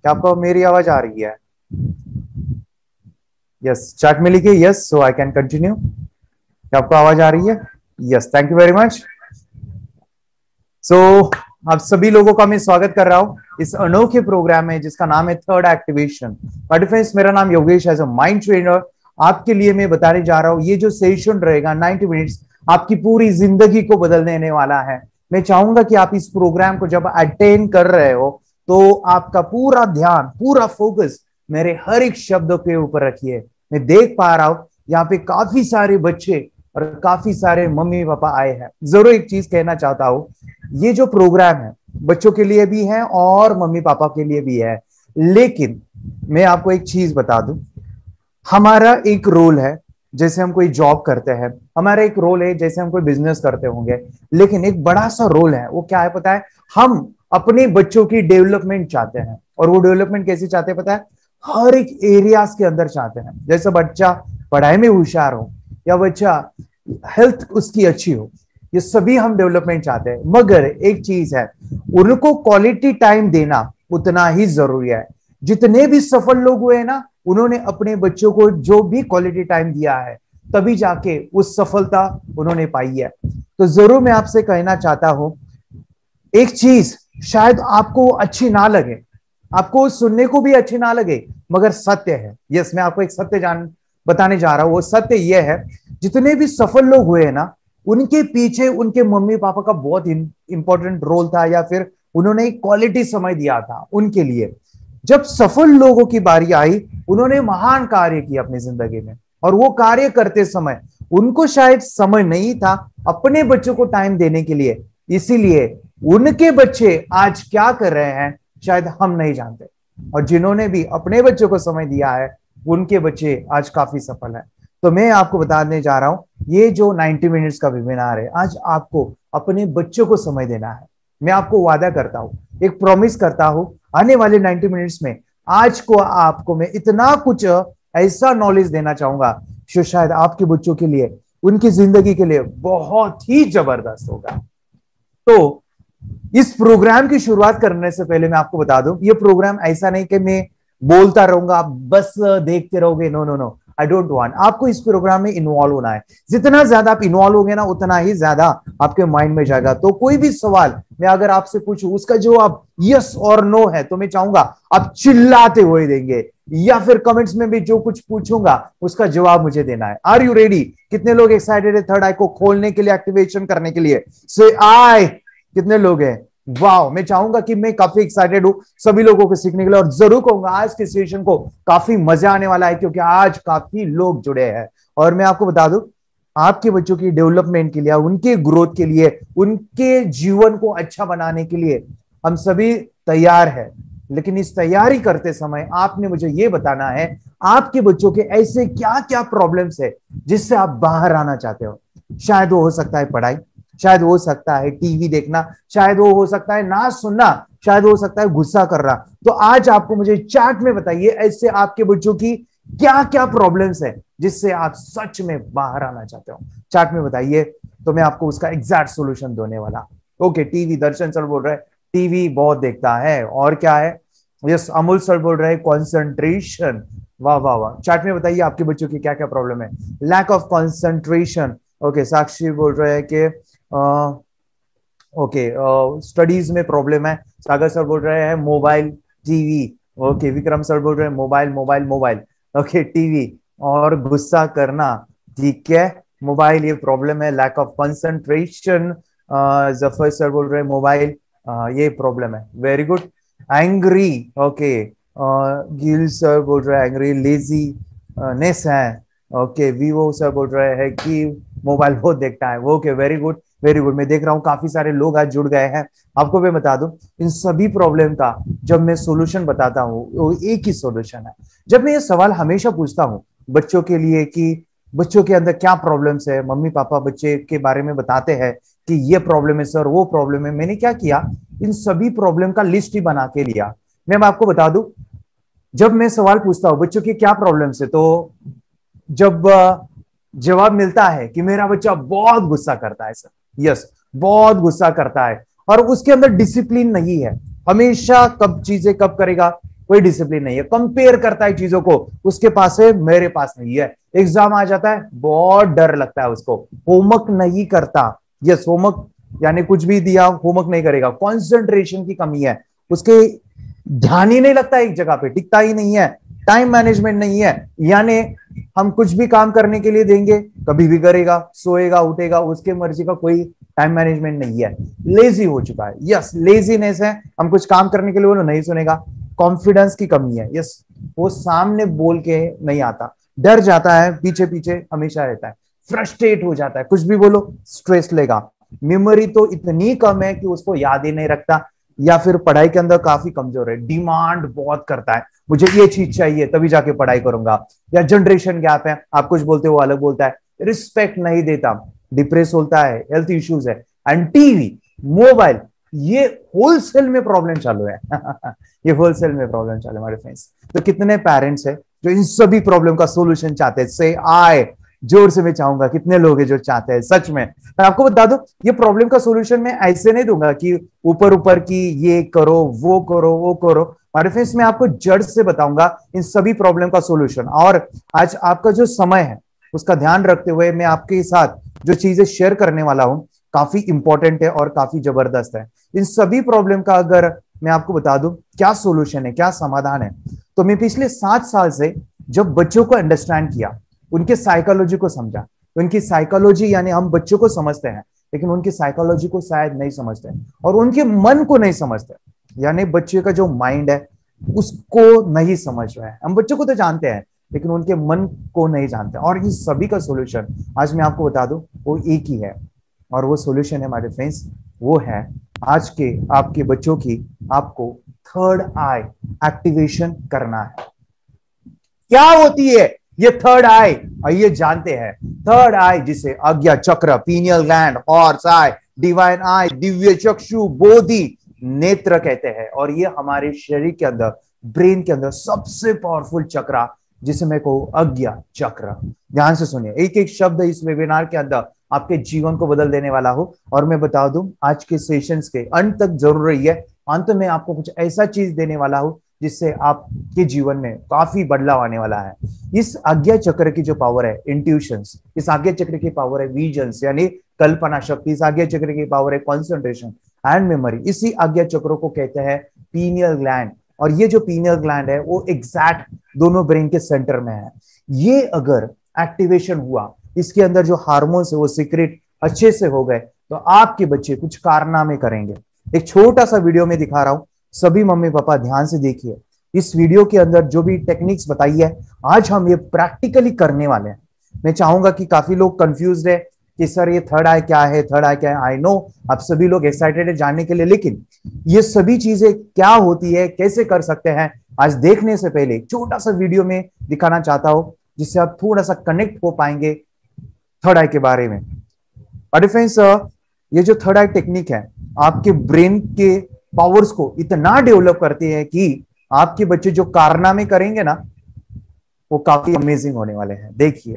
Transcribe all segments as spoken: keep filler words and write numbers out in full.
क्या आपको मेरी आवाज आ रही है? यस, चैट में लिखिए yes, so I can continue. क्या आपको आवाज आ रही है? Yes, thank you very much. So आप सभी लोगों का मैं स्वागत कर रहा हूं इस अनोखे प्रोग्राम में जिसका नाम है थर्ड एक्टिवेशन। फ्रेंड्स, मेरा नाम Yogesh, as a mind trainer आपके लिए मैं बताने जा रहा हूं। ये जो सेशन रहेगा नाइंटी मिनट्स आपकी पूरी जिंदगी को बदल देने वाला है। मैं चाहूंगा कि आप इस प्रोग्राम को जब अटेंड कर रहे हो तो आपका पूरा ध्यान, पूरा फोकस मेरे हर एक शब्द के ऊपर रखिए। मैं देख पा रहा हूं यहाँ पे काफी सारे बच्चे और काफी सारे मम्मी पापा आए हैं। जरूर एक चीज कहना चाहता हूं, ये जो प्रोग्राम है बच्चों के लिए भी है और मम्मी पापा के लिए भी है, लेकिन मैं आपको एक चीज बता दूं, हमारा एक रोल है जैसे हम कोई जॉब करते हैं, हमारा एक रोल है जैसे हम कोई बिजनेस करते होंगे, लेकिन एक बड़ा सा रोल है। वो क्या है पता है? हम अपने बच्चों की डेवलपमेंट चाहते हैं। और वो डेवलपमेंट कैसे चाहते हैं पता है? हर एक एरियाज के अंदर चाहते हैं। जैसे बच्चा पढ़ाई में होशियार हो या बच्चा हेल्थ उसकी अच्छी हो, ये सभी हम डेवलपमेंट चाहते हैं। मगर एक चीज है, उनको क्वालिटी टाइम देना उतना ही जरूरी है। जितने भी सफल लोग हुए हैं ना, उन्होंने अपने बच्चों को जो भी क्वालिटी टाइम दिया है, तभी जाके उस सफलता उन्होंने पाई है। तो जरूर मैं आपसे कहना चाहता हूं, एक चीज शायद आपको अच्छी ना लगे, आपको सुनने को भी अच्छी ना लगे, मगर सत्य है। यस, मैं आपको एक सत्य जान बताने जा रहा हूं। वो सत्य यह है, जितने भी सफल लोग हुए हैं ना, उनके पीछे उनके मम्मी पापा का बहुत इंपॉर्टेंट रोल था, या फिर उन्होंने एक क्वालिटी समय दिया था उनके लिए। जब सफल लोगों की बारी आई, उन्होंने महान कार्य किया अपनी जिंदगी में, और वो कार्य करते समय उनको शायद समय नहीं था अपने बच्चों को टाइम देने के लिए। इसीलिए उनके बच्चे आज क्या कर रहे हैं शायद हम नहीं जानते, और जिन्होंने भी अपने बच्चों को समय दिया है उनके बच्चे आज काफी सफल हैं। तो मैं आपको बताने जा रहा हूं, ये जो नाइंटी मिनट्स का वेबिनार है, आज आपको अपने बच्चों को समय देना है। मैं आपको वादा करता हूं, एक प्रॉमिस करता हूं, आने वाले नाइंटी मिनट्स में आज को आपको मैं इतना कुछ ऐसा नॉलेज देना चाहूंगा जो शायद आपके बच्चों के लिए, उनकी जिंदगी के लिए बहुत ही जबरदस्त होगा। तो इस प्रोग्राम की शुरुआत करने से पहले मैं आपको बता दूं, ये प्रोग्राम ऐसा नहीं कि मैं बोलता रहूंगा आप बस देखते रहोगे। No no no, I don't want. आपको इस प्रोग्राम में इन्वॉल्व होना है। जितना ज्यादा आप इन्वॉल्व होगे ना, उतना ही ज्यादा आपके माइंड में जाएगा। तो कोई भी सवाल मैं अगर आपसे पूछूं, उसका जवाब यस और नो है, तो मैं चाहूंगा आप चिल्लाते हुए देंगे, या फिर कमेंट्स में भी जो कुछ पूछूंगा उसका जवाब मुझे देना है। Are you ready? कितने लोग एक्साइटेड है थर्ड आई को खोलने के लिए, एक्टिवेशन करने के लिए? से आई, कितने लोग हैं? वाह, मैं चाहूंगा कि मैं काफी एक्साइटेड हूं सभी लोगों को सीखने के लिए, और जरूर कहूंगा आज के सेशन को काफी मजा आने वाला है, क्योंकि आज काफी लोग जुड़े हैं। और मैं आपको बता दूं, आपके बच्चों की डेवलपमेंट के लिए, उनके ग्रोथ के लिए, उनके जीवन को अच्छा बनाने के लिए हम सभी तैयार हैं। लेकिन इस तैयारी करते समय आपने मुझे यह बताना है, आपके बच्चों के ऐसे क्या क्या प्रॉब्लम्स है जिससे आप बाहर आना चाहते हो। शायद वो हो सकता है पढ़ाई, शायद हो सकता है टीवी देखना, शायद वो हो सकता है ना सुनना, शायद हो सकता है गुस्सा कर रहा। तो आज आपको मुझे चैट में बताइए, ऐसे आपके बच्चों की क्या क्या प्रॉब्लम्स है जिससे आप सच में बाहर आना चाहते हो। चैट में बताइए, तो मैं आपको उसका एग्जैक्ट सॉल्यूशन देने वाला। ओके, टीवी, दर्शन सर बोल रहे हैं टीवी बहुत देखता है। और क्या है? यस, अमूल सर बोल रहे हैं कंसंट्रेशन। वाह वाह वाह। चैट में बताइए आपके बच्चों की क्या क्या प्रॉब्लम है। Lack of concentration. Okay, Sakshi बोल रहे हैं कि ओके स्टडीज में प्रॉब्लम है। सागर सर बोल रहे हैं mobile TV. Okay, Vikram sir बोल रहे हैं mobile mobile mobile. Okay, TV और गुस्सा करना, ठीक है, मोबाइल ये प्रॉब्लम है। Lack of concentration, Zafar sir बोल रहे हैं मोबाइल, ये प्रॉब्लम है। Very good. Angry, okay, Gill sir बोल रहे हैं एंग्री, लेजी नेस है। ओके, वीवो सर बोल रहे हैं कि मोबाइल बहुत देखता है। Okay, very good very good. मैं देख रहा हूँ काफी सारे लोग आज जुड़ गए हैं। आपको मैं बता दूं, इन सभी प्रॉब्लम का जब मैं सॉल्यूशन बताता हूँ, वो एक ही सॉल्यूशन है। जब मैं ये सवाल हमेशा पूछता हूँ बच्चों के लिए कि बच्चों के अंदर क्या प्रॉब्लम्स है, मम्मी पापा बच्चे के बारे में बताते हैं कि ये प्रॉब्लम है सर, वो प्रॉब्लम है। मैंने क्या किया, इन सभी प्रॉब्लम का लिस्ट ही बना के लिया। मैं आपको बता दूं, जब मैं सवाल पूछता हूँ बच्चों की क्या प्रॉब्लम्स है, तो जब जवाब मिलता है कि मेरा बच्चा बहुत गुस्सा करता है सर, यस बहुत गुस्सा करता है, और उसके अंदर डिसिप्लिन नहीं है, हमेशा कब चीजें कब करेगा, कोई डिसिप्लिन नहीं है, कंपेयर करता है चीजों को, उसके पास है मेरे पास नहीं है। एग्जाम आ जाता है बहुत डर लगता है उसको, होमवर्क नहीं करता, यस होमवर्क यानी कुछ भी दिया होमवर्क नहीं करेगा, कॉन्सेंट्रेशन की कमी है, उसके ध्यान ही नहीं लगता, एक जगह पे टिकता ही नहीं है, टाइम मैनेजमेंट नहीं है, यानी हम कुछ भी काम करने के लिए देंगे कभी भी करेगा, सोएगा उठेगा, उसके मर्जी का कोई टाइम मैनेजमेंट नहीं है, लेजी हो चुका है, यस लेजीनेस है, हम कुछ काम करने के लिए बोलो नहीं सुनेगा, कॉन्फिडेंस की कमी है, यस वो सामने बोल के नहीं आता, डर जाता है, पीछे पीछे हमेशा रहता है, फ्रस्ट्रेट हो जाता है, कुछ भी बोलो स्ट्रेस लेगा, मेमोरी तो इतनी कम है कि उसको याद ही नहीं रखता, या फिर पढ़ाई के अंदर काफी कमजोर है, डिमांड बहुत करता है, मुझे ये चीज चाहिए तभी जाके पढ़ाई करूंगा, या जनरेशन गैप है, आप कुछ बोलते हो वो अलग बोलता है, रिस्पेक्ट नहीं देता, डिप्रेस होता है, हेल्थ इश्यूज है, एंड टीवी मोबाइल ये होलसेल में प्रॉब्लम चालू है ये होलसेल में प्रॉब्लम चालू है हमारे फ्रेंड्स। तो कितने पेरेंट्स है जो इन सभी प्रॉब्लम का सोल्यूशन चाहते हैं, से आए जोर से मैं चाहूंगा कितने लोग हैं जो चाहते हैं, सच में मैं आपको बता दूं ये प्रॉब्लम का सोल्यूशन मैं ऐसे नहीं दूंगा कि ऊपर ऊपर की ये करो वो करो वो करो, हमारे फ्रेंड्स मैं आपको जड़ से बताऊंगा इन सभी प्रॉब्लम का सोल्यूशन। और आज आपका जो समय है उसका ध्यान रखते हुए मैं आपके साथ जो चीजें शेयर करने वाला हूं काफी इंपॉर्टेंट है और काफी जबरदस्त है। इन सभी प्रॉब्लम का अगर मैं आपको बता दूं क्या सोल्यूशन है, क्या समाधान है, तो मैं पिछले सात साल से जब बच्चों को अंडरस्टैंड किया, उनके साइकोलॉजी को समझा, उनकी साइकोलॉजी यानी हम बच्चों को समझते हैं लेकिन उनकी साइकोलॉजी को शायद नहीं समझते और उनके मन को नहीं समझते, यानी बच्चे का जो माइंड है उसको नहीं समझ रहे हैं। हम बच्चों को तो जानते हैं लेकिन उनके मन को नहीं जानते, और इस सभी का सोल्यूशन आज मैं आपको बता दूं वो एक ही है, और वो सोल्यूशन है हमारे फ्रेंड्स, वो है आज के आपके बच्चों की आपको थर्ड आई एक्टिवेशन करना है। क्या होती है ये थर्ड आई, आइए जानते हैं। थर्ड आई जिसे आज्ञा चक्र, pineal gland, Horus eye, divine eye, दिव्य चक्षु, बोधि नेत्र कहते हैं, और ये हमारे शरीर के अंदर ब्रेन के अंदर सबसे पावरफुल चक्र जिसे मैं कहूं आज्ञा चक्र। ध्यान से सुनिए, एक एक शब्द इस वेबिनार के अंदर आपके जीवन को बदल देने वाला हो, और मैं बता दूं आज के सेशंस के अंत तक जरूर रही है, अंत में आपको कुछ ऐसा चीज देने वाला हूं जिससे आपके जीवन में काफी बदलाव आने वाला है। इस आज्ञा चक्र की जो पावर है इंट्यूशंस, इस आज्ञा चक्र की पावर है विजन्स यानी कल्पना शक्ति, इस आज्ञा चक्र की पावर है कॉन्सेंट्रेशन एंड मेमोरी, इसी आज्ञा चक्रों को कहते हैं पीनियल ग्लैंड, और ये जो पीनियल ग्लैंड है वो एग्जैक्ट दोनों ब्रेन के सेंटर में है। ये अगर एक्टिवेशन हुआ, इसके अंदर जो हार्मोन्स है वो सीक्रेट अच्छे से हो गए तो आपके बच्चे कुछ कारनामे करेंगे। एक छोटा सा वीडियो में दिखा रहा हूं, सभी मम्मी पापा ध्यान से देखिए। इस वीडियो के अंदर जो भी टेक्निक्स बताई है आज हम ये प्रैक्टिकली करने वाले हैं। मैं चाहूंगा कि काफी लोग कंफ्यूज्ड है कि सर ये थर्ड आई क्या है, थर्ड आई क्या है। आई नो आप सभी लोग एक्साइटेड है जानने के लिए, लेकिन ये सभी चीजें क्या होती है, कैसे कर सकते हैं, आज देखने से पहले छोटा सा वीडियो में दिखाना चाहता हूं जिससे आप थोड़ा सा कनेक्ट हो पाएंगे थर्ड आई के बारे में। और फ्रेंड्स ये जो थर्ड आई टेक्निक है आपके ब्रेन के पावर्स को इतना डेवलप करती है कि आपके बच्चे जो कारनामे करेंगे ना वो काफी अमेजिंग होने वाले हैं। देखिए।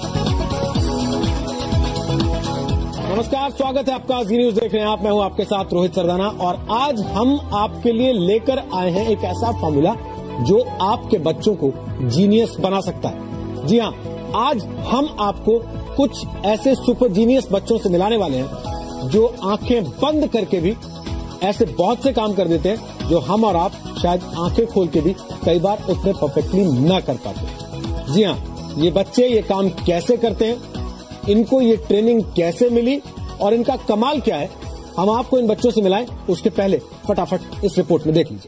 नमस्कार, स्वागत है आपका जी न्यूज देख रहे हैं आप, मैं हूं आपके साथ रोहित सरदाना, और आज हम आपके लिए लेकर आए हैं एक ऐसा फॉर्मूला जो आपके बच्चों को जीनियस बना सकता है। जी हां, आज हम आपको कुछ ऐसे सुपर जीनियस बच्चों से मिलाने वाले हैं जो आंखें बंद करके भी ऐसे बहुत से काम कर देते हैं जो हम और आप शायद आंखें खोल के भी कई बार उतने परफेक्टली ना कर पाते। जी हाँ, ये बच्चे ये काम कैसे करते हैं, इनको ये ट्रेनिंग कैसे मिली और इनका कमाल क्या है, हम आपको इन बच्चों से मिलाएं। उसके पहले फटाफट इस रिपोर्ट में देख लीजिए।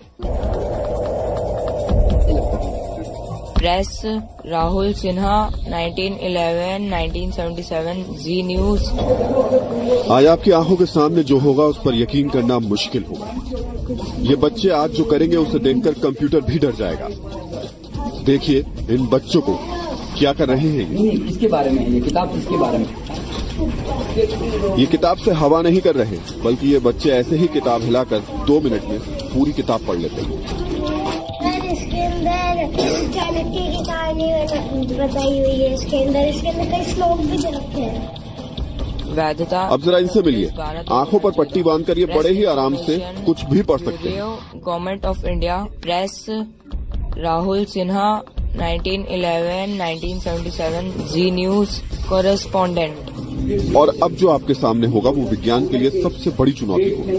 Press Rahul Sinha nineteen eleven nineteen seventy seven Zee News. आज आपकी आंखों के सामने जो होगा उस पर यकीन करना मुश्किल होगा। ये बच्चे आज जो करेंगे उसे देखकर कंप्यूटर भी डर जाएगा। देखिए इन बच्चों को क्या कर रहे हैं। नहीं, इसके बारे में ये किताब इसके बारे में। ये किताब से हवा नहीं कर रहे, बल्कि ये बच्चे ऐसे ही किताब हिलाकर दो मिनट में पूरी किताब पढ़ लेते हैं। इसके अंदर चाणक्य की कहानी बताई हुई है, इसके अंदर इसके अंदर कई श्लोक भी रखे हैं। वैधता। अब जरा इनसे मिलिए, आंखों पर पट्टी बांधकर ये बड़े ही आराम से कुछ भी पढ़ सकते हैं। Government of India, press Rahul Sinha, nineteen eleven nineteen seventy seven, Zee News correspondent. और अब जो आपके सामने होगा वो विज्ञान के लिए सबसे बड़ी चुनौती होगी।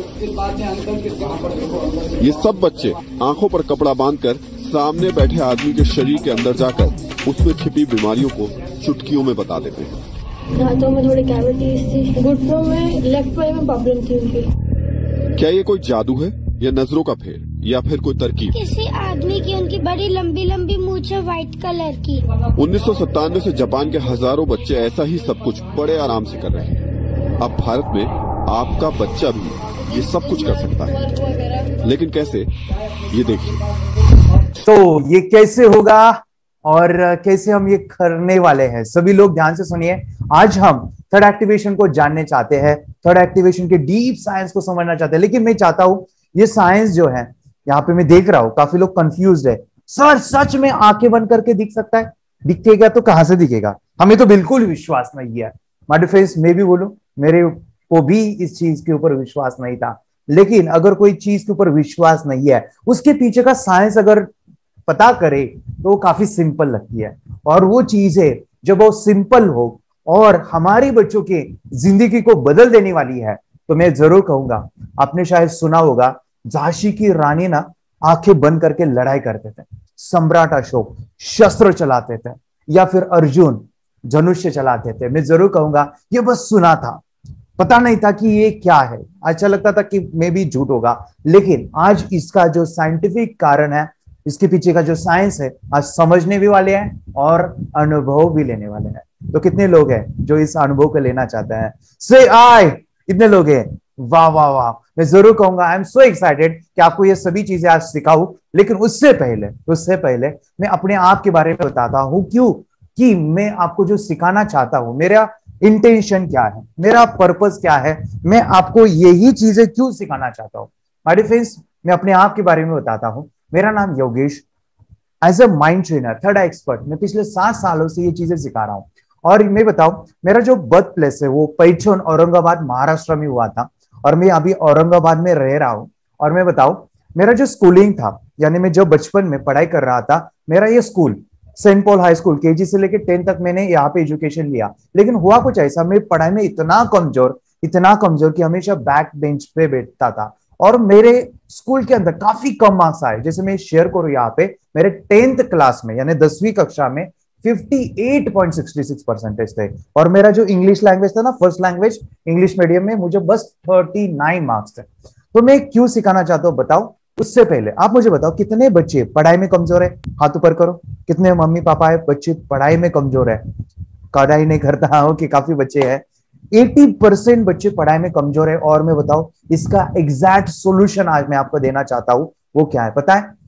ये सब बच्चे आंखों पर कपड़ा बांधकर सामने बैठे आदमी के शरीर के अंदर जाकर उसमें छिपी बीमारियों को चुटकियों में बता देते हैं। दांतों में थोड़ी कैविटीज थी, घुटनों में, लेफ्ट पाई में प्रॉब्लम थी उनकी। क्या ये कोई जादू है या नजरों का फेर या फिर कोई तरकीब? किसी आदमी की उनकी बड़ी लंबी लंबी मूंछ है व्हाइट कलर की। उन्नीस सौ सत्तानवे से जापान के हजारों बच्चे ऐसा ही सब कुछ बड़े आराम से कर रहे हैं। अब भारत में आपका बच्चा भी ये सब कुछ कर सकता है, लेकिन कैसे, ये देखिए। तो ये कैसे होगा और कैसे हम ये करने वाले हैं, सभी लोग ध्यान से सुनिए। आज हम थर्ड एक्टिवेशन को जानने चाहते हैं, थर्ड एक्टिवेशन के डीप साइंस को समझना चाहते हैं। लेकिन मैं चाहता हूं ये साइंस जो है, यहाँ पे मैं देख रहा हूं काफी लोग कंफ्यूज्ड है। सर सच में आंखें बंद करके दिख सकता है? दिखेगा तो कहां से दिखेगा? हमें तो बिल्कुल विश्वास नहीं है। माय डियर फ्रेंड्स, मैं भी बोलूं, मेरे को भी इस चीज के ऊपर विश्वास नहीं था। लेकिन अगर कोई चीज के ऊपर विश्वास नहीं है, उसके पीछे का साइंस अगर पता करे तो काफी सिंपल लगती है। और वो चीज है जब वो सिंपल हो और हमारी बच्चों की जिंदगी को बदल देने वाली है, तो मैं जरूर कहूंगा, आपने शायद सुना होगा, झांसी की रानी ना आंखें बंद करके लड़ाई करते थे, सम्राट अशोक शस्त्र चलाते थे, या फिर अर्जुन धनुष्य चलाते थे। मैं जरूर कहूंगा ये बस सुना था, पता नहीं था कि ये क्या है। अच्छा लगता था कि मे भी झूठ होगा, लेकिन आज इसका जो साइंटिफिक कारण है, इसके पीछे का जो साइंस है, आज समझने भी वाले हैं और अनुभव भी लेने वाले हैं। तो कितने लोग हैं जो इस अनुभव को लेना चाहते हैं? से आए, कितने लोग हैं? वाह वाह वाह। मैं जरूर कहूंगा, आई एम सो एक्साइटेड कि आपको ये सभी चीजें आज सिखाऊं। लेकिन उससे पहले उससे पहले मैं अपने आप के बारे में बताता हूं, क्यों कि मैं आपको जो सिखाना चाहता हूं, मेरा इंटेंशन क्या है, मेरा पर्पस क्या है, मैं आपको यही चीजें क्यों सिखाना चाहता हूं। माय डियर फ्रेंड्स, मैं अपने आप के बारे में बताता हूं। मेरा नाम Yogesh, as a mind trainer, third expert, मैं पिछले सात सालों से ये चीजें सिखा रहा हूं। और मैं बताऊं, मेरा जो बर्थ प्लेस है वो पैठण औरंगाबाद महाराष्ट्र में हुआ था, और मैं अभी औरंगाबाद में रह रहा हूं। और मैं बताऊं, मेरा जो स्कूलिंग था, यानी मैं जो बचपन में पढ़ाई कर रहा था, मेरा ये school Saint Paul high school, KG से लेकर टेंथ तक मैंने यहाँ पे एजुकेशन लिया। लेकिन हुआ कुछ ऐसा, मैं पढ़ाई में इतना कमजोर इतना कमजोर कि हमेशा बैक बेंच पे बैठता था, और मेरे स्कूल के अंदर काफी कम मार्क्स आए। जैसे मैं शेयर करूं यहाँ पे, मेरे टेंथ क्लास में यानी दसवीं कक्षा में अट्ठावन पॉइंट सिक्स सिक्स परसेंटेज थे, और मेरा जो इंग्लिश लैंग्वेज था ना, फर्स्ट लैंग्वेज इंग्लिश मीडियम में, मुझे बस उनतालीस मार्क्स थे। तो मैं क्यों सिखाना चाहता हूँ बताओ। उससे पहले आप मुझे बताओ, कितने बच्चे पढ़ाई में कमजोर है? हाथ ऊपर करो। कितने मम्मी पापा है बच्चे पढ़ाई में कमजोर है? पढ़ाई नहीं करता हूं कि काफी बच्चे हैं, अस्सी परसेंट बच्चे पढ़ाई में कमजोर है। और मैं बताओ, इसका एग्जैक्ट सॉल्यूशन आज मैं आपको देना चाहता हूं, वो क्या है पता है?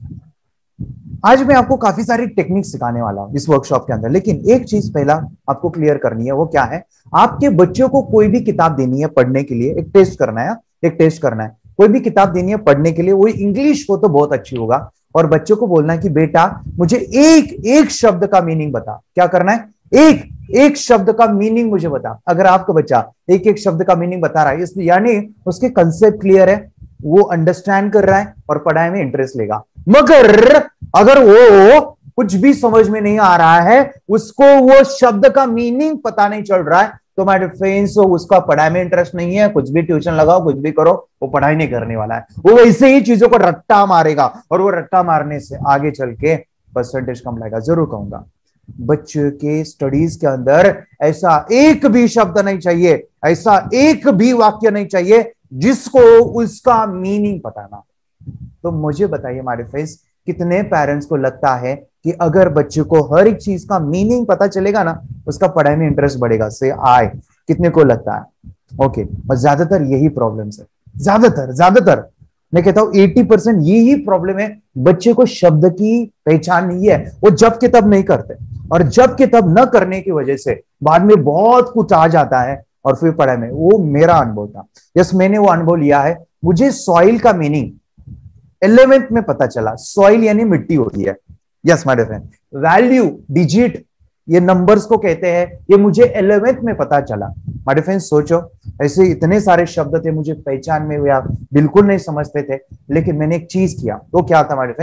आज मैं आपको काफी सारी टेक्निक सिखाने वाला हूं इस वर्कशॉप के अंदर, लेकिन एक चीज पहला आपको क्लियर करनी है। वो क्या है? आपके बच्चों को कोई भी किताब देनी है पढ़ने के लिए, एक टेस्ट करना है, एक टेस्ट करना है। कोई भी किताब देनी है पढ़ने के लिए, वो इंग्लिश हो तो बहुत अच्छी होगा, और बच्चों को बोलना है कि बेटा मुझे एक एक शब्द का मीनिंग बता। क्या करना है? एक एक शब्द का मीनिंग मुझे बता। अगर आपका बच्चा एक एक शब्द का मीनिंग बता रहा है, इसलिए यानी उसके कंसेप्ट क्लियर है, वो अंडरस्टैंड कर रहा है और पढ़ाई में इंटरेस्ट लेगा। मगर अगर वो कुछ भी समझ में नहीं आ रहा है, उसको वो शब्द का मीनिंग पता नहीं चल रहा है, तो माय डियर फ्रेंड्स, उसका पढ़ाई में इंटरेस्ट नहीं है। कुछ भी ट्यूशन लगाओ, कुछ भी करो, वो पढ़ाई नहीं करने वाला है। वो ऐसे ही चीजों को रट्टा मारेगा, और वो रट्टा मारने से आगे चल के परसेंटेज कम लाएगा। जरूर कहूंगा, बच्चे के स्टडीज के अंदर ऐसा एक भी शब्द नहीं चाहिए, ऐसा एक भी वाक्य नहीं चाहिए जिसको उसका मीनिंग पता ना। तो मुझे बताइए माय डियर फ्रेंड्स, कितने पेरेंट्स को लगता है कि अगर बच्चे को हर एक चीज का मीनिंग पता चलेगा ना, उसका पढ़ाई में इंटरेस्ट बढ़ेगा? से आए, कितने को लगता है? ओके, और ज्यादातर यही प्रॉब्लम्स है, ज्यादातर ज्यादातर मैं कहता हूं अस्सी परसेंट यही प्रॉब्लम है। बच्चे को शब्द की पहचान नहीं है, वो जब के तब नहीं करते, और जब के तब न करने की वजह से बाद में बहुत कुछ आ जाता है, और फिर पढ़ाई में। वो मेरा अनुभव था, यस, मैंने वो अनुभव लिया है। मुझे सॉइल का मीनिंग इलेवेंथ में पता चला। सॉइल यानी मिट्टी होती है, yes my dear friend. Value, digit, ये नंबर्स को कहते हैं, ये मुझे इलेवेंथ में पता चला। माय डियर फ्रेंड्स, सोचो, ऐसे इतने सारे शब्द थे मुझे पहचान में, या बिल्कुल नहीं समझते थे, लेकिन मैंने एक चीज किया। तो क्या था माय डियर फ्रेंड्स?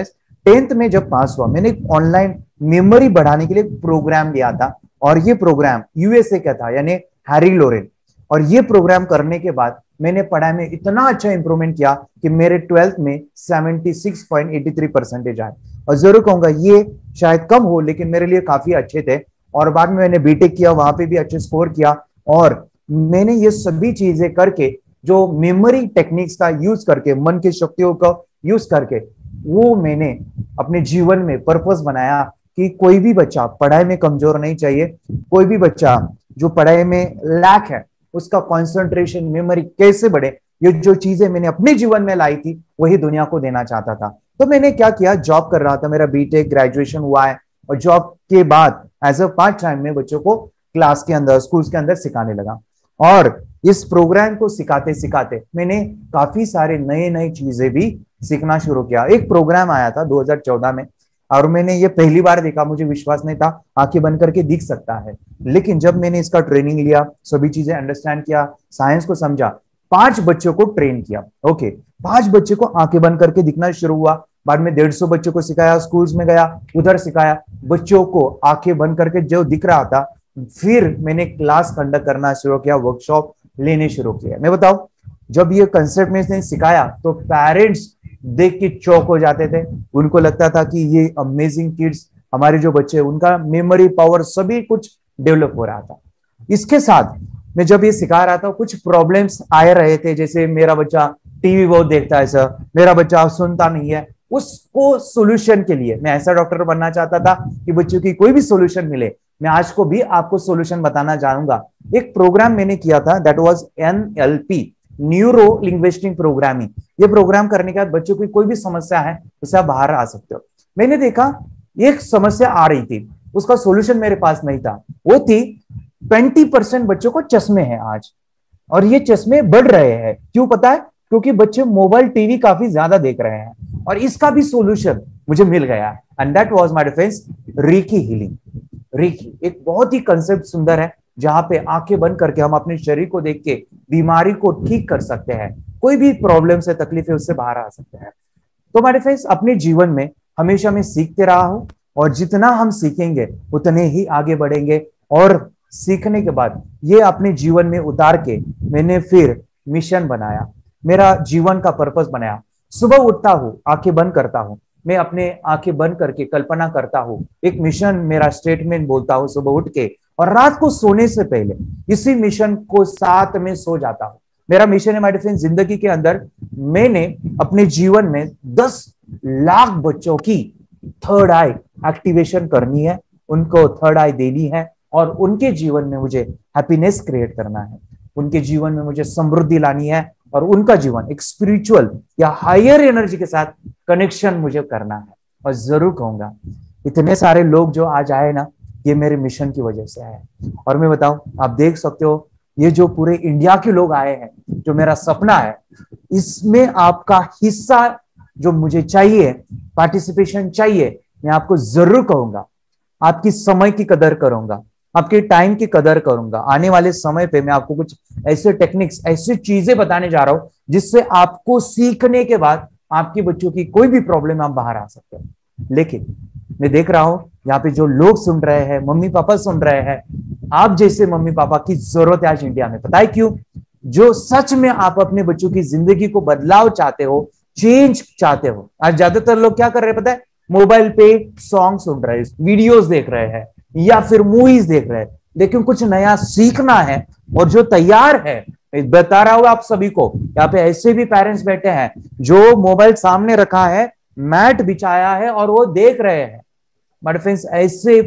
टेंथ में जब पास हुआ, मैंने ऑनलाइन मेमोरी बढ़ाने के लिए प्रोग्राम लिया था, और ये प्रोग्राम यूएसए का था, यानी हैरी लोरेन। और ये प्रोग्राम करने के बाद मैंने पढ़ाई में इतना अच्छा इंप्रूवमेंट किया कि मेरे ट्वेल्थ में छिहत्तर पॉइंट तिरासी परसेंटेज आए। और जरूर कहूंगा ये शायद कम हो, लेकिन मेरे लिए काफी अच्छे थे। और बाद में मैंने बीटेक किया, वहां पे भी अच्छे स्कोर किया। और मैंने ये सभी चीजें करके, जो मेमोरी टेक्निक्स का यूज करके, मन की शक्तियों का यूज करके, वो मैंने अपने जीवन में पर्पस बनाया कि कोई भी बच्चा पढ़ाई में कमजोर नहीं चाहिए। कोई भी बच्चा जो पढ़ाई में लैक है, उसका कंसंट्रेशन, मेमोरी कैसे बढ़े, ये जो चीजें मैंने अपने जीवन में लाई थी, वही दुनिया को देना चाहता था। तो मैंने क्या किया, जॉब कर रहा था, मेरा बीटेक ग्रेजुएशन हुआ है, और जॉब के बाद एज अ पार्ट टाइम में बच्चों को क्लास के अंदर, स्कूल्स के अंदर सिखाने लगा। और इस प्रोग्राम को सिखाते सिखाते मैंने काफी सारे नए नए चीजें भी सीखना शुरू किया। एक प्रोग्राम आया था दो हज़ार चौदह में, और मैंने ये पहली बार देखा, मुझे विश्वास नहीं था, आंखें बंद करके दिख सकता है। लेकिन जब मैंने इसका ट्रेनिंग लिया, सभी चीजें अंडरस्टैंड किया, साइंस को समझा, पांच बच्चों को ट्रेन किया। ओके, पांच बच्चों को आंखें बंद करके दिखना शुरू हुआ। बाद में डेढ़ सौ बच्चों को सिखाया, स्कूल्स में गया, उधर सिखाया, बच्चों को आंखें बंद करके जो दिख रहा था। फिर मैंने क्लास कंडक्ट करना शुरू किया, वर्कशॉप लेने शुरू किया। मैं बताऊं, जब ये कंसेप्ट में सिखाया तो पेरेंट्स देख के चौक हो जाते थे। उनको लगता था कि ये अमेजिंग किड्स, हमारे जो बच्चे, उनका मेमोरी पावर सभी कुछ डेवलप हो रहा था। इसके साथ मैं जब ये सिखा रहा था, कुछ प्रॉब्लम्स आ रहे थे, जैसे मेरा बच्चा टीवी बहुत देखता है सर, मेरा बच्चा सुनता नहीं है। उसको सोल्यूशन के लिए मैं ऐसा डॉक्टर बनना चाहता था कि बच्चों की कोई भी सोल्यूशन मिले। मैं आज को भी आपको सोल्यूशन बताना चाहूंगा। एक प्रोग्राम मैंने किया था, that was N L P, neuro linguistic programming. ये प्रोग्राम करने के बाद बच्चों की कोई भी समस्या है, उससे आप बाहर आ सकते हो। मैंने देखा एक समस्या आ रही थी, उसका सोल्यूशन मेरे पास नहीं था। वो थी बीस परसेंट बच्चों को चश्मे हैं आज, और ये चश्मे बढ़ रहे हैं। क्यों पता है? क्योंकि बच्चे मोबाइल टीवी काफी ज्यादा देख रहे हैं, और इसका भी सोल्यूशन मुझे मिल गया। And that was my defence, reiki healing. Reiki एक बहुत ही कंसेप्ट सुंदर है, जहां पे आंखें बंद करके हम अपने शरीर को देख के बीमारी को ठीक कर सकते हैं। कोई भी प्रॉब्लम से, तकलीफ है, उससे बाहर आ सकते हैं। तो माय फ्रेंड्स, अपने जीवन में हमेशा मैं सीखते रहा हूं, और जितना हम सीखेंगे उतने ही आगे बढ़ेंगे। और सीखने के बाद ये अपने जीवन में उतार के मैंने फिर मिशन बनाया, मेरा जीवन का पर्पस बनाया। सुबह उठता हूं, आंखें बंद करता हूं, मैं अपने आंखें बंद करके कल्पना करता हूं, एक मिशन, मेरा स्टेटमेंट बोलता हूं सुबह उठ के, और रात को सोने से पहले इसी मिशन को साथ में सो जाता हूं। मेरा मिशन है माय फ्रेंड्स, जिंदगी के अंदर मैंने अपने जीवन में दस लाख बच्चों की थर्ड आई एक्टिवेशन करनी है, उनको थर्ड आई देनी है, और उनके जीवन में मुझे हैप्पीनेस क्रिएट करना है, उनके जीवन में मुझे समृद्धि लानी है, और उनका जीवन एक स्पिरिचुअल या हायर एनर्जी के साथ कनेक्शन मुझे करना है। और जरूर कहूंगा, इतने सारे लोग जो आज आए ना, ये मेरे मिशन की वजह से आए। और मैं बताऊं, आप देख सकते हो, ये जो पूरे इंडिया के लोग आए हैं, जो मेरा सपना है, इसमें आपका हिस्सा जो मुझे चाहिए, पार्टिसिपेशन चाहिए। मैं आपको जरूर कहूंगा, आपकी समय की कदर करूंगा, आपके टाइम की कदर करूंगा। आने वाले समय पे मैं आपको कुछ ऐसे टेक्निक्स, ऐसी चीजें बताने जा रहा हूं, जिससे आपको सीखने के बाद आपके बच्चों की कोई भी प्रॉब्लम आप बाहर आ सकते हैं। लेकिन मैं देख रहा हूं यहाँ पे जो लोग सुन रहे हैं, मम्मी पापा सुन रहे हैं, आप जैसे मम्मी पापा की जरूरत है आज इंडिया में। पता है क्यों? जो सच में आप अपने बच्चों की जिंदगी को बदलाव चाहते हो, चेंज चाहते हो। आज ज्यादातर लोग क्या कर रहे हैं पता है? मोबाइल पे सॉन्ग सुन रहे हैं, वीडियोस देख रहे हैं, या फिर मूवीज देख रहे हैं। लेकिन कुछ नया सीखना है, और जो तैयार है, बता रहा हूं आप सभी को, यहाँ पे ऐसे भी पेरेंट्स बैठे हैं जो मोबाइल सामने रखा है, मैट बिछाया है, और वो देख रहे हैं। बट फ्रेंड्स, ऐसे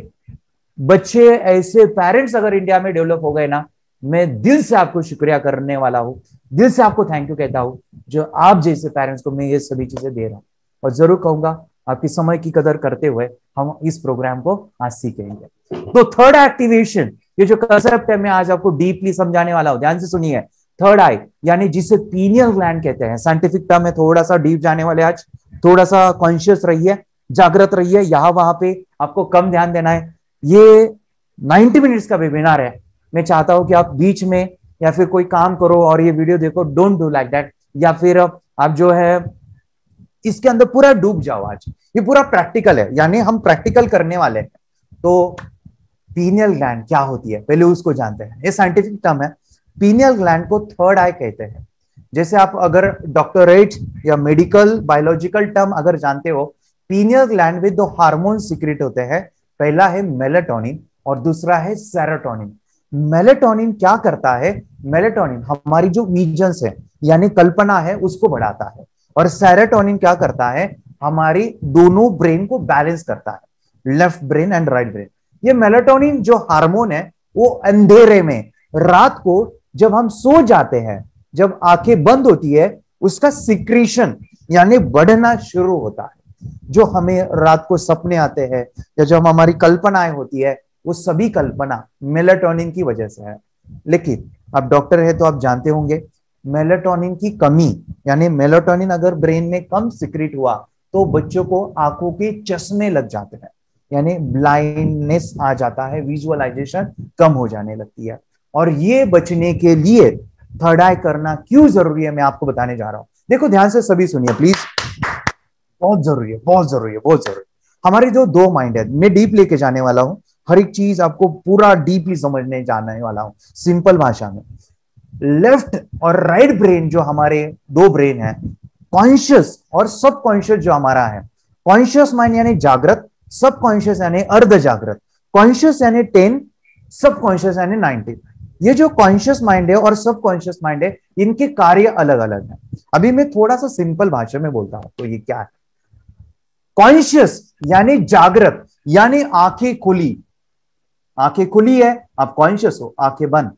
बच्चे, ऐसे पेरेंट्स अगर इंडिया में डेवलप हो गए ना, मैं दिल से आपको शुक्रिया करने वाला हूं, दिल से आपको थैंक यू कहता हूं, जो आप जैसे पेरेंट्स को मैं ये सभी चीजें दे रहा हूं। और जरूर कहूंगा, आपकी समय की कदर करते हुए हम इस प्रोग्राम को आज सीखेंगे। तो थर्ड एक्टिवेशन, ये जो कंसेप्ट है, मैं आज आपको डीपली समझाने वाला हूं, ध्यान से सुनिए। थर्ड आई यानी जिसे पीनियल ग्लैंड कहते हैं, साइंटिफिक टर्म में थोड़ा सा डीप जाने वाले आज। थोड़ा सा कॉन्शियस रहिए, जागृत रहिए, यहां वहां पे आपको कम ध्यान देना है। ये नब्बे मिनट्स का वेबिनार है, मैं चाहता हूं कि आप बीच में या फिर कोई काम करो और ये वीडियो देखो, डोंट डू लाइक दैट। या फिर आप जो है इसके अंदर पूरा डूब जाओ। आज ये पूरा प्रैक्टिकल है, यानी हम प्रैक्टिकल करने वाले हैं। तो पीनियल ग्लैंड क्या होती है पहले उसको जानते हैं। ये साइंटिफिक टर्म है। पीनियल ग्लैंड को थर्ड आई कहते हैं। जैसे आप अगर डॉक्टरेट या मेडिकल बायोलॉजिकल टर्म अगर जानते हो, पीनियल ग्लैंड में दो हार्मोन सीक्रेट होते हैं। पहला है मेलेटोनिन और दूसरा है सेरोटोनिन। मेलेटोनिन क्या करता है? मेलेटोनिन हमारी जो विजन्स है यानी कल्पना है उसको बढ़ाता है, और सेरोटोनिन क्या करता है? हमारी दोनों ब्रेन को बैलेंस करता है, left brain and right brain. ये मेलेटोनिन जो हार्मोन है वो अंधेरे में रात को जब हम सो जाते हैं, जब आंखें बंद होती है, उसका सिक्रीशन यानी बढ़ना शुरू होता है। जो हमें रात को सपने आते हैं या जो हमारी कल्पनाएं होती है, वो सभी कल्पना मेलेटोनिन की वजह से है। लेकिन आप डॉक्टर है तो आप जानते होंगे मेलेटोनिन की कमी यानी मेलेटोनिन अगर ब्रेन में कम सिक्रीट हुआ तो बच्चों को आंखों के चश्मे लग जाते हैं, यानी ब्लाइंडनेस आ जाता है, विजुअलाइजेशन कम हो जाने लगती है। और ये बचने के लिए थर्ड आई करना क्यों जरूरी है मैं आपको बताने जा रहा हूं। देखो ध्यान से सभी सुनिए प्लीज, बहुत जरूरी है, बहुत जरूरी है, बहुत जरूरी। हमारे जो दो माइंड है, मैं डीप लेके जाने वाला हूं, हर एक चीज आपको पूरा डीपली समझने जाने वाला हूं सिंपल भाषा में। लेफ्ट और राइट ब्रेन जो हमारे दो ब्रेन है, कॉन्शियस और सब कॉन्शियस जो हमारा है, कॉन्शियस माइंड यानी जागृत, सब कॉन्शियस यानी अर्ध जागृत। कॉन्शियस यानी टेन, सब कॉन्शियस यानी नाइनटी। ये जो कॉन्शियस माइंड है और सब कॉन्शियस माइंड है, इनके कार्य अलग अलग हैं। अभी मैं थोड़ा सा सिंपल भाषा में बोलता हूं तो ये क्या है? कॉन्शियस यानी जागृत, यानी आंखें खुली, आंखें खुली है, आप कॉन्शियस हो, आंखें बंद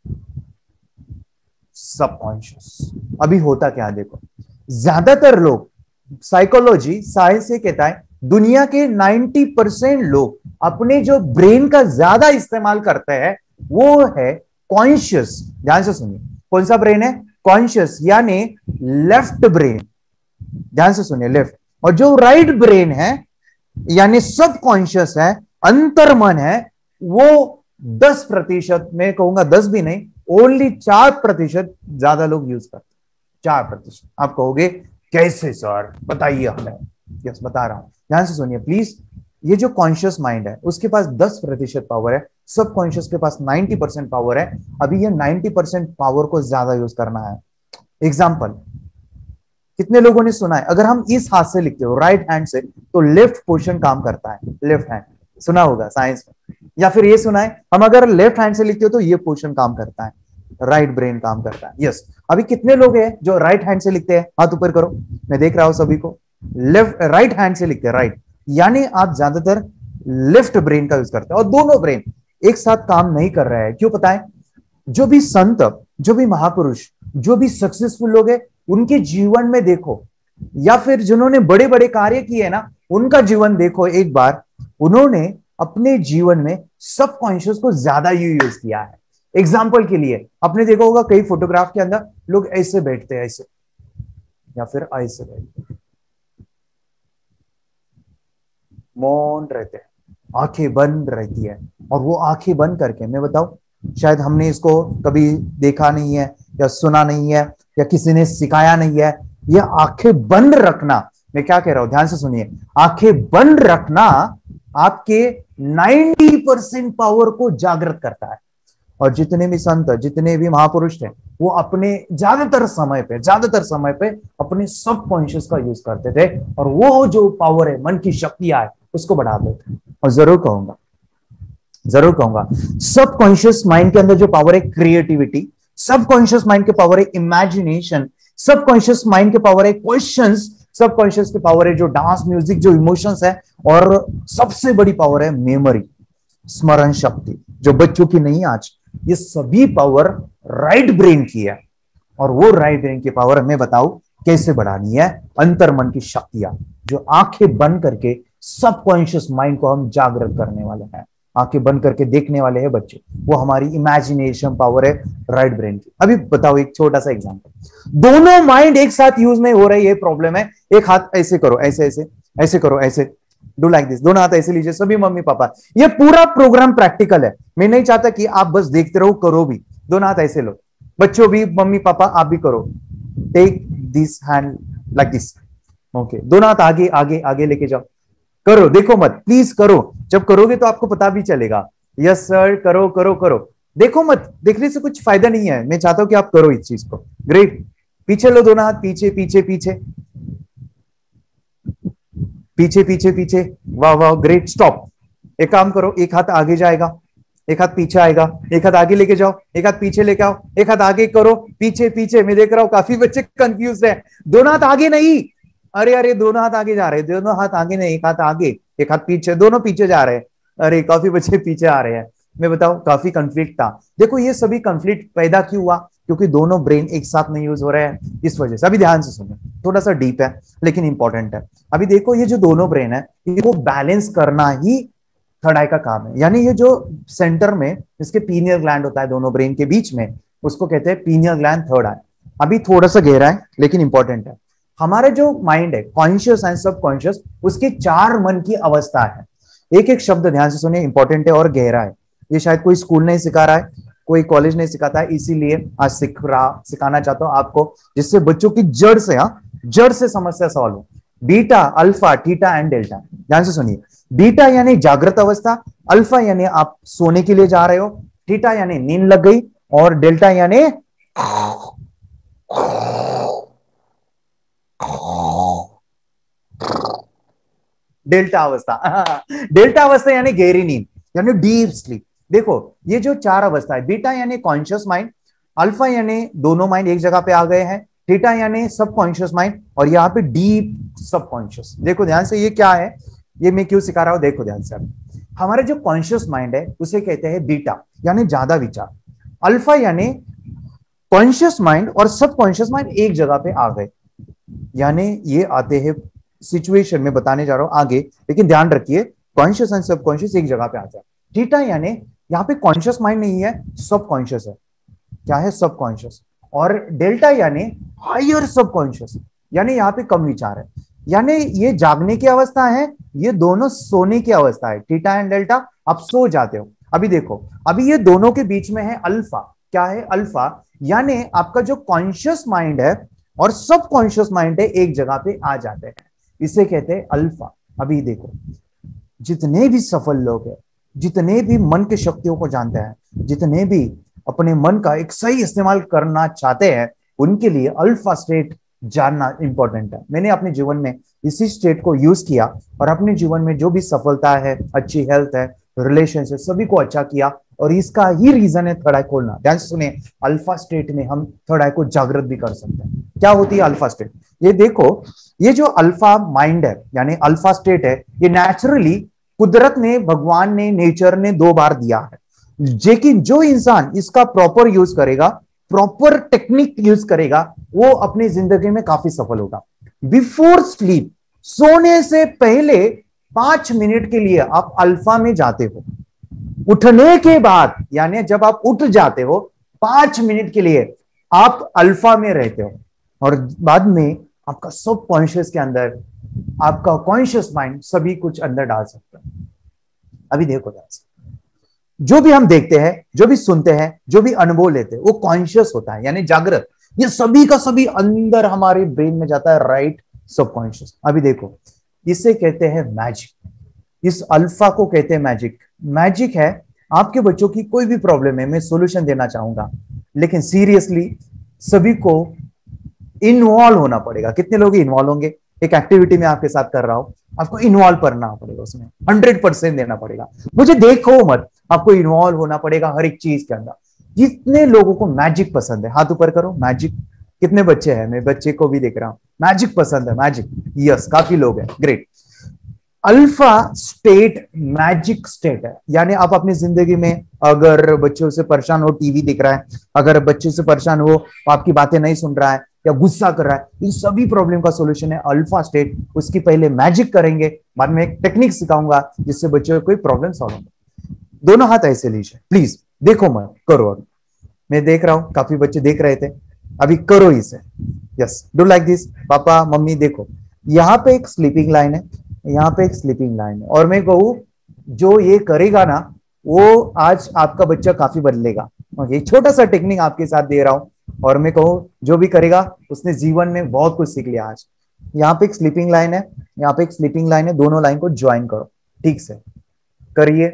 सब कॉन्शियस। अभी होता क्या देखो, ज्यादातर लोग, साइकोलॉजी साइंस ये कहता है दुनिया के नब्बे परसेंट लोग अपने जो ब्रेन का ज्यादा इस्तेमाल करते हैं वो है कॉन्शियस। ध्यान से सुनिए, कौन सा ब्रेन है? कॉन्शियस यानी लेफ्ट ब्रेन। ध्यान से सुनिए, लेफ्ट। और जो राइट ब्रेन है यानी सब कॉन्शियस है, अंतर्मन है, वो दस प्रतिशत, मैं कहूंगा दस भी नहीं, ओनली चार प्रतिशत ज्यादा लोग यूज करते हैं। चार प्रतिशत। आप कहोगे कैसे सर, बताइए हमें। यस बता रहा हूं, ध्यान से सुनिए प्लीज। ये जो कॉन्शियस माइंड है उसके पास दस प्रतिशत पावर है, सब कॉन्शियस के पास नब्बे परसेंट पावर है। अभी ये नब्बे परसेंट पावर को ज्यादा यूज करना है। एग्जाम्पल, कितने लोगों ने सुना है अगर हम इस हाथ से लिखते हो राइट हैंड से तो लेफ्ट पोर्शन काम करता है, लेफ्ट हैंड, सुना होगा साइंस में। या फिर ये सुना है हम अगर लेफ्ट हैंड से लिखते हो तो ये पोर्शन काम करता है, राइट ब्रेन काम करता है। यस, अभी कितने लोग हैं जो राइट हैंड से लिखते हैं? हाथ ऊपर करो, मैं देख रहा हूं सभी को। लेफ्ट राइट हैंड से लिखते हैं, राइट, यानी आप ज्यादातर लेफ्ट ब्रेन का यूज करते हैं। और दोनों ब्रेन एक साथ काम नहीं कर रहा है। क्यों पता है? जो भी संत, जो भी महापुरुष, जो भी सक्सेसफुल लोग हैं, उनके जीवन में देखो, या फिर जिन्होंने बड़े बड़े कार्य किए ना, उनका जीवन देखो एक बार, उन्होंने अपने जीवन में सब कॉन्शियस को ज्यादा यूज किया है। एग्जाम्पल के लिए आपने देखा होगा कई फोटोग्राफ के अंदर लोग ऐसे बैठते हैं, ऐसे, या फिर ऐसे बैठते हैं, मौन रहते हैं, आंखें बंद रहती है। और वो आंखें बंद करके, मैं बताऊं, शायद हमने इसको कभी देखा नहीं है या सुना नहीं है या किसी ने सिखाया नहीं है। ये आंखें बंद रखना, मैं क्या कह रहा हूं ध्यान से सुनिए, आंखें बंद रखना आपके नब्बे परसेंट पावर को जागृत करता है। और जितने भी संत, जितने भी महापुरुष थे, वो अपने ज्यादातर समय पे ज्यादातर समय पे अपने सब कॉन्शियस का यूज करते थे, और वो जो पावर है, मन की शक्तियां है, उसको बढ़ाते थे। और जरूर कहूंगा जरूर कहूंगा सब कॉन्शियस माइंड के अंदर जो पावर है क्रिएटिविटी, सब कॉन्शियस माइंड के पावर है इमेजिनेशन, सब कॉन्शियस माइंड के पावर है क्वेश्चंस, सब कॉन्शियस के पावर है जो डांस, म्यूजिक, जो इमोशंस है, और सबसे बड़ी पावर है मेमोरी, स्मरण शक्ति, जो बच्चों की नहीं आज। ये सभी पावर राइट ब्रेन की है। और वो राइट ब्रेन की पावर हमें बताओ कैसे बढ़ानी है? अंतर्मन की शक्तियां, जो आंखें बंद करके सबकॉन्शियस माइंड को हम जागृत करने वाले हैं। आंखें बंद करके देखने वाले हैं बच्चे, वो हमारी इमेजिनेशन पावर है राइट ब्रेन की। अभी बताओ एक छोटा सा एग्जांपल, दोनों माइंड एक साथ यूज नहीं हो रहे, ये प्रॉब्लम है। एक हाथ ऐसे करो, ऐसे ऐसे ऐसे करो, ऐसे डू लाइक दिस, दोनों हाथ ऐसे लीजिए सभी मम्मी पापा। ये पूरा प्रोग्राम प्रैक्टिकल है, मैं नहीं चाहता कि आप बस देखते रहो, करो भी। दोनों हाथ ऐसे लो, बच्चों भी, मम्मी पापा आप भी करो। Take this hand like this, okay, दोनों हाथ आगे आगे आगे लेके जाओ, करो, देखो मत, प्लीज करो, जब करोगे तो आपको पता भी चलेगा। यस सर, करो करो करो, देखो मत, देखने से कुछ फायदा नहीं है, मैं चाहता हूं कि आप करो इस चीज को। ग्रेट, पीछे लो दोनों हाथ, पीछे पीछे पीछे पीछे पीछे पीछे, वाह वाह, ग्रेट। स्टॉप, एक काम करो, एक हाथ आगे जाएगा, एक हाथ पीछे आएगा, एक हाथ आगे लेके जाओ, एक हाथ पीछे लेके आओ, एक हाथ आगे करो, पीछे पीछे। मैं देख रहा हूं काफी बच्चे कंफ्यूज है, दोनों हाथ आगे नहीं, अरे अरे दोनों हाथ आगे जा रहे हैं, दोनों हाथ आगे नहीं, एक हाथ आगे एक हाथ पीछे, दोनों पीछे जा रहे हैं, अरे काफी बच्चे पीछे आ रहे हैं। मैं बताऊं, काफी कंफ्लिक्ट था। देखो ये सभी कंफ्लिक्ट पैदा क्यों हुआ, क्योंकि दोनों ब्रेन एक साथ नहीं यूज हो रहे हैं, इस वजह से। अभी ध्यान से सुनो, थोड़ा सा डीप है लेकिन इंपॉर्टेंट है। अभी देखो, ये जो दोनों ब्रेन है इनको बैलेंस करना ही थर्ड आई का काम है। यानी ये जो सेंटर में इसके पीनियल ग्लैंड होता है दोनों ब्रेन के बीच में, उसको कहते हैं पीनियल ग्लैंड थर्ड आई। अभी थोड़ा सा गहरा है लेकिन इंपॉर्टेंट है। हमारे जो माइंड है, कॉन्शियस एंड सबकॉन्शियस, उसके चार मन की अवस्था है। एक एक शब्द ध्यान से सुनिए, इंपॉर्टेंट है और गहरा है। ये शायद कोई स्कूल नहीं सिखा रहा है, कोई कॉलेज नहीं सिखाता है, इसीलिए आज सिख रहा सिखाना चाहता हूं आपको, जिससे बच्चों की जड़ से, हाँ जड़ से समस्या सॉल्व हो। Beta, alpha, theta and delta, ध्यान से सुनिए। बीटा यानी जागृत अवस्था, अल्फा यानी आप सोने के लिए जा रहे हो, थीटा यानी नींद लग गई, और डेल्टा यानी डेल्टा अवस्था। डेल्टा अवस्था यानी गहरी नींद, यानी डीप स्लीप। देखो ये जो चार अवस्था है, बीटा यानी कॉन्शियस माइंड, अल्फा यानी दोनों माइंड एक जगह पे आ गए हैं, थीटा यानी सबकॉन्शियस माइंड, और यहाँ पे डीप सबकॉन्शियस। देखो ध्यान से, ये क्या है, ये मैं क्यों सिखा रहा हूं, देखो ध्यान से। हमारे जो कॉन्शियस माइंड है उसे कहते हैं बीटा, यानी ज्यादा विचार। अल्फा यानी कॉन्शियस माइंड और सबकॉन्शियस माइंड एक जगह पे आ गए, यानी ये आते हैं सिचुएशन में, बताने जा रहा हूं आगे, लेकिन ध्यान रखिए कॉन्शियस एंड सबकॉन्शियस एक जगह पे आ जाए। थीटा यानी यहाँ पे कॉन्शियस माइंड नहीं है, सबकॉन्शियस है। क्या है, सबकॉन्शियस। और डेल्टा यानी हायर सबकॉन्शियस, यानी यहाँ पे कम विचार है, यानी ये जागने की अवस्था है, ये दोनों सोने की अवस्था है। थीटा एंड डेल्टा, आप सो जाते हो। अभी देखो, अभी ये दोनों के बीच में है अल्फा। क्या है, अल्फा, यानी आपका जो कॉन्शियस माइंड है और सबकॉन्शियस माइंड है एक जगह पे आ जाते हैं, इसे कहते हैं अल्फा। अभी देखो, जितने भी सफल लोग हैं, जितने भी मन की शक्तियों को जानते हैं, जितने भी अपने मन का एक सही इस्तेमाल करना चाहते हैं, उनके लिए अल्फा स्टेट जानना इंपॉर्टेंट है। मैंने अपने जीवन में इसी स्टेट को यूज किया और अपने जीवन में जो भी सफलता है, अच्छी हेल्थ है, रिलेशनशिप, सभी को अच्छा किया, और इसका ही रीजन है थर्ड आई खोलना। ध्यान से सुनिए, अल्फा स्टेट में हम थर्ड आई को जागृत भी कर सकते हैं। क्या होती है अल्फा स्टेट, ये देखो, ये जो अल्फा माइंड है यानी अल्फा स्टेट है, ये नेचुरली कुदरत ने, भगवान ने, नेचर ने दो बार दिया है। लेकिन जो इंसान इसका प्रॉपर यूज करेगा, प्रॉपर टेक्निक यूज करेगा, वो अपनी जिंदगी में काफी सफल होगा। बिफोर स्लीप, सोने से पहले पांच मिनट के लिए आप अल्फा में जाते हो। उठने के बाद, यानी जब आप उठ जाते हो, पांच मिनट के लिए आप अल्फा में रहते हो, और बाद में आपका सब कॉन्शियस के अंदर आपका कॉन्शियस माइंड सभी कुछ अंदर डाल सकता है। अभी देखो ध्यान से, जो भी हम देखते हैं, जो भी सुनते हैं, जो भी अनुभव लेते हैं, वो कॉन्शियस होता है, यानी जागृत। ये सभी का सभी अंदर हमारे ब्रेन में जाता है, राइट, सबकॉन्शियस। अभी देखो, इसे कहते हैं मैजिक, इस अल्फा को कहते हैं मैजिक। मैजिक है, आपके बच्चों की कोई भी प्रॉब्लम है, मैं सोल्यूशन देना चाहूंगा, लेकिन सीरियसली सभी को इन्वॉल्व होना पड़ेगा। कितने लोग इन्वॉल्व होंगे? एक एक्टिविटी में आपके साथ कर रहा हूं, आपको इन्वॉल्व करना पड़ेगा, उसमें हंड्रेड परसेंट देना पड़ेगा। मुझे देखो मत, आपको इन्वॉल्व होना पड़ेगा हर एक चीज के अंदर। जितने लोगों को मैजिक पसंद है, हाथ ऊपर करो। मैजिक, कितने बच्चे हैं? मैं बच्चे को भी देख रहा हूं, मैजिक पसंद है, मैजिक, यस, काफी लोग हैं, great. Alpha state magic state है, यानी आप अपनी जिंदगी में अगर बच्चों से परेशान हो, टीवी देख रहा है, अगर बच्चे से परेशान हो, आपकी बातें नहीं सुन रहा है या गुस्सा कर रहा है, इन सभी प्रॉब्लम का सॉल्यूशन है अल्फा स्टेट। उसकी पहले मैजिक करेंगे, बाद में एक टेक्निक सिखाऊंगा जिससे बच्चों को कोई प्रॉब्लम सॉल्व होगा। दोनों हाथ ऐसे लीजिए, प्लीज, देखो मत, करो। अब मैं देख रहा हूं काफी बच्चे देख रहे थे, अभी करो इसे, यस, डू लाइक दिस। पापा मम्मी देखो, यहाँ पे एक स्लीपिंग लाइन है, यहाँ पे एक स्लीपिंग लाइन है, और मैं कहूँ जो ये करेगा ना, वो आज आपका बच्चा काफी बदलेगा। ओके, छोटा सा टेक्निक आपके साथ दे रहा हूं, और मैं कहूँ जो भी करेगा उसने जीवन में बहुत कुछ सीख लिया आज। यहाँ पे एक स्लीपिंग लाइन है, यहाँ पे एक स्लीपिंग लाइन है, दोनों लाइन को ज्वाइन करो ठीक से, करिए।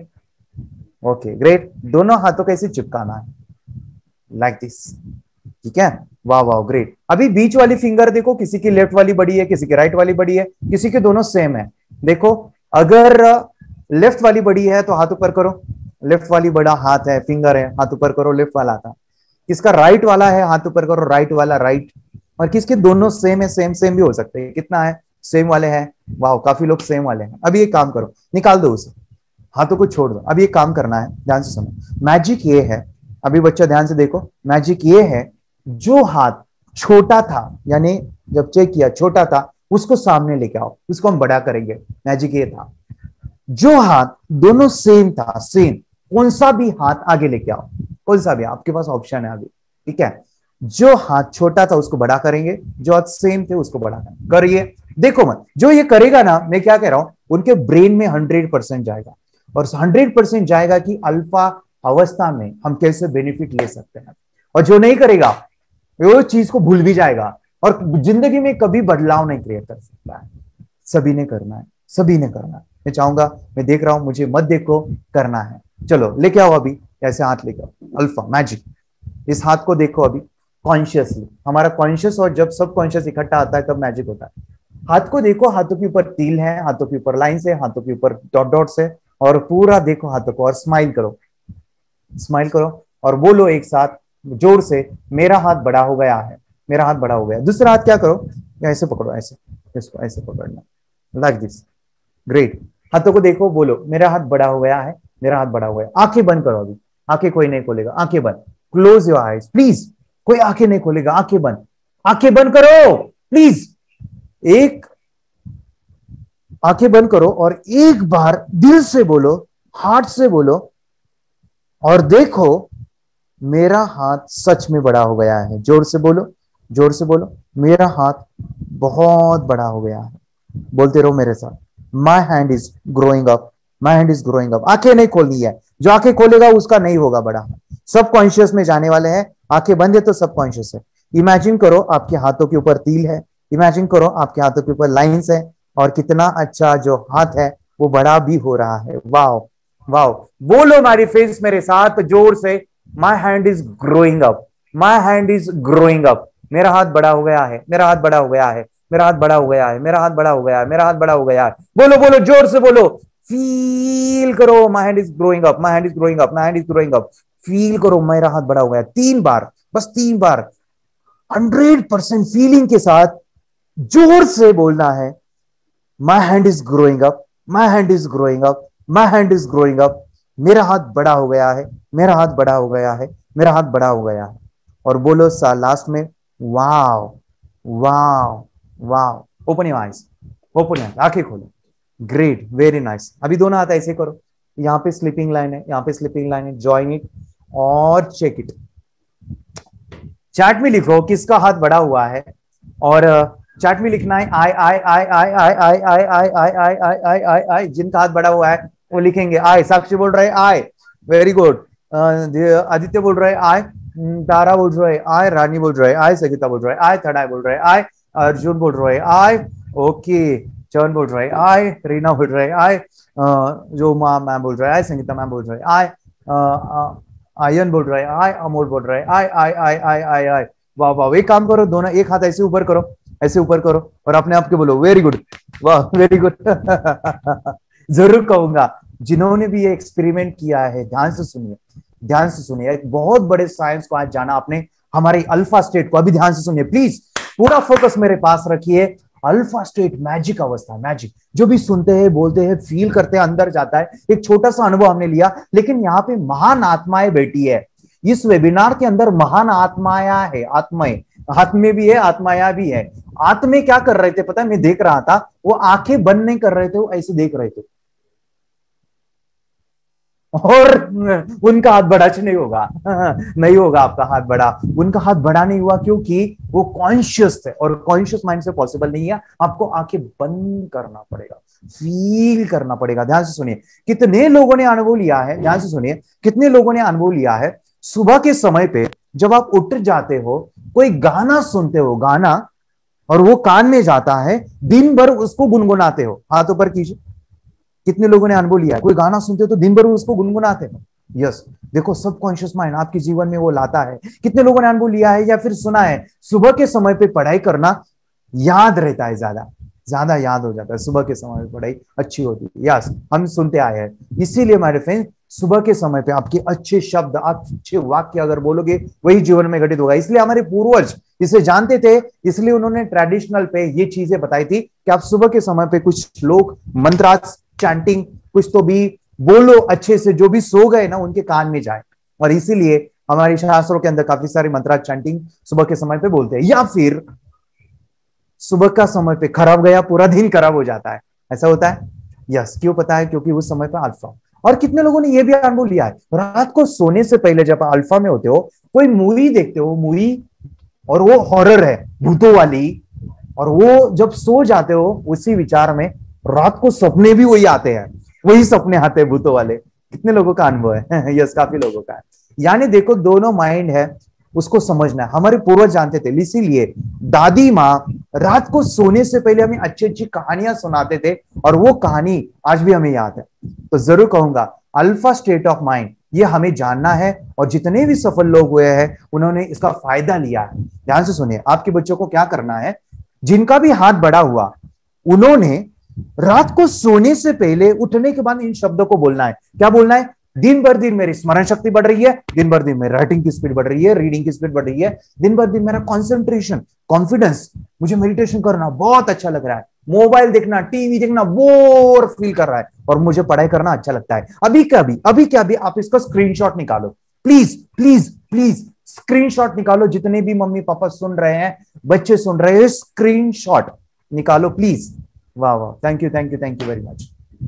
Okay great. दोनों हाथों को ऐसे चिपकाना है लाइक दिस, ठीक है। वाह वाह ग्रेट। अभी बीच वाली फिंगर देखो, किसी की लेफ्ट वाली बड़ी है, किसी की राइट वाली बड़ी है, किसी के दोनों सेम है। देखो अगर लेफ्ट वाली बड़ी है तो हाथ ऊपर करो, लेफ्ट वाली बड़ा हाथ है, फिंगर है, हाथ ऊपर करो, लेफ्ट वाला था। किसका राइट वाला है, हाथ ऊपर करो, राइट वाला राइट। और किसके दोनों सेम है, सेम सेम भी हो सकते हैं। कितना है, सेम वाले हैं। वाह काफी लोग सेम वाले हैं। अभी एक काम करो, निकाल दो उसे, हाथों को छोड़ दो। अभी एक काम करना है, ध्यान से सुनो। मैजिक ये है, अभी बच्चा ध्यान से देखो, मैजिक ये है, जो हाथ छोटा था, यानी जब चेक किया छोटा था, उसको सामने लेके आओ, उसको हम बड़ा करेंगे। मैजिक ये था, जो हाथ दोनों सेम था, सेम, कौन सा भी हाथ आगे लेके आओ, कौन सा भी, आपके पास ऑप्शन है अभी, ठीक है। जो हाथ छोटा था उसको बड़ा करेंगे, जो हाथ सेम थे उसको बड़ा करिए। देखो मत, जो ये करेगा ना, मैं क्या कह रहा हूं, उनके ब्रेन में हंड्रेड परसेंट जाएगा, और हंड्रेड परसेंट जाएगा कि अल्फा अवस्था में हम कैसे बेनिफिट ले सकते हैं। और जो नहीं करेगा वो चीज को भूल भी जाएगा और जिंदगी में कभी बदलाव नहीं क्रिएट कर सकता है। सभी ने करना है, सभी ने करना है। मैं चाहूंगा, मैं देख रहा हूं, मुझे मत देखो, करना है। चलो लेके आओ अभी, ऐसे हाथ लेके आओ, अल्फा मैजिक। इस हाथ को देखो अभी कॉन्शियसली, हमारा कॉन्शियस और जब सब कॉन्शियस इकट्ठा आता है तब मैजिक होता है। हाथ को देखो, हाथों के ऊपर तिल है, हाथों के ऊपर लाइन है, हाथों के ऊपर डॉट डॉट्स है, और पूरा देखो हाथों को, और स्माइल करो, स्माइल करो और बोलो एक साथ जोर से, मेरा हाथ बड़ा हो गया है, मेरा हाथ बड़ा हो गया। दूसरा हाथ क्या करो, ऐसे पकड़ो, ऐसे, इसको ऐसे पकड़ना, लाइक दिस, ग्रेट। हाथों को देखो, बोलो मेरा हाथ बड़ा हो गया है, मेरा हाथ बड़ा हो गया। आंखें बंद करो अभी, आंखें कोई नहीं खोलेगा, आंखें बंद, क्लोज योर आईज प्लीज, कोई आंखें नहीं खोलेगा, आंखें बंद, आंखें बंद करो प्लीज। एक आंखें बंद करो और एक बार दिल से बोलो, हार्ट से बोलो, और देखो मेरा हाथ सच में बड़ा हो गया है। जोर से बोलो, जोर से बोलो, मेरा हाथ बहुत बड़ा हो गया है। बोलते रहो मेरे साथ, my hand is growing up, my hand is growing up. आंखें नहीं खोलनी है, जो आंखें खोलेगा उसका नहीं होगा बड़ा। सब कॉन्शियस में जाने वाले हैं। आंखें बंद है तो सब कॉन्शियस है। इमेजिन करो आपके हाथों के ऊपर तिल है, इमेजिन करो आपके हाथों के ऊपर लाइंस है, और कितना अच्छा जो हाथ है वो बड़ा भी हो रहा है। वाओ वाओ, बोलो मारी फेस मेरे साथ जोर से, my hand is growing up, my hand is growing up. मेरा हाथ बड़ा हो गया है, मेरा हाथ बड़ा हो गया है, मेरा हाथ बड़ा हो गया है, मेरा हाथ बड़ा हो गया है, मेरा हाथ बड़ा हो गया है। बोलो बोलो जोर से बोलो, फील करो, my hand is growing up, my hand is growing up, my hand is growing up. Feel करो मेरा हाथ बड़ा हो गया। तीन बार, बस तीन बार, हंड्रेड परसेंट फीलिंग के साथ जोर से बोलना है, my hand is growing up, my hand is growing up, my hand is growing up. मेरा हाथ बड़ा हो गया है, मेरा हाथ बड़ा हो गया है, मेरा हाथ बड़ा हो गया है। और बोलो सा लास्ट में, wow wow wow. Open your eyes, open your eyes, आंखें खोलो। Great, very nice. अभी दोनों हाथ ऐसे करो, यहाँ पे स्लीपिंग लाइन है, यहाँ पे स्लीपिंग लाइन है, जॉइन इट और चेक इट। चैट में लिखो किसका हाथ बड़ा हुआ है, और चैट में लिखना है आई आई आई आई आई आई आई आई आई आई आई आई आई आई। जिनका हाथ बड़ा हुआ है वो लिखेंगे आई। साक्षी बोल रहे आई, वेरी गुड। आदित्य बोल रहे आई, तारा बोल रहे आई, रानी बोल रहे आई, संगीता बोल रहे आई, थड़ाई बोल रहे आई, अर्जुन बोल रहे आई, ओके, चरण बोल रहे आई, रीना बोल रहे आई, जो माँ मैम बोल रहे आई, संगीता मैम बोल रहे आई, आयन बोल रहे आई, अमोल बोल रहे आई आई आई आई आई आई। वाह वाह, एक काम करो, दोनों एक हाथ ऐसे ऊपर करो, ऐसे ऊपर करो, और अपने आप के बोलो वेरी गुड, वाह वेरी गुड। जरूर कहूंगा जिन्होंने भी ये एक्सपेरिमेंट किया है, ध्यान से सुनिए, ध्यान से सुनिए। एक बहुत बड़े साइंस को आज जाना आपने, हमारे अल्फा स्टेट को। अभी ध्यान से सुनिए प्लीज, पूरा फोकस मेरे पास रखिए। अल्फा स्टेट मैजिक अवस्था, मैजिक जो भी सुनते हैं, बोलते हैं, फील करते हैं, अंदर जाता है। एक छोटा सा अनुभव हमने लिया, लेकिन यहाँ पे महान आत्माएं बैठी है। इस वेबिनार के अंदर महान आत्माया है, आत्माएं, आत्मे भी है, आत्माया भी है। आत्मे क्या कर रहे थे पता है, मैं देख रहा था, वो आंखें बंद नहीं कर रहे थे, वो ऐसे देख रहे थे, और उनका हाथ बड़ा नहीं होगा, नहीं होगा आपका हाथ बड़ा। उनका हाथ बड़ा नहीं हुआ क्योंकि वो कॉन्शियस थे, और कॉन्शियस माइंड से पॉसिबल नहीं है। आपको आंखें बंद करना पड़ेगा, फील करना पड़ेगा। ध्यान से सुनिए, कितने लोगों ने अनुभव लिया है, ध्यान से सुनिए, कितने लोगों ने अनुभव लिया है, सुबह के समय पे जब आप उठ जाते हो, कोई गाना सुनते हो, गाना, और वो कान में जाता है, दिन भर उसको गुनगुनाते हो। हाथ ऊपर कीजिए, कितने लोगों ने अनुभव लिया है? कोई गाना सुनते हो तो दिन भर उसको गुनगुनाते हो। यस, देखो सबकॉन्शियस माइंड आपके जीवन में वो लाता है। कितने लोगों ने अनुभव लिया है या फिर सुना है, सुबह के समय पे पढ़ाई करना याद रहता है, ज्यादा ज्यादा याद हो जाता है। सुबह के समय में पढ़ाई अच्छी होती है। यस, हम सुनते आए हैं। इसीलिए हमारे फ्रेंड, सुबह के समय पे आपके अच्छे शब्द, अच्छे वाक्य अगर बोलोगे, वही जीवन में घटित होगा। इसलिए हमारे पूर्वज इसे जानते थे, इसलिए उन्होंने ट्रेडिशनल पे ये चीजें बताई थी कि आप सुबह के समय पे कुछ श्लोक, मंत्रार्थ, चैंटिंग कुछ तो भी बोलो अच्छे से, जो भी सो गए ना उनके कान में जाए। और इसीलिए हमारे शास्त्रों के अंदर काफी सारे मंत्रार्थ, चैंटिंग सुबह के समय पे बोलते हैं। या फिर सुबह का समय पे खराब गया, पूरा दिन खराब हो जाता है, ऐसा होता है। यस, क्यों पता है? क्योंकि उस समय पे अल्फा। और कितने लोगों ने यह भी अनुभव लिया है, रात को सोने से पहले जब अल्फा में होते हो, कोई मूवी देखते हो, मूवी और वो हॉरर है, भूतों वाली, और वो जब सो जाते हो उसी विचार में, रात को सपने भी वही आते हैं, वही सपने आते हैं भूतों वाले। कितने लोगों का अनुभव है? यस, काफी लोगों का है। यानी देखो, दोनों माइंड है, उसको समझना है। हमारे पूर्वज जानते थे, इसीलिए दादी माँ रात को सोने से पहले हमें अच्छी अच्छी कहानियां सुनाते थे, और वो कहानी आज भी हमें याद है। तो जरूर कहूंगा, अल्फा स्टेट ऑफ माइंड ये हमें जानना है, और जितने भी सफल लोग हुए हैं उन्होंने इसका फायदा लिया है। ध्यान से सुनिए, आपके बच्चों को क्या करना है, जिनका भी हाथ बड़ा हुआ, उन्होंने रात को सोने से पहले उठने के बाद इन शब्दों को बोलना है। क्या बोलना है? दिन भर दिन मेरी स्मरण शक्ति बढ़ रही है, दिन भर दिन मेरी राइटिंग की स्पीड बढ़ रही है, रीडिंग की स्पीड बढ़ रही है, दिन भर दिन मेरा कंसंट्रेशन, कॉन्फिडेंस, मुझे मेडिटेशन करना बहुत अच्छा लग रहा है, मोबाइल देखना, टीवी देखना बोर फील कर रहा है, और मुझे पढ़ाई करना अच्छा लगता है। अभी क्या अभी अभी क्या अभी आप इसका स्क्रीनशॉट निकालो, प्लीज प्लीज प्लीज स्क्रीनशॉट निकालो। जितने भी मम्मी पापा सुन रहे हैं, बच्चे सुन रहे हैं, स्क्रीनशॉट निकालो प्लीज। वाह वाह, thank you thank you thank you very much.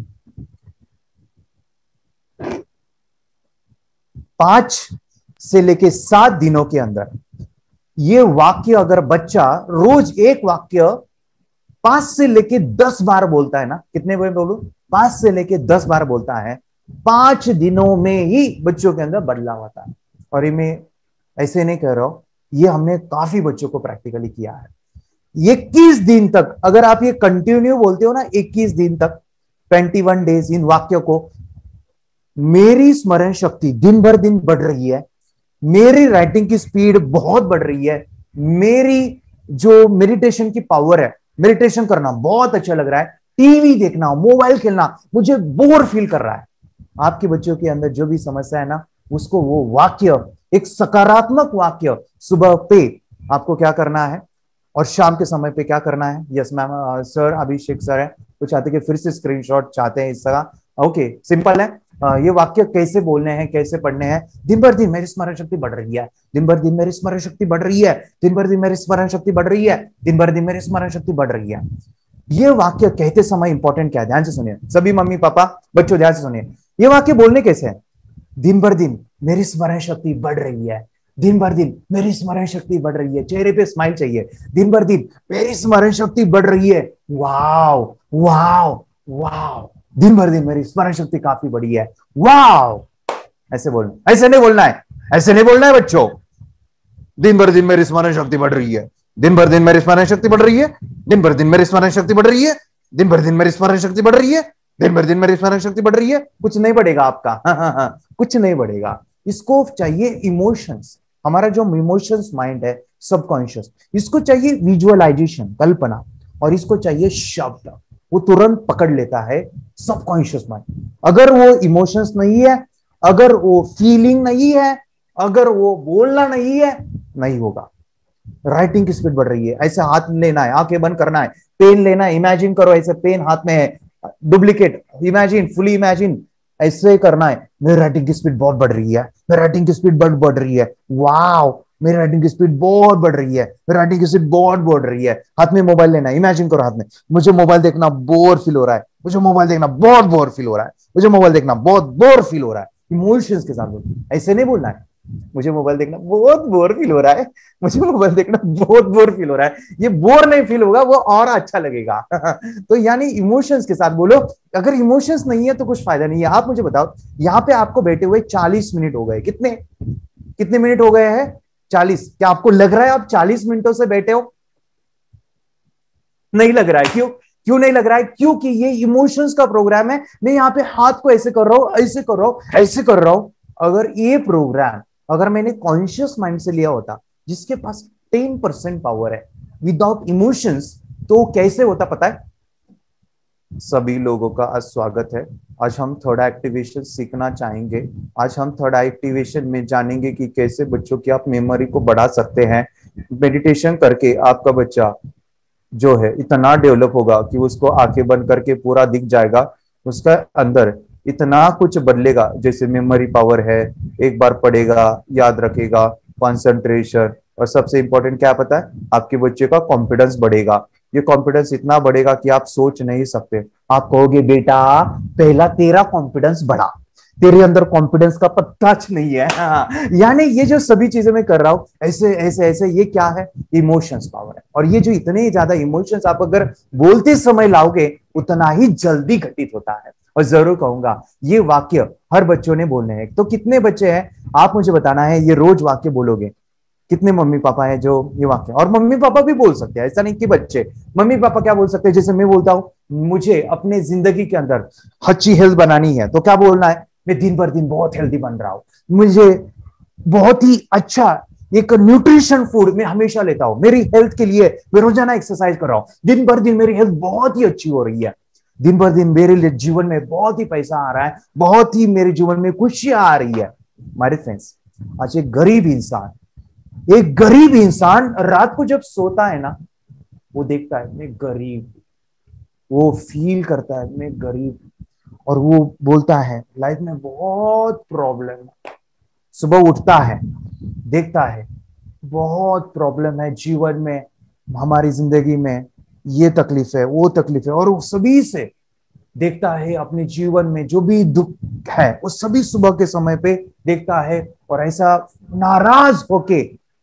पांच से लेके सात दिनों के अंदर ये वाक्य अगर बच्चा रोज एक वाक्य पांच से लेके दस बार बोलता है ना, कितने बार बोलूं? पांच से लेके दस बार बोलता है, पांच दिनों में ही बच्चों के अंदर बदलाव आता है। और ये मैं ऐसे नहीं कह रहा हूं, ये हमने काफी बच्चों को प्रैक्टिकली किया है। इक्कीस दिन तक अगर आप ये कंटिन्यू बोलते हो ना, इक्कीस दिन तक, इक्कीस डेज, इन वाक्यों को, मेरी स्मरण शक्ति दिन भर दिन बढ़ रही है, मेरी राइटिंग की स्पीड बहुत बढ़ रही है, मेरी जो मेडिटेशन की पावर है, मेडिटेशन करना बहुत अच्छा लग रहा है, टीवी देखना, मोबाइल खेलना मुझे बोर फील कर रहा है। आपके बच्चों के अंदर जो भी समस्या है ना, उसको वो वाक्य, एक सकारात्मक वाक्य सुबह पे आपको क्या करना है और शाम के समय पे क्या करना है। Yes ma'am, sir Abhishek sir है, वो चाहते कि फिर से स्क्रीनशॉट चाहते हैं इस तरह। ओके, सिंपल है। Uh, ये वाक्य कैसे बोलने हैं, कैसे पढ़ने हैं। दिन भर दिन मेरी स्मरण शक्ति बढ़ रही है, दिन भर दिन मेरी स्मरण शक्ति बढ़ रही है, दिन भर दिन मेरी स्मरण शक्ति बढ़ रही है, दिन भर दिन मेरी स्मरण शक्ति बढ़ रही है। ये वाक्य कहते समय इंपॉर्टेंट क्या है, ध्यान से सुनिए सभी मम्मी पापा बच्चों, ध्यान से सुनिए। ये वाक्य बोलने कैसे है? दिन भर दिन मेरी स्मरण शक्ति बढ़ रही है, दिन भर दिन मेरी स्मरण शक्ति बढ़ रही है, चेहरे पे स्माइल चाहिए, दिन भर दिन मेरी स्मरण शक्ति बढ़ रही है, वाव वाव वाव, दिन भर दिन मेरी स्मरण शक्ति काफी बढ़ी है, वाव। ऐसे बोलना, ऐसे नहीं बोलना है, ऐसे नहीं बोलना है बच्चों। दिन भर दिन मेरी स्मरण शक्ति बढ़ रही है, दिन भर दिन मेरी स्मरण शक्ति बढ़ रही है, दिन भर दिन मेरी स्मरण शक्ति बढ़ रही है, दिन भर दिन मेरी स्मरण शक्ति बढ़ रही है, दिन भर दिन मेरी स्मरण शक्ति बढ़ रही है। कुछ नहीं बढ़ेगा आपका, हाँ हाँ हाँ, कुछ नहीं बढ़ेगा। इसको चाहिए इमोशंस, हमारा जो इमोशंस माइंड है सबकॉन्शियस, इसको चाहिए विजुअलाइजेशन, कल्पना, और इसको चाहिए शब्द, वो तुरंत पकड़ लेता है सबकॉन्शियस माइंड। अगर वो इमोशंस नहीं है, अगर वो फीलिंग नहीं है, अगर वो बोलना नहीं है, नहीं होगा। राइटिंग की स्पीड बढ़ रही है, ऐसे हाथ लेना है, आंखें बंद करना है, पेन लेना है, इमेजिन करो ऐसे पेन हाथ में है, डुप्लीकेट इमेजिन, फुली इमेजिन, ऐसे करना है। मेरी राइटिंग की स्पीड बहुत बढ़ रही है, मेरी राइटिंग की स्पीड बहुत बढ़ रही है, वाव, मेरी राइटिंग की स्पीड बहुत बढ़ रही है, मेरी राइटिंग की स्पीड बहुत बढ़ रही है। हाथ में मोबाइल लेना है, इमेजिन करो हाथ में, मुझे मोबाइल देखना बोर फील हो रहा है, मुझे मोबाइल देखना बहुत बोर फील हो रहा है, मुझे मोबाइल देखना बहुत बोर फील हो रहा है। इमोशंस के साथ बोलना, ऐसे नहीं बोलना है मुझे मोबाइल देखना बहुत बोर फील हो रहा है, मुझे मोबाइल देखना बहुत बोर फील हो रहा है। ये बोर नहीं फील होगा, वो और अच्छा लगेगा। तो यानी इमोशंस के साथ बोलो। अगर इमोशंस नहीं है तो कुछ फायदा नहीं है। आप मुझे बताओ, यहाँ पे आपको बैठे हुए चालीस मिनट हो गए, कितने कितने मिनट हो गए हैं? चालीस। क्या आपको लग रहा है आप चालीस मिनटों से बैठे हो? नहीं लग रहा है। क्यों क्यों नहीं लग रहा है? क्योंकि ये इमोशंस का प्रोग्राम है। मैं यहाँ पे हाथ को ऐसे कर रहा हूं, ऐसे कर रहा हूं, ऐसे कर रहा हूं। अगर ये प्रोग्राम अगर मैंने कॉन्शियस माइंड से लिया होता, जिसके पास टेन परसेंट पावर है विदाउट इमोशंस, तो कैसे होता पता है? सभी लोगों का आज स्वागत है। आज हम थर्ड एक्टिवेशन सीखना चाहेंगे। आज हम थर्ड एक्टिवेशन में जानेंगे कि कैसे बच्चों की आप मेमोरी को बढ़ा सकते हैं। मेडिटेशन करके आपका बच्चा जो है इतना डेवलप होगा कि उसको आंखें बंद करके पूरा दिख जाएगा। उसका अंदर इतना कुछ बदलेगा, जैसे मेमोरी पावर है, एक बार पढ़ेगा, याद रखेगा, कॉन्सेंट्रेशन, और सबसे इंपॉर्टेंट क्या पता है? आपके बच्चे का कॉन्फिडेंस बढ़ेगा। ये कॉन्फिडेंस इतना बढ़ेगा कि आप सोच नहीं सकते। आप कहोगे बेटा पहला तेरा कॉन्फिडेंस बढ़ा, तेरे अंदर कॉन्फिडेंस का पत्ता नहीं है। हाँ। यानी ये जो सभी चीजें मैं कर रहा हूं ऐसे ऐसे ऐसे, ये क्या है? इमोशंस पावर है। और ये जो इतने ज्यादा इमोशंस आप अगर बोलते समय लाओगे उतना ही जल्दी घटित होता है। और जरूर कहूंगा ये वाक्य हर बच्चों ने बोलने हैं। तो कितने बच्चे हैं आप मुझे बताना है, ये रोज वाक्य बोलोगे? कितने मम्मी पापा है जो ये वाक्य, और मम्मी पापा भी बोल सकते हैं, ऐसा नहीं कि बच्चे। मम्मी पापा क्या बोल सकते हैं? जैसे मैं बोलता हूं मुझे अपने जिंदगी के अंदर अच्छी हेल्थ बनानी है, तो क्या बोलना है? मैं दिन भर दिन बहुत हेल्दी बन रहा हूं, मुझे बहुत ही अच्छा एक न्यूट्रिशन फूड मैं हमेशा लेता हूं, मेरी हेल्थ के लिए मैं रोजाना एक्सरसाइज कर रहा हूं, दिन भर दिन मेरी हेल्थ बहुत ही अच्छी हो रही है, दिन भर दिन मेरे लिए जीवन में बहुत ही पैसा आ रहा है, बहुत ही मेरे जीवन में खुशियां आ रही है। हमारे फ्रेंड्स, आज एक गरीब इंसान एक गरीब इंसान रात को जब सोता है ना, वो देखता है मैं गरीब, वो फील करता है मैं गरीब, और वो बोलता है लाइफ में बहुत प्रॉब्लम है। सुबह उठता है, देखता है बहुत प्रॉब्लम है जीवन में, हमारी जिंदगी में ये तकलीफ है, वो तकलीफ है, और वो सभी से देखता है अपने जीवन में जो भी दुख है वो सभी सुबह के समय पे देखता है, और ऐसा नाराज होके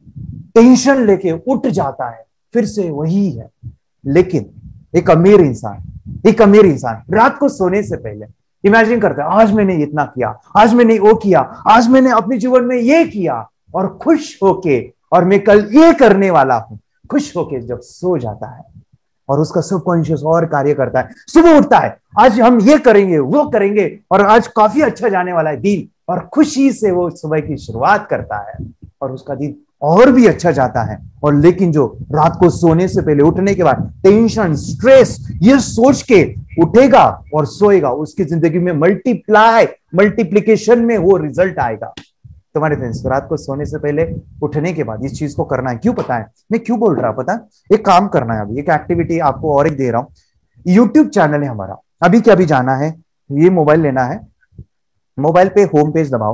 टेंशन लेके उठ जाता है, फिर से वही है। लेकिन एक अमीर इंसान एक अमीर इंसान रात को सोने से पहले इमेजिन करता है आज मैंने इतना किया, आज मैंने वो किया, आज मैंने अपने जीवन में ये किया, और खुश होके, और मैं कल ये करने वाला हूं, खुश होके जब सो जाता है और उसका सबकॉन्शियस और कार्य करता है, सुबह उठता है आज हम ये करेंगे वो करेंगे, और आज काफी अच्छा जाने वाला है दिन, और खुशी से वो सुबह की शुरुआत करता है और उसका दिन और भी अच्छा जाता है। और लेकिन जो रात को सोने से पहले उठने के बाद टेंशन, स्ट्रेस, ये सोच के उठेगा और सोएगा, उसकी जिंदगी में मल्टीप्लाई मल्टीप्लीकेशन में वो रिजल्ट आएगा। तुम्हारे फ्रेंड्स, रात को सोने से पहले उठने के बाद इस चीज को करना है। क्यों पता है? मैं क्यों बोल रहा हूं पता है? एक काम करना है, अभी एक एक्टिविटी आपको और एक दे रहा हूं। यूट्यूब चैनल है हमारा, अभी क्या अभी जाना है, ये मोबाइल लेना है, मोबाइल पे होम पेज दबाओ,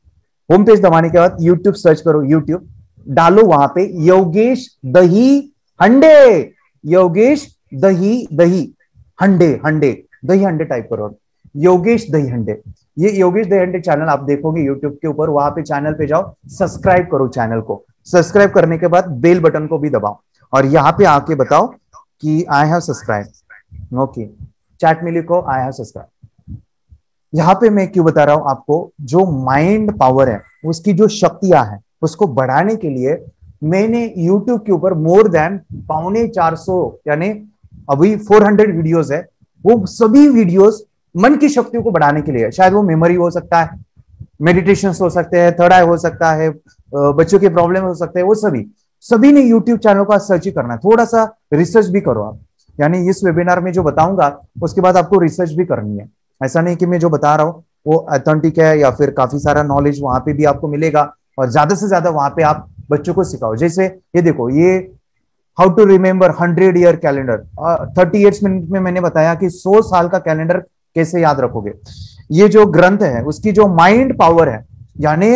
होम पेज दबाने के बाद यूट्यूब सर्च करो, यूट्यूब डालो, वहां पे योगेश दही हंडे, योगेश दही दही हंडे हंडे दही हंडे टाइप करो, योगेश दही हंडे। ये योगेश दही हंडे चैनल आप देखोगे यूट्यूब के ऊपर, वहां पे चैनल पे जाओ, सब्सक्राइब करो चैनल को, सब्सक्राइब करने के बाद बेल बटन को भी दबाओ, और यहाँ पे आके बताओ कि I have subscribe. Okay, chat में लिखो आई हैव सब्सक्राइब। यहाँ पे मैं क्यों बता रहा हूं आपको, जो माइंड पावर है उसकी जो शक्तियां हैं उसको बढ़ाने के लिए मैंने YouTube के ऊपर मोर देन पौने चार सौ यानी अभी चार सौ वीडियोस है, वो सभी वीडियोस मन की शक्तियों को बढ़ाने के लिए, शायद वो मेमोरी हो सकता है, मेडिटेशन हो सकते हैं, थर्ड आई हो सकता है, बच्चों के प्रॉब्लम हो सकते हैं, वो सभी सभी ने यूट्यूब चैनल का सर्च ही करना है। थोड़ा सा रिसर्च भी करो आप, यानी इस वेबिनार में जो बताऊंगा उसके बाद आपको रिसर्च भी करनी है। ऐसा नहीं कि मैं जो बता रहा हूँ वो ऑथेंटिक है या फिर काफी सारा नॉलेज वहां पे भी आपको मिलेगा, और ज्यादा से ज्यादा वहां पे आप बच्चों को सिखाओ। जैसे ये देखो, ये how to remember hundred year calendar, thirty eight minute में मैंने बताया कि सौ साल का कैलेंडर कैसे याद रखोगे। ये जो ग्रंथ है उसकी जो माइंड पावर है, यानी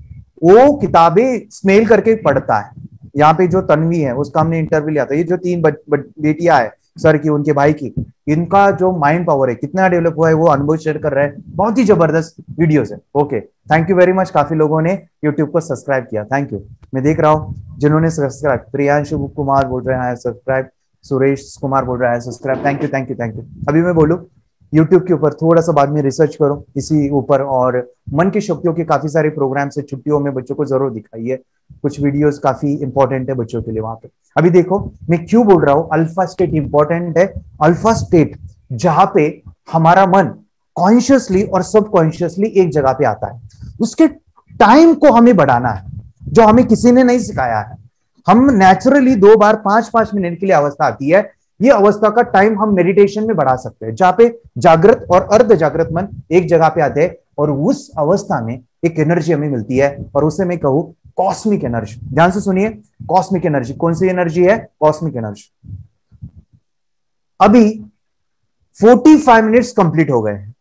वो किताबें स्मेल करके पढ़ता है। यहाँ पे जो तन्वी है उसका हमने इंटरव्यू लिया था, ये जो तीन बेटियां है सर की, उनके भाई की, इनका जो माइंड पावर है कितना डेवलप हुआ है वो अनुभव शेयर कर रहे हैं। बहुत ही जबरदस्त वीडियोस है। Okay, thank you very much. काफी लोगों ने यूट्यूब को सब्सक्राइब किया, थैंक यू। मैं देख रहा हूँ जिन्होंने सब्सक्राइब, प्रियांशु कुमार बोल रहे हैं सब्सक्राइब, सुरेश कुमार बोल रहा है subscribe, thank you thank you thank you. अभी मैं बोलूँ यूट्यूब के ऊपर थोड़ा सा बाद में रिसर्च करो इसी ऊपर, और मन की शक्तियों के काफी सारे प्रोग्राम्स है छुट्टियों में, बच्चों को जरूर दिखाइए। कुछ वीडियोस काफी इंपॉर्टेंट है बच्चों के लिए वहां पे। अभी देखो मैं क्यों बोल रहा हूं अल्फा स्टेट इंपॉर्टेंट है। अल्फा स्टेट जहां पे हमारा मन कॉन्शियसली और सबकॉन्शियसली एक जगह पे आता है, उसके टाइम को हमें बढ़ाना है, जो हमें किसी ने नहीं सिखाया है। हम नेचुरली दो बार पांच पांच मिनट के लिए अवस्था आती है, ये अवस्था का टाइम हम मेडिटेशन में बढ़ा सकते हैं, जहां पे जागृत और अर्ध जागृत मन एक जगह पे आते हैं, और उस अवस्था में एक एनर्जी हमें मिलती है, और उसे मैं कहूं कॉस्मिक एनर्जी। ध्यान से सुनिए, कॉस्मिक एनर्जी कौन सी एनर्जी है? Cosmic energy. अभी पैंतालीस मिनट्स कंप्लीट हो गए हैं,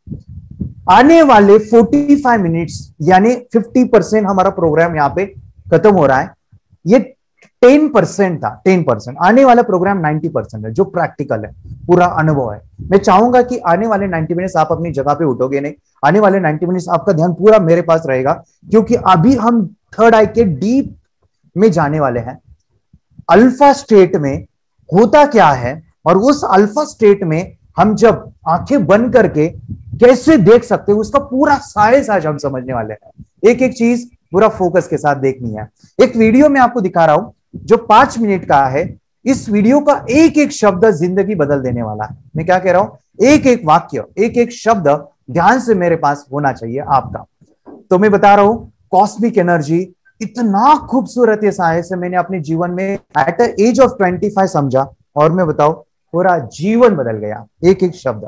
आने वाले पैंतालीस मिनट्स यानी पचास परसेंट हमारा प्रोग्राम यहाँ पे खत्म हो रहा है। ये दस परसेंट था, दस परसेंट आने वाला प्रोग्राम नब्बे परसेंट है, जो प्रैक्टिकल है, पूरा अनुभव है। मैं चाहूंगा कि आने वाले नब्बे मिनट्स आप अपनी जगह पे उठोगे नहीं, आने वाले नब्बे मिनट्स आपका ध्यान पूरा मेरे पास रहेगा, क्योंकि अभी हम थर्ड आई के डीप में जाने वाले हैं। अल्फा स्टेट में होता क्या है, और उस अल्फा स्टेट में हम जब आंखें बंद करके कैसे देख सकते हैं, उसका पूरा साइंस आज हम समझने वाले हैं। एक एक चीज पूरा फोकस के साथ देखनी है। एक वीडियो में आपको दिखा रहा हूं जो पांच मिनट का है। इस वीडियो का एक एक शब्द जिंदगी बदल देने वाला है। मैं क्या कह रहा हूं, एक एक वाक्य, एक एक शब्द ध्यान से मेरे पास होना चाहिए आपका। तो मैं बता रहा हूं कॉस्मिक एनर्जी इतना खूबसूरत है साइंस, मैंने अपने जीवन में at the age of twenty five समझा, और मैं बताऊं पूरा जीवन बदल गया। एक एक शब्द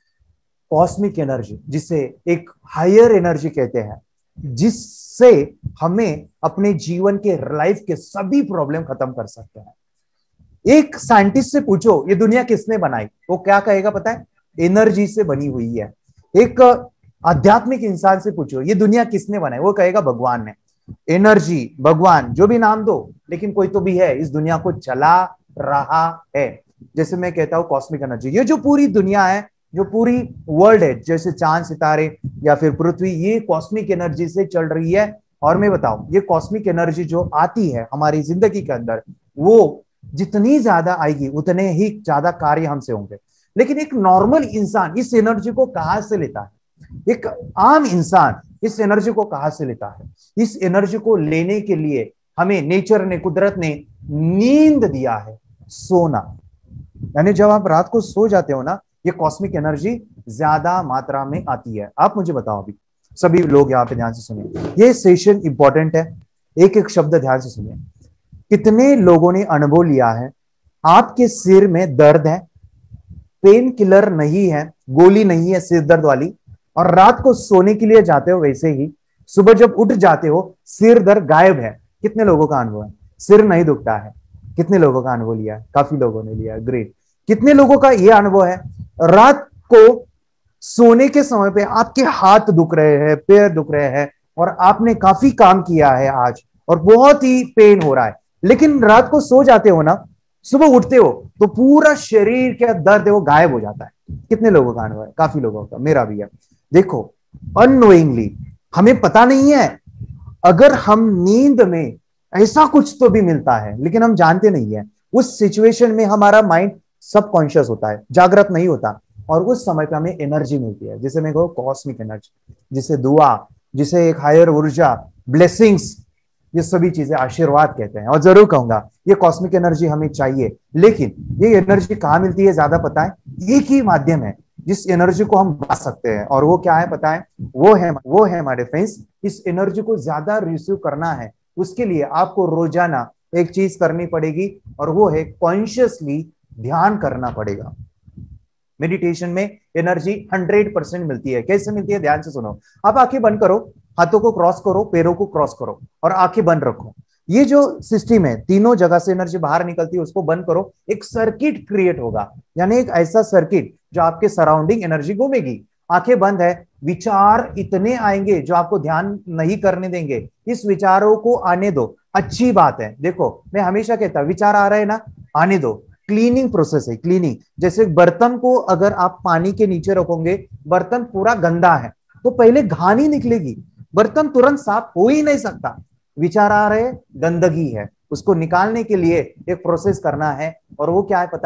कॉस्मिक एनर्जी, जिसे एक हायर एनर्जी कहते हैं, जिससे हमें अपने जीवन के लाइफ के सभी प्रॉब्लम खत्म कर सकते हैं। एक साइंटिस्ट से पूछो ये दुनिया किसने बनाई, वो क्या कहेगा पता है? एनर्जी से बनी हुई है। एक आध्यात्मिक इंसान से पूछो ये दुनिया किसने बनाई, वो कहेगा भगवान ने। एनर्जी, भगवान, जो भी नाम दो, लेकिन कोई तो भी है इस दुनिया को चला रहा है। जैसे मैं कहता हूं कॉस्मिक एनर्जी, ये जो पूरी दुनिया है, जो पूरी वर्ल्ड है, जैसे चांद सितारे या फिर पृथ्वी, ये कॉस्मिक एनर्जी से चल रही है। और मैं बताऊं ये कॉस्मिक एनर्जी जो आती है हमारी जिंदगी के अंदर, वो जितनी ज्यादा आएगी उतने ही ज्यादा कार्य हमसे होंगे। लेकिन एक नॉर्मल इंसान इस एनर्जी को कहां से लेता है? एक आम इंसान इस एनर्जी को कहां से लेता है? इस एनर्जी को लेने के लिए हमें नेचर ने, कुदरत ने नींद दिया है, सोना। यानी जब आप रात को सो जाते हो ना, ये कॉस्मिक एनर्जी ज्यादा मात्रा में आती है। आप मुझे बताओ, अभी सभी लोग यहाँ पे ध्यान से सुनिए, ये सेशन इंपॉर्टेंट है, एक एक शब्द ध्यान से सुनिए। कितने लोगों ने अनुभव लिया है आपके सिर में दर्द है, पेन किलर नहीं है, गोली नहीं है सिर दर्द वाली, और रात को सोने के लिए जाते हो, वैसे ही सुबह जब उठ जाते हो सिर दर्द गायब है। कितने लोगों का अनुभव है? सिर नहीं दुखता है। कितने लोगों का अनुभव लिया है? काफी लोगों ने लिया है, ग्रेट। कितने लोगों का यह अनुभव है रात को सोने के समय पे आपके हाथ दुख रहे हैं, पैर दुख रहे हैं, और आपने काफी काम किया है आज और बहुत ही पेन हो रहा है, लेकिन रात को सो जाते हो ना, सुबह उठते हो तो पूरा शरीर का दर्द है वो गायब हो जाता है। कितने लोगों का अनुभव है? काफी लोगों का, मेरा भी है। देखो अननोइंगली, हमें पता नहीं है, अगर हम नींद में ऐसा कुछ तो भी मिलता है, लेकिन हम जानते नहीं है। उस सिचुएशन में हमारा माइंड सबकॉन्शियस होता है, जागृत नहीं होता, और उस समय पे हमें एनर्जी मिलती है, जिसे मैं कहूँ कॉस्मिक एनर्जी, जिसे दुआ, जिसे एक हायर ऊर्जा, ब्लेसिंग्स, ये सभी चीजें आशीर्वाद कहते हैं। और जरूर कहूंगा ये कॉस्मिक एनर्जी हमें चाहिए, लेकिन ये एनर्जी कहाँ मिलती है ज्यादा पता है? एक ही माध्यम है जिस एनर्जी को हम बा सकते हैं, और वो क्या है पता है? वो है वो है हमारे फ्रेंड्स, इस एनर्जी को ज्यादा रिसीव करना है, उसके लिए आपको रोजाना एक चीज करनी पड़ेगी, और वो है कॉन्शियसली ध्यान करना पड़ेगा। मेडिटेशन में एनर्जी हंड्रेड परसेंट मिलती है। कैसे मिलती है? ध्यान से सुनो। आप आंखें बंद करो, हाथों को क्रॉस करो, पैरों को क्रॉस करो, और आंखें बंद रखो। ये जो सिस्टम है, तीनों जगह से एनर्जी बाहर निकलती है, उसको बंद करो, एक सर्किट क्रिएट होगा, यानी एक ऐसा सर्किट जो आपके सराउंडिंग एनर्जी घूमेगी। आंखें बंद है, विचार इतने आएंगे जो आपको ध्यान नहीं करने देंगे। इस विचारों को आने दो, अच्छी बात है। देखो मैं हमेशा कहता हूं विचार आ रहे हैं ना, आने दो। क्लीनिंग प्रोसेस है, क्लीनिंग। जैसे बर्तन को अगर आप पानी के नीचे रखोगे, बर्तन पूरा गंदा है तो पहले घानी निकलेगी, बर्तन तुरंत साफ हो ही नहीं सकता। विचार आ रहे, गंदगी है, उसको निकालने के लिए एक प्रोसेस करना है, और वो क्या है पता है?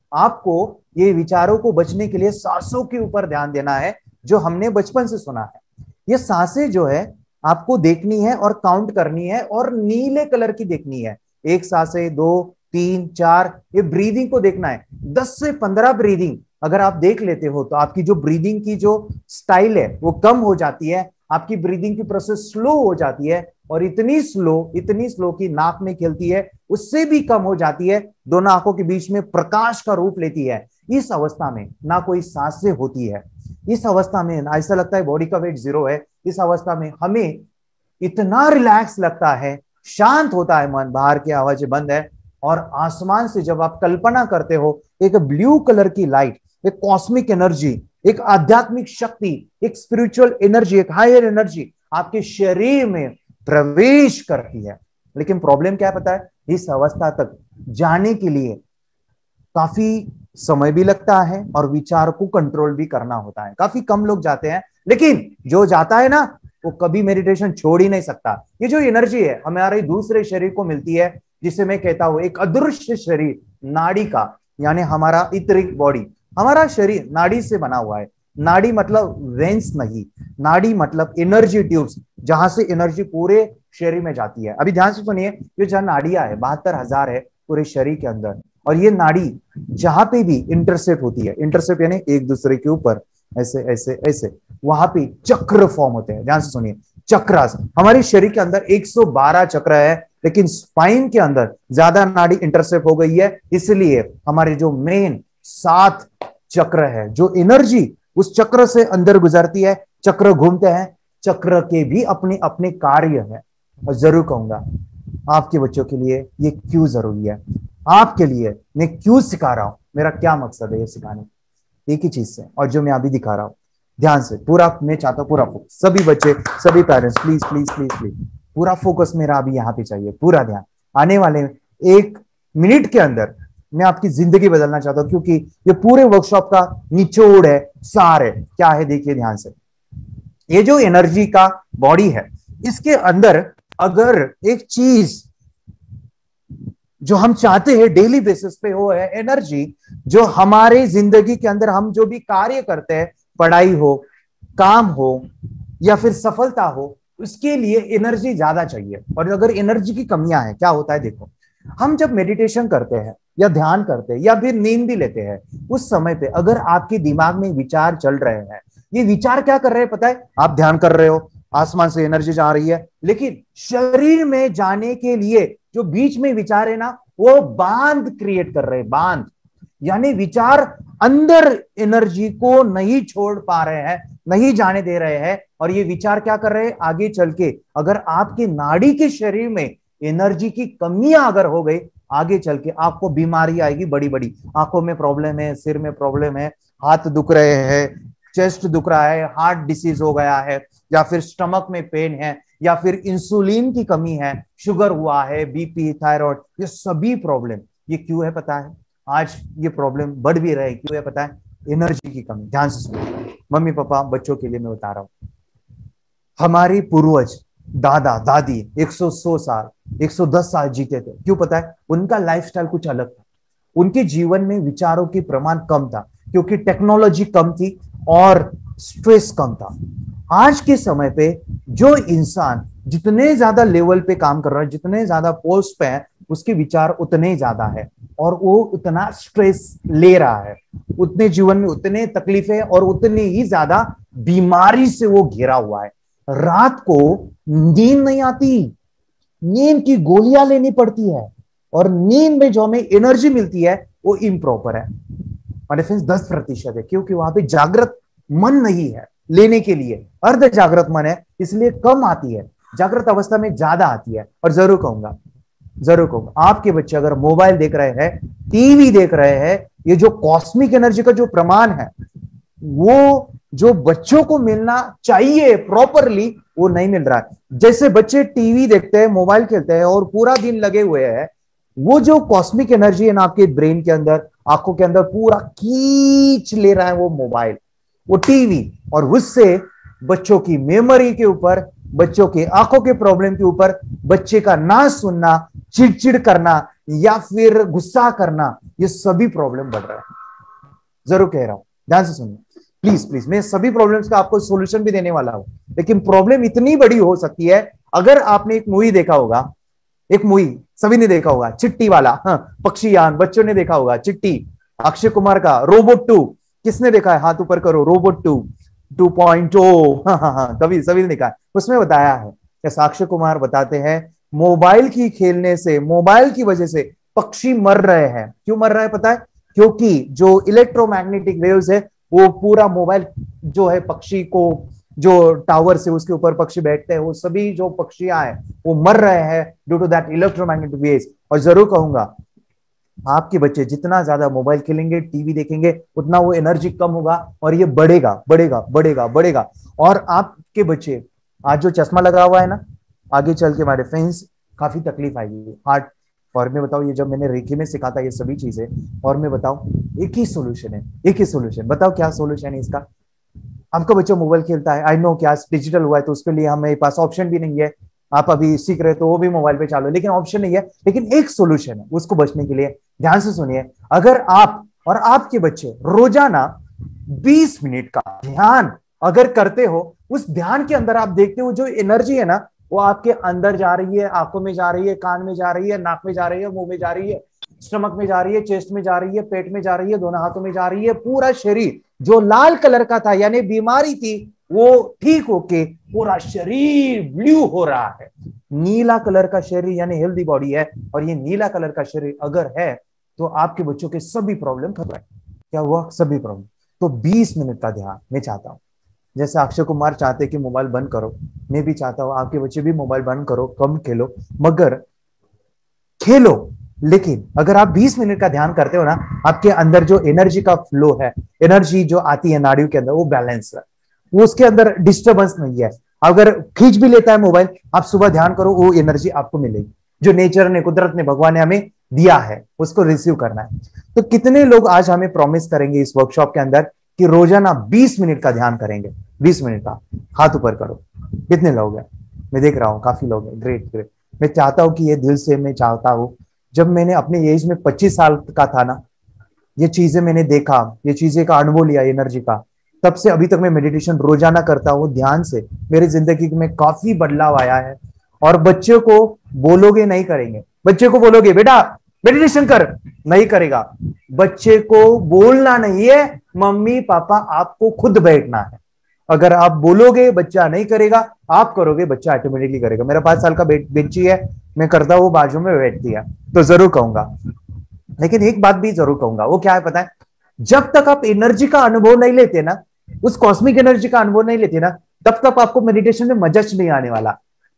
आपको ये विचारों को बचने के लिए सांसों के ऊपर ध्यान देना है, जो हमने बचपन से सुना है। ये सांसें जो है आपको देखनी है और काउंट करनी है, और नीले कलर की देखनी है। एक सांसें, दो, तीन, चार, ये ब्रीदिंग को देखना है। दस से पंद्रह ब्रीदिंग अगर आप देख लेते हो तो आपकी जो ब्रीदिंग की जो स्टाइल है वो कम हो जाती है, आपकी ब्रीदिंग की प्रोसेस स्लो हो जाती है, और इतनी स्लो इतनी स्लो की नाक में खिलती है, उससे भी कम हो जाती है, दोनों आंखों के बीच में प्रकाश का रूप लेती है। इस अवस्था में ना कोई सांसें होती है, इस अवस्था में ऐसा लगता है बॉडी का वेट जीरो है। इस अवस्था में हमें इतना रिलैक्स लगता है, शांत होता है मन, बाहर की आवाजें बंद है, और आसमान से जब आप कल्पना करते हो एक ब्लू कलर की लाइट, एक कॉस्मिक एनर्जी, एक आध्यात्मिक शक्ति, एक स्पिरिचुअल एनर्जी, एक हायर एनर्जी आपके शरीर में प्रवेश करती है। लेकिन प्रॉब्लम क्या है पता है, इस अवस्था तक जाने के लिए काफी समय भी लगता है और विचार को कंट्रोल भी करना होता है। काफी कम लोग जाते हैं, लेकिन जो जाता है ना वो कभी मेडिटेशन छोड़ ही नहीं सकता। ये जो एनर्जी है हमारे दूसरे शरीर को मिलती है, जिसे मैं कहता हूं एक अदृश्य शरीर, नाड़ी का, यानी हमारा इतरिक बॉडी। हमारा शरीर नाड़ी से बना हुआ है। नाड़ी मतलब वेंस नहीं, नाड़ी मतलब एनर्जी ट्यूब्स, जहां से एनर्जी पूरे शरीर में जाती है। अभी ध्यान से सुनिए, ये जहां नाड़ियां है बहत्तर हजार है पूरे शरीर के अंदर, और ये नाड़ी जहां पे भी इंटरसेप्ट होती है, इंटरसेप्ट यानी एक दूसरे के ऊपर ऐसे ऐसे ऐसे, वहां पे चक्र फॉर्म होते हैं। ध्यान से सुनिए, चक्रास। हमारे शरीर के अंदर एक सौ बारह चक्र है, लेकिन स्पाइन के अंदर ज्यादा नाड़ी इंटरसेप्ट हो गई है, इसलिए हमारे जो मेन सात चक्र है, जो एनर्जी उस चक्र से अंदर गुजरती है, चक्र घूमते हैं, चक्र के भी अपने अपने कार्य है। और जरूर कहूंगा आपके बच्चों के लिए ये क्यों जरूरी है, आपके लिए मैं क्यों सिखा रहा हूं, मेरा क्या मकसद है ये सिखाने, एक ही चीज से, और जो मैं अभी दिखा रहा हूं। ध्यान से पूरा मैं चाहता हूं, पूरा फोकस, सभी बच्चे, सभी parents, please please please please पूरा फोकस मेरा अभी यहाँ पे चाहिए, पूरा ध्यान। आने वाले एक मिनट के अंदर मैं आपकी जिंदगी बदलना चाहता हूं, क्योंकि ये पूरे वर्कशॉप का निचोड़ है, सार है। क्या है देखिए ध्यान से, ये जो एनर्जी का बॉडी है, इसके अंदर अगर एक चीज जो हम चाहते हैं डेली बेसिस पे हो है एनर्जी, जो हमारे जिंदगी के अंदर हम जो भी कार्य करते हैं, पढ़ाई हो, काम हो, या फिर सफलता हो, उसके लिए एनर्जी ज्यादा चाहिए। और अगर एनर्जी की कमियां हैं, क्या होता है देखो, हम जब मेडिटेशन करते हैं या ध्यान करते हैं या फिर नींद भी लेते हैं, उस समय पे अगर आपके दिमाग में विचार चल रहे हैं, ये विचार क्या कर रहे हैं पता है, आप ध्यान कर रहे हो, आसमान से एनर्जी जा रही है, लेकिन शरीर में जाने के लिए जो बीच में विचार है ना, वो बांध क्रिएट कर रहे हैं, बांध, यानी विचार अंदर एनर्जी को नहीं छोड़ पा रहे हैं, नहीं जाने दे रहे हैं। और ये विचार क्या कर रहे हैं, आगे चल के अगर आपके नाड़ी के शरीर में एनर्जी की कमियां अगर हो गई, आगे चल के आपको बीमारी आएगी बड़ी बड़ी। आंखों में प्रॉब्लम है, सिर में प्रॉब्लम है, हाथ दुख रहे हैं, चेस्ट दुख रहा है, हार्ट डिसीज हो गया है, या फिर स्टमक में पेन है, या फिर इंसुलिन की कमी है, शुगर हुआ है, बीपी, थायराइड, ये सभी प्रॉब्लम ये क्यों है पता है, आज ये प्रॉब्लम बढ़ भी रहे, क्यों है पता है, एनर्जी की कमी। ध्यान से सुनो, मम्मी पापा बच्चों के लिए मैं बता रहा हूं, हमारी पूर्वज दादा दादी एक सौ साल, एक सौ दस साल जीते थे, क्यों पता है, उनका लाइफस्टाइल कुछ अलग था, उनके जीवन में विचारों की प्रमाण कम था, क्योंकि टेक्नोलॉजी कम थी और स्ट्रेस कम था। आज के समय पे जो इंसान जितने ज्यादा लेवल पे काम कर रहा है, जितने ज्यादा पोस्ट पे है, उसके विचार उतने ज्यादा है और वो उतना स्ट्रेस ले रहा है, उतने जीवन में उतने तकलीफें और उतनी ही ज्यादा बीमारी से वो घिरा हुआ है। रात को नींद नहीं आती, नींद की गोलियां लेनी पड़ती है, और नींद में जो हमें एनर्जी मिलती है वो इम्प्रॉपर है, दस प्रतिशत है, क्योंकि वहां पे जागृत मन नहीं है लेने के लिए, अर्ध जागृत मन है, इसलिए कम आती है, जागृत अवस्था में ज्यादा आती है। और जरूर कहूंगा जरूर कहूंगा आपके बच्चे अगर मोबाइल देख रहे हैं, टीवी देख रहे हैं, ये जो कॉस्मिक एनर्जी का जो प्रमाण है, वो जो बच्चों को मिलना चाहिए प्रॉपरली, वो नहीं मिल रहा है। जैसे बच्चे टीवी देखते हैं, मोबाइल खेलते हैं और पूरा दिन लगे हुए हैं, वो जो कॉस्मिक एनर्जी है ना आपके ब्रेन के अंदर, आंखों के अंदर पूरा खींच ले रहा है वो मोबाइल, वो टीवी, और उससे बच्चों की मेमोरी के ऊपर, बच्चों के आंखों के प्रॉब्लम के ऊपर, बच्चे का ना सुनना, चिड़चिड़ करना, या फिर गुस्सा करना, ये सभी प्रॉब्लम बढ़ रहा है। जरूर कह रहा हूं, ध्यान से सुनिए प्लीज प्लीज। मैं सभी प्रॉब्लम्स का आपको सॉल्यूशन भी देने वाला हूं, लेकिन प्रॉब्लम इतनी बड़ी हो सकती है। अगर आपने एक मूवी देखा होगा, एक मूवी सभी ने देखा होगा, चिट्टी वाला, हाँ, पक्षीयान, बच्चों ने देखा होगा चिट्टी, अक्षय कुमार का रोबोट टू। किसने देखा है? हाथ ऊपर करो। Robot two two point O, हाँ हाँ हाँ, कभी सभी ने देखा है। उसमें बताया है जैसा अक्षय कुमार बताते हैं, मोबाइल की खेलने से, मोबाइल की वजह से पक्षी मर रहे हैं। क्यों मर रहे हैं पता है? क्योंकि जो इलेक्ट्रोमैग्नेटिक वेव्स है वो पूरा मोबाइल जो है पक्षी को, जो टावर से उसके ऊपर पक्षी बैठते हैं, वो सभी जो पक्षियां हैं वो मर रहे हैं due to that electromagnetic waves. और जरूर कहूंगा, आपके बच्चे जितना ज्यादा मोबाइल खेलेंगे, टीवी देखेंगे, उतना वो एनर्जी कम होगा और ये बढ़ेगा बढ़ेगा बढ़ेगा बढ़ेगा। और आपके बच्चे आज जो चश्मा लगा हुआ है ना, आगे चल के हमारे फ्रेंड्स काफी तकलीफ आएगी, हार्ट। और मैं बताऊं, ये जब मैंने रेखी में सिखा था ये सभी चीजें, और मैं बताऊं एक ही सोल्यूशन है, एक ही सोल्यूशन। बताओ क्या सोल्यूशन है इसका? आपका बच्चा मोबाइल खेलता है, आई नो कि आज डिजिटल हुआ है तो उसके लिए हमें पास ऑप्शन भी नहीं है। आप अभी सीख रहे तो वो भी मोबाइल पे चालू है, लेकिन ऑप्शन नहीं है। लेकिन एक सोल्यूशन है उसको बचने के लिए। ध्यान से सुनिए, अगर आप और आपके बच्चे रोजाना बीस मिनट का ध्यान अगर करते हो, उस ध्यान के अंदर आप देखते हो जो एनर्जी है ना, वो आपके अंदर जा रही है, आंखों में जा रही है, कान में जा रही है, नाक में जा रही है, मुंह में जा रही है, स्टमक में जा रही है, चेस्ट में जा रही है, पेट में जा रही है, दोनों हाथों में जा रही है। पूरा शरीर जो लाल कलर का था यानी बीमारी थी, वो ठीक होके पूरा शरीर ब्लू हो रहा है। नीला कलर का शरीर यानी हेल्दी बॉडी है। और ये नीला कलर का शरीर अगर है तो आपके बच्चों के सभी प्रॉब्लम खत्म है। क्या हुआ? सभी प्रॉब्लम। तो बीस मिनट का ध्यान मैं चाहता हूं, जैसे अक्षय कुमार चाहते कि मोबाइल बंद करो, मैं भी चाहता हूं आपके बच्चे भी मोबाइल बंद करो, कम खेलो, मगर खेलो। लेकिन अगर आप बीस मिनट का ध्यान करते हो ना, आपके अंदर जो एनर्जी का फ्लो है, एनर्जी जो आती है नाड़ियों के अंदर, वो बैलेंस है, वो उसके अंदर डिस्टर्बेंस नहीं है। अगर खींच भी लेता है मोबाइल, आप सुबह ध्यान करो, वो एनर्जी आपको मिलेगी जो नेचर ने, कुदरत ने, भगवान ने हमें दिया है, उसको रिसीव करना है। तो कितने लोग आज हमें प्रॉमिस करेंगे इस वर्कशॉप के अंदर कि रोजाना बीस मिनट का ध्यान करेंगे? बीस मिनट का हाथ ऊपर करो। कितने लोग हैं? मैं देख रहा हूँ काफी लोग हैं। Great great. मैं चाहता हूं कि ये दिल से मैं चाहता हूं, जब मैंने अपने एज में पच्चीस साल का था ना, ये चीजें मैंने देखा, ये चीजें का अनुभव लिया एनर्जी का, तब से अभी तक मैं मेडिटेशन रोजाना करता हूँ ध्यान से। मेरी जिंदगी में काफी बदलाव आया है। और बच्चों को बोलोगे नहीं करेंगे, बच्चे को बोलोगे बेटा मेडिटेशन कर, नहीं करेगा। बच्चे को बोलना नहीं है, मम्मी पापा आपको खुद बैठना है। अगर आप बोलोगे बच्चा नहीं करेगा, आप करोगे बच्चा ऑटोमेटिकली करेगा। मेरा पांच साल का बच्ची है, मैं करता हूँ, बाजू में बैठती है, तो जरूर कहूंगा। लेकिन एक बात भी जरूर कहूंगा, वो क्या है पता है? जब तक आप एनर्जी का अनुभव नहीं लेते ना, उस कॉस्मिक एनर्जी का अनुभव नहीं लेते ना, तब तक आपको मेडिटेशन में मजा नहीं आने वाला,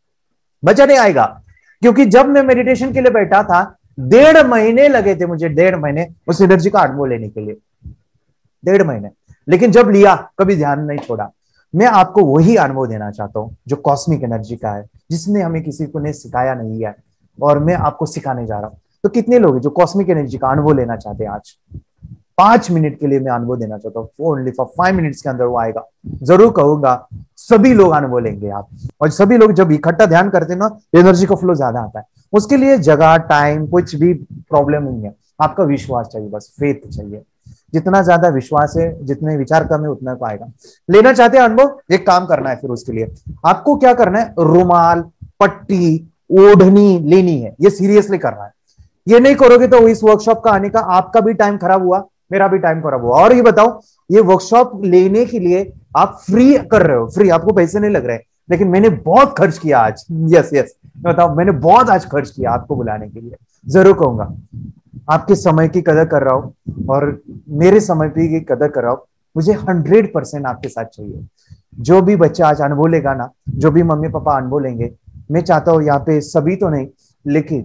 मजा नहीं आएगा। क्योंकि जब मैं मेडिटेशन के लिए बैठा था, डेढ़ महीने लगे थे मुझे, डेढ़ महीने उस एनर्जी का अनुभव लेने के लिए, डेढ़ महीने। लेकिन जब लिया, कभी ध्यान नहीं छोड़ा। मैं आपको वही अनुभव देना चाहता हूं जो कॉस्मिक एनर्जी का है, जिसने हमें किसी को ने सिखाया नहीं है, और मैं आपको सिखाने जा रहा हूं। तो कितने लोग हैं जो कॉस्मिक एनर्जी का अनुभव लेना चाहते हैं? आज पांच मिनट के लिए मैं अनुभव देना चाहता हूँ, ओनली फॉर फाइव मिनट्स के अंदर वो आएगा। जरूर कहूंगा सभी लोग अनुभव लेंगे आप, और सभी लोग जब इकट्ठा ध्यान करते हैं ना, एनर्जी का फ्लो ज्यादा आता है। उसके लिए जगह, टाइम, कुछ भी प्रॉब्लम नहीं है, आपका विश्वास चाहिए, बस फेथ चाहिए। जितना ज्यादा विश्वास है, जितने विचार कम है, उतना को आएगा। लेना चाहते हैं अनुभव? एक काम करना है फिर उसके लिए आपको क्या करना है, रुमाल, पट्टी, ओढ़नी लेनी है। ये सीरियसली करना है। ये नहीं करोगे तो इस वर्कशॉप का आने का आपका भी टाइम खराब हुआ, मेरा भी टाइम खराब हुआ। और ये बताओ, ये वर्कशॉप लेने के लिए आप फ्री कर रहे हो, फ्री, आपको पैसे नहीं लग रहे, लेकिन मैंने बहुत खर्च किया आज। यस यस बताओ, मैंने बहुत आज खर्च किया आपको बुलाने के लिए। जरूर कहूंगा आपके समय की कदर कर रहा हूं, और मेरे समय की कदर कर रहा हूं। मुझे हंड्रेड परसेंट आपके साथ चाहिए। जो भी बच्चा आज अनुभव लेगा ना, जो भी मम्मी पापा अनुभव लेंगे, मैं चाहता हूं यहाँ पे सभी तो नहीं, लेकिन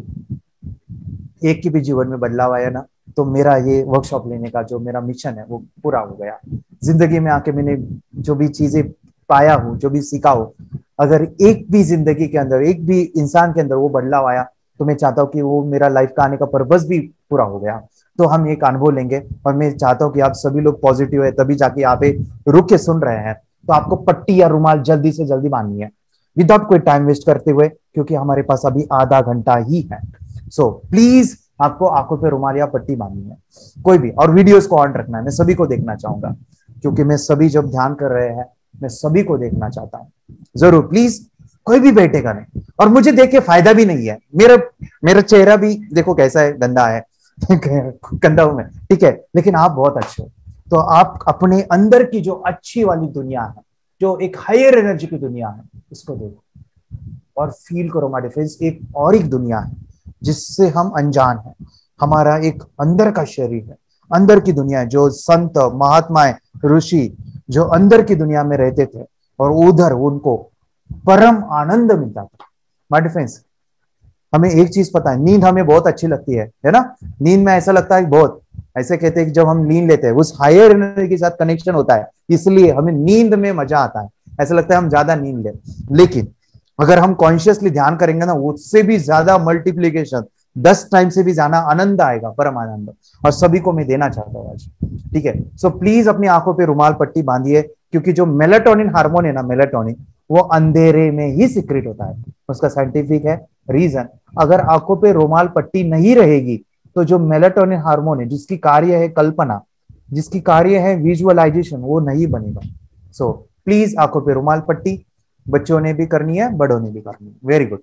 एक की भी जीवन में बदलाव आया ना, तो मेरा ये वर्कशॉप लेने का जो मेरा मिशन है वो पूरा हो गया। जिंदगी में आके मैंने जो भी चीजें पाया हूँ, जो भी सीखा हो, अगर एक भी जिंदगी के अंदर, एक भी इंसान के अंदर वो बदलाव आया, तो मैं चाहता हूँ कि वो मेरा लाइफ का आने का पर्पस भी पूरा हो गया। तो हम एक अनुभव लेंगे, और मैं चाहता हूँ कि आप सभी लोग पॉजिटिव है, तभी जाके यहाँ पे रुक के सुन रहे हैं। तो आपको पट्टी या रुमाल जल्दी से जल्दी बांधनी है, विदाउट कोई टाइम वेस्ट करते हुए, क्योंकि हमारे पास अभी आधा घंटा ही है। सो प्लीज आपको आंखों पे रुमाल या पट्टी बांधनी है, कोई भी, और वीडियोस को ऑन रखना है। मैं सभी को देखना चाहूंगा, क्योंकि मैं सभी जब ध्यान कर रहे हैं मैं सभी को देखना चाहता हूँ। जरूर प्लीज, कोई भी बैठेगा नहीं, और मुझे देख के फायदा भी नहीं है। मेरा मेरा चेहरा भी देखो कैसा है, गंदा है गंदा हूं मैं, ठीक है, लेकिन आप बहुत अच्छे हो। तो आप अपने अंदर की जो अच्छी वाली दुनिया है, जो एक हायर एनर्जी की दुनिया है, उसको देखो और फील करो माय डियर फ्रेंड्स। एक और एक दुनिया है जिससे हम अनजान हैं। हमारा एक अंदर का शरीर है, अंदर की दुनिया है, जो संत महात्माएं ऋषि जो अंदर की दुनिया में रहते थे और उधर उनको परम आनंद मिलता था। माय डियर फ्रेंड्स, हमें एक चीज पता है, नींद हमें बहुत अच्छी लगती है, है ना। नींद में ऐसा लगता है बहुत, ऐसे कहते हैं कि जब हम नींद लेते हैं उस हायर एनर्जी के साथ कनेक्शन होता है, इसलिए हमें नींद में मजा आता है, ऐसा लगता है हम ज्यादा नींद ले। लेकिन अगर हम कॉन्शियसली ध्यान करेंगे ना, उससे भी ज्यादा मल्टीप्लीकेशन, दस टाइम से भी ज्यादा आनंद आएगा, परम आनंद, और सभी को मैं देना चाहता हूँ आज, ठीक है। सो प्लीज अपनी आंखों पे रुमाल पट्टी बांधिए, क्योंकि जो मेलाटोनिन हार्मोन है ना, मेलाटोनिन, वो अंधेरे में ही सिक्रेट होता है। उसका साइंटिफिक है रीजन। अगर आंखों पे रुमाल पट्टी नहीं रहेगी तो जो मेलाटोनिन हार्मोन है, जिसकी कार्य है कल्पना, जिसकी कार्य है विजुअलाइजेशन, वो नहीं बनेगा। सो प्लीज आंखों पे रुमाल पट्टी, बच्चों ने भी करनी है, बड़ों ने भी करनी है। Very good.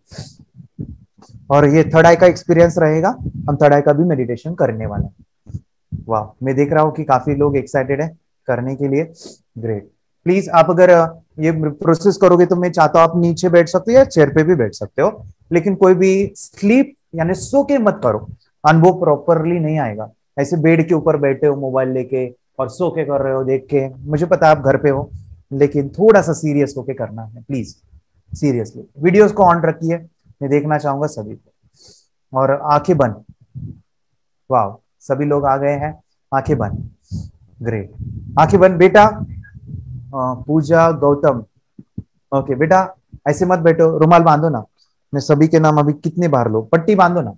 और ये थर्ड आई का एक्सपीरियंस रहेगा, हम थर्ड आई का भी मेडिटेशन करने वाले हैं। वाह, मैं देख रहा हूँ कि काफी लोग एक्साइटेड है करने के लिए। ग्रेट। प्लीज आप अगर ये प्रोसेस करोगे तो मैं चाहता हूँ आप नीचे बैठ सकते हो या चेयर पे भी बैठ सकते हो, लेकिन कोई भी स्लीप यानी सो के मत करो, अनुभव प्रॉपरली नहीं आएगा। ऐसे बेड के ऊपर बैठे हो मोबाइल लेके और सो के कर रहे हो देख के, मुझे पता है आप घर पे हो, लेकिन थोड़ा सा सीरियस होके करना है प्लीज, सीरियसली। वीडियोस को ऑन रखिए, मैं देखना चाहूंगा सभी को। और आंखें बंद। वाह, सभी लोग आ गए हैं, आंखें बंद। ग्रेट, आंखें बंद बेटा। पूजा गौतम, ओके बेटा, ऐसे मत बैठो, रुमाल बांधो ना। मैं सभी के नाम अभी कितने बार लो, पट्टी बांधो ना।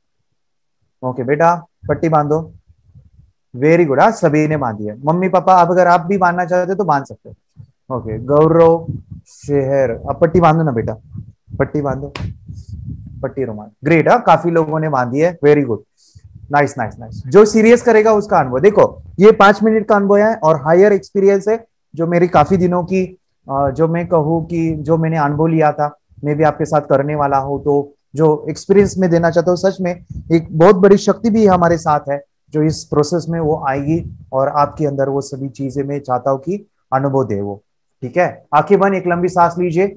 ओके बेटा, पट्टी बांधो। वेरी गुड, आज सभी ने बांधी है। मम्मी पापा, अब अगर आप भी बांधना चाहते तो बांध सकते हो। ओके, गौरव शहर, अब पट्टी बांधो ना बेटा, पट्टी बांधो, पट्टी रुमाल। ग्रेट, हाँ काफी लोगों ने बांधी है, very good, nice nice nice. जो सीरियस करेगा उसका अनुभव देखो, ये पांच मिनट का अनुभव है और हायर एक्सपीरियंस है, जो मेरी काफी दिनों की, जो मैं कहूँ कि जो मैंने अनुभव लिया था, मैं भी आपके साथ करने वाला हूँ। तो जो एक्सपीरियंस में देना चाहता हूँ, सच में एक बहुत बड़ी शक्ति भी हमारे साथ है जो इस प्रोसेस में वो आएगी, और आपके अंदर वो सभी चीजें मैं चाहता हूँ कि अनुभव दे वो, ठीक है। आंखें बंद, एक लंबी सांस लीजिए,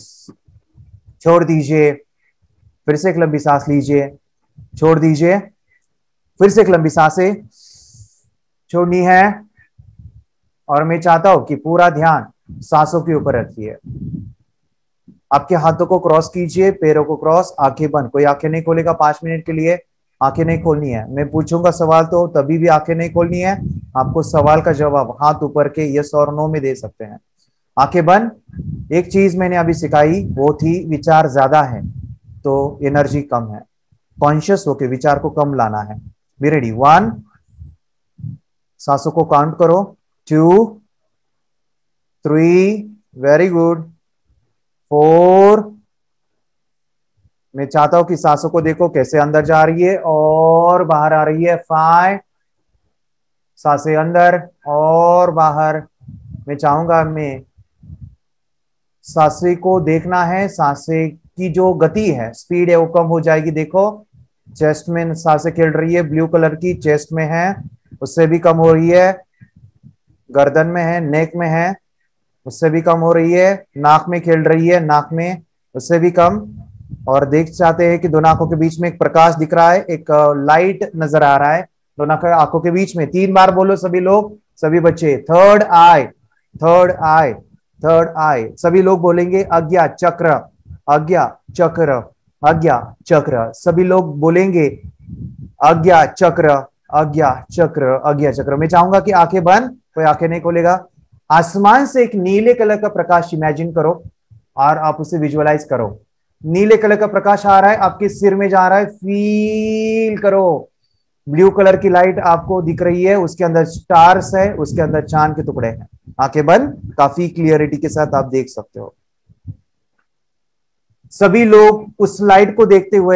छोड़ दीजिए, फिर से एक लंबी सांस लीजिए, छोड़ दीजिए, फिर से एक लंबी सांसें छोड़नी है। और मैं चाहता हूं कि पूरा ध्यान सांसों के ऊपर रखिए। आपके हाथों को क्रॉस कीजिए, पैरों को क्रॉस, आंखें बंद। कोई आंखें नहीं खोलेगा पांच मिनट के लिए, आंखें नहीं खोलनी है। मैं पूछूंगा सवाल तो तभी भी आंखें नहीं खोलनी है। आपको सवाल का जवाब हाथ ऊपर के यस और नो में दे सकते हैं। आंखें बंद। एक चीज मैंने अभी सिखाई, वो थी विचार ज्यादा है तो एनर्जी कम है, कॉन्शियस होके विचार को कम लाना है। B ready. वन, सांसों को काउंट करो, two, three, very good, four, मैं चाहता हूं कि सांसों को देखो कैसे अंदर जा रही है और बाहर आ रही है। फाइव, सांसें अंदर और बाहर। मैं चाहूंगा मैं सांसें को देखना है, सांसें की जो गति है, स्पीड है, वो कम हो जाएगी। देखो चेस्ट में सांसें खेल रही है, ब्लू कलर की चेस्ट में है, उससे भी कम हो रही है। गर्दन में है, नेक में है, उससे भी कम हो रही है। नाक में खेल रही है, नाक में, उससे भी कम। और देख चाहते हैं कि दोनों आंखों के बीच में एक प्रकाश दिख रहा है, एक लाइट नजर आ रहा है दोनों आंखों के बीच में। तीन बार बोलो सभी लोग, सभी बच्चे। Third eye, third eye, third eye. सभी लोग बोलेंगे आज्ञा चक्र, आज्ञा चक्र, आज्ञा चक्र। सभी लोग बोलेंगे आज्ञा चक्र, आज्ञा चक्र, आज्ञा चक्र। मैं चाहूंगा कि आंखें बंद, कोई आंखें नहीं खोलेगा। आसमान से एक नीले कलर का प्रकाश इमेजिन करो और आप उसे विजुअलाइज करो। नीले कलर का प्रकाश आ रहा है, आपके सिर में जा रहा है, फील करो। ब्लू कलर की लाइट आपको दिख रही है, उसके अंदर स्टार्स है, उसके अंदर चांद के टुकड़े हैं। आंखें बंद, काफी क्लियरिटी के साथ आप देख सकते हो। सभी लोग उस लाइट को देखते हुए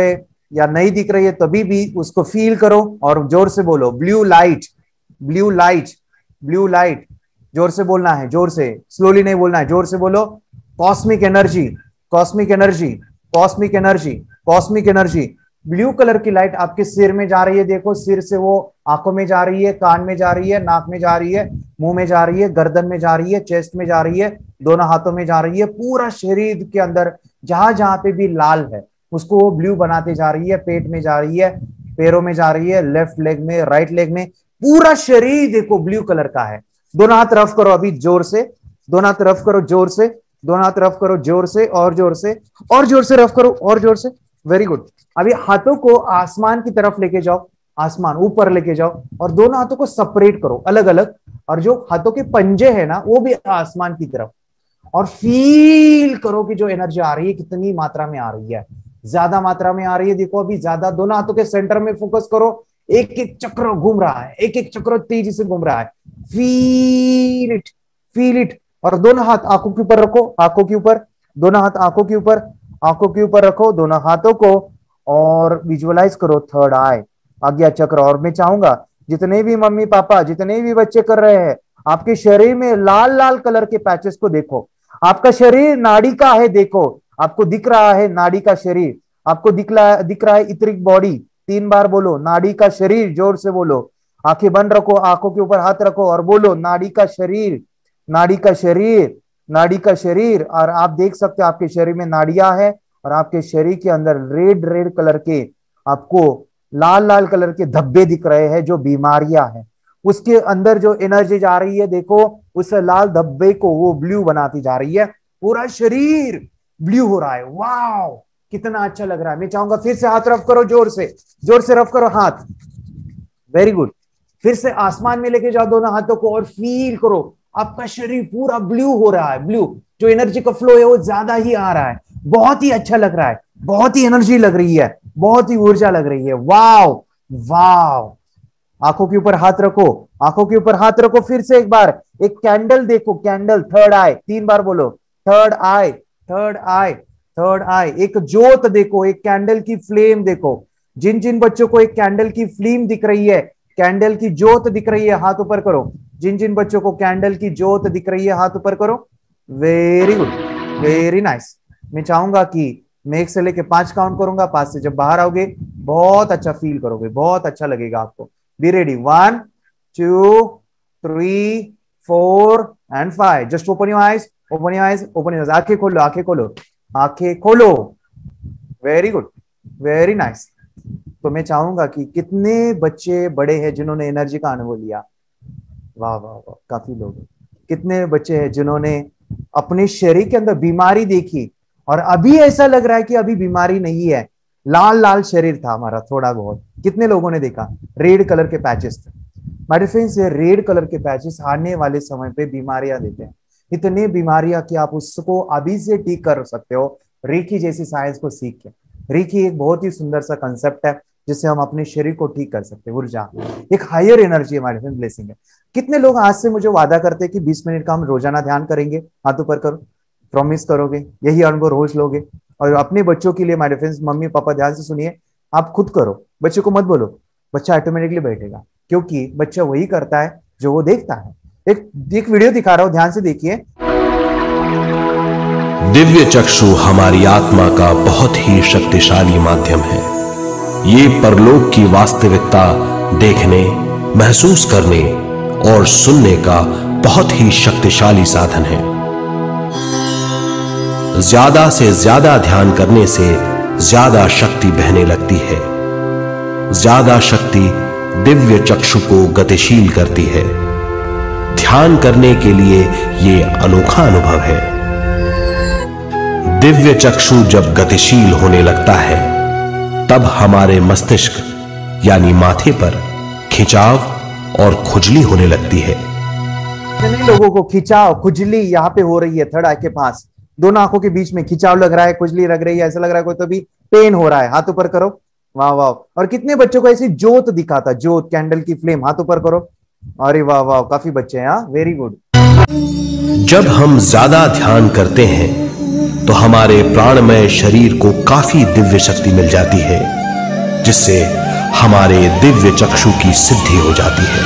या नहीं दिख रही है तभी भी उसको फील करो और जोर से बोलो blue light, blue light, blue light. जोर से बोलना है, जोर से, स्लोली नहीं बोलना है, जोर से बोलो। Cosmic energy, cosmic energy, cosmic energy, cosmic energy. Blue colour की लाइट आपके सिर में जा रही है, देखो सिर से वो आंखों में जा रही है, कान में जा रही है, नाक में जा रही है, मुंह में जा रही है, गर्दन में जा रही है, चेस्ट में जा रही है, दोनों हाथों में जा रही है, पूरा शरीर के अंदर जहां जहां पे भी लाल है उसको वो ब्लू बनाते जा रही है। पेट में जा रही है, पैरों में जा रही है, लेफ्ट लेग में, राइट लेग में, पूरा शरीर देखो ब्लू कलर का है। दोनों हाथ रफ करो अभी जोर से, दोनों हाथ रफ करो जोर से, दोनों हाथ रफ करो जोर से, और जोर से, और जोर से रफ करो, और जोर से। Very good. अभी हाथों को आसमान की तरफ लेके जाओ, आसमान ऊपर लेके जाओ, और दोनों हाथों को सेपरेट करो अलग अलग, और जो हाथों के पंजे है ना वो भी आसमान की तरफ, और फील करो कि जो एनर्जी आ रही है कितनी मात्रा में आ रही है, ज्यादा मात्रा में आ रही है। देखो अभी ज्यादा, दोनों हाथों के सेंटर में फोकस करो, एक एक चक्र घूम रहा है, एक एक चक्र तेजी से घूम रहा है। Feel it, feel it. और दोनों हाथ आंखों के ऊपर रखो, आंखों के ऊपर, दोनों हाथ आंखों के ऊपर, आंखों के ऊपर रखो दोनों हाथों को, और विजुअलाइज करो थर्ड आई, आज्ञा चक्र। और मैं चाहूंगा जितने भी मम्मी पापा, जितने भी बच्चे कर रहे हैं, आपके शरीर में लाल लाल कलर के पैचेस को देखो। आपका शरीर नाड़ी का है, देखो आपको दिख रहा है नाड़ी का शरीर, आपको दिख रहा दिख रहा है इतरिक बॉडी। तीन बार बोलो नाड़ी का शरीर, जोर से बोलो। आंखें बंद रखो, आंखों के ऊपर हाथ रखो और बोलो नाड़ी का शरीर, नाड़ी का शरीर, नाड़ी का शरीर। और आप देख सकते हो आपके शरीर में नाड़ियां है, और आपके शरीर के अंदर रेड रेड कलर के, आपको लाल लाल कलर के धब्बे दिख रहे हैं जो बीमारियां हैं। उसके अंदर जो एनर्जी जा रही है देखो, उस लाल धब्बे को वो ब्लू बनाती जा रही है, पूरा शरीर ब्लू हो रहा है। वाओ कितना अच्छा लग रहा है। मैं चाहूंगा फिर से हाथ रफ करो जोर से, जोर से रफ करो हाथ। Very good. फिर से आसमान में लेके जाओ दोनों हाथों को और फील करो आपका शरीर पूरा ब्लू हो रहा है। ब्लू जो एनर्जी का फ्लो है वो ज्यादा ही आ रहा है, बहुत ही अच्छा लग रहा है, बहुत ही एनर्जी लग रही है, बहुत ही ऊर्जा लग रही है। Wow wow. आंखों के ऊपर हाथ रखो, आंखों के ऊपर हाथ रखो। फिर से एक बार एक कैंडल देखो, कैंडल, थर्ड आई, तीन बार बोलो third eye, third eye, third eye. एक ज्योत देखो, एक कैंडल की फ्लेम देखो। जिन जिन बच्चों को एक कैंडल की फ्लेम दिख रही है, कैंडल की ज्योत दिख रही है, हाथ ऊपर करो। जिन जिन बच्चों को कैंडल की ज्योत दिख रही है हाथ ऊपर करो। Very good, very nice. मैं चाहूंगा कि मैं एक से लेके पांच काउंट करूंगा, पांच से जब बाहर आओगे बहुत अच्छा फील करोगे, बहुत अच्छा लगेगा आपको। Be ready, one two three four and five. Just open your eyes, open your eyes, open your eyes. आंखें खोलो, आंखें खोलो, आंखें खोलो। Very good, very nice. तो मैं चाहूंगा कि कितने बच्चे बड़े हैं जिन्होंने एनर्जी का अनुभव लिया। वाह वाह वाह, काफी लोग। कितने बच्चे हैं जिन्होंने अपने शरीर के अंदर बीमारी देखी और अभी ऐसा लग रहा है कि अभी बीमारी नहीं है, लाल लाल शरीर था हमारा थोड़ा बहुत। कितने लोगों ने देखा रेड कलर के पैचेस थे। माय डियर फ्रेंड्स, ये रेड कलर के पैचेस आने वाले समय पे बीमारियां देते हैं, इतनी बीमारियां कि आप उसको अभी से ठीक कर सकते हो रेकी जैसी साइंस को सीख के। रेकी एक बहुत ही सुंदर सा कंसेप्ट है जिससे हम अपने शरीर को ठीक कर सकते हैं। ऊर्जा एक हायर एनर्जी है, हमारे ब्लेसिंग है। कितने लोग आज से मुझे वादा करते हैं कि बीस मिनट का हम रोजाना ध्यान करेंगे? हाथ ऊपर करो, प्रॉमिस करोगे? यही अनुभव रोज लोगे? और अपने बच्चों के लिए my dear friends, mummy papa ध्यान से सुनिए, आप खुद करो, बच्चे को मत बोलो, बच्चा ऑटोमेटिकली बैठेगा, क्योंकि बच्चा वही करता है जो वो देखता है। एक एक वीडियो दिखा रहा हूं, ध्यान से देखिए। दिव्य चक्षु हमारी आत्मा का बहुत ही शक्तिशाली माध्यम है। ये परलोक की वास्तविकता देखने, महसूस करने और सुनने का बहुत ही शक्तिशाली साधन है। ज्यादा से ज्यादा ध्यान करने से ज्यादा शक्ति बहने लगती है। ज्यादा शक्ति दिव्य चक्षु को गतिशील करती है। ध्यान करने के लिए यह अनोखा अनुभव है। दिव्य चक्षु जब गतिशील होने लगता है तब हमारे मस्तिष्क यानी माथे पर खिंचाव और खुजली होने लगती है। कितने लोगों को खिंचाव, खुजली यहाँ पे हो रही है, थर्ड आई के पास, दोनों आंखों के बीच में खिंचाव लग रहा है, खुजली लग रही है, ऐसा लग रहा है कोई तो भी पेन हो रहा है? हाथ ऊपर करो। वाह वाह। और कितने बच्चों को ऐसी ज्योत दिखाता, ज्योत, कैंडल की फ्लेम, हाथ ऊपर करो। अरे वाह वाह, काफी बच्चे हैं। Very good. जब हम ज्यादा ध्यान करते हैं तो हमारे प्राणमय शरीर को काफी दिव्य शक्ति मिल जाती है। जिससे हमारे दिव्य चक्षु की सिद्धि हो जाती है।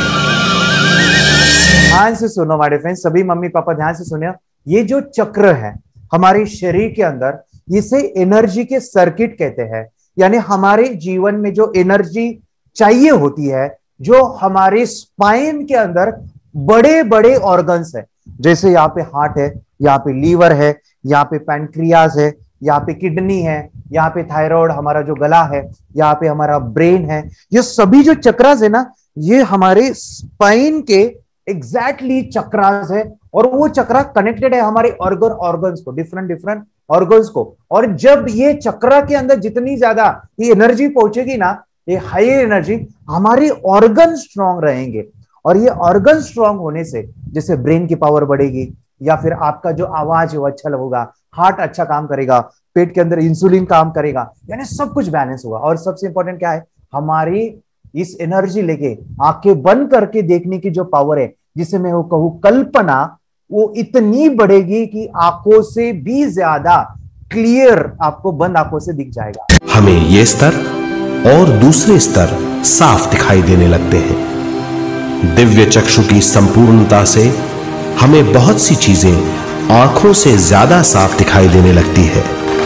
ध्यान से सुनो माय फ्रेंड्स, सभी मम्मी पापा ध्यान से सुनिए। ये जो चक्र है हमारे शरीर के अंदर, इसे एनर्जी के सर्किट कहते हैं। यानी हमारे जीवन में जो एनर्जी चाहिए होती है, जो हमारे स्पाइन के अंदर बड़े बड़े ऑर्गन्स है, जैसे यहाँ पे हार्ट है, यहाँ पे लीवर है, यहाँ पे पैनक्रियाज है, यहाँ पे किडनी है, यहाँ पे थायराइड, हमारा जो गला है, यहाँ पे हमारा ब्रेन है। ये सभी जो चक्रास है ना, ये हमारे स्पाइन के एग्जैक्टली चक्रास है, और वो चक्रा कनेक्टेड है हमारे ऑर्गन ऑर्गन्स को, डिफरेंट डिफरेंट ऑर्गन्स को। और जब ये चक्रा के अंदर जितनी ज्यादा ये एनर्जी पहुंचेगी ना, ये हायर एनर्जी, हमारी ऑर्गन स्ट्रांग रहेंगे। और ये ऑर्गन स्ट्रांग होने से जैसे ब्रेन की पावर बढ़ेगी, या फिर आपका जो आवाज है वो अच्छा होगा, हार्ट अच्छा काम करेगा, पेट के अंदर इंसुलिन काम करेगा, यानी सब कुछ बैलेंस होगा। और सबसे इंपॉर्टेंट क्या है, हमारी इस एनर्जी लेके आंखें बंद करके देखने की जो पावर है, जिसे मैं वो कहूं कल्पना, वो इतनी बढ़ेगी कि आंखों से भी ज्यादा क्लियर आपको बंद आंखों से दिख जाएगा। हमें ये स्तर और दूसरे स्तर साफ दिखाई देने लगते हैं। दिव्य चक्षु की संपूर्णता से हमें बहुत सी चीजें आंखों से ज्यादा साफ दिखाई देने लगती है।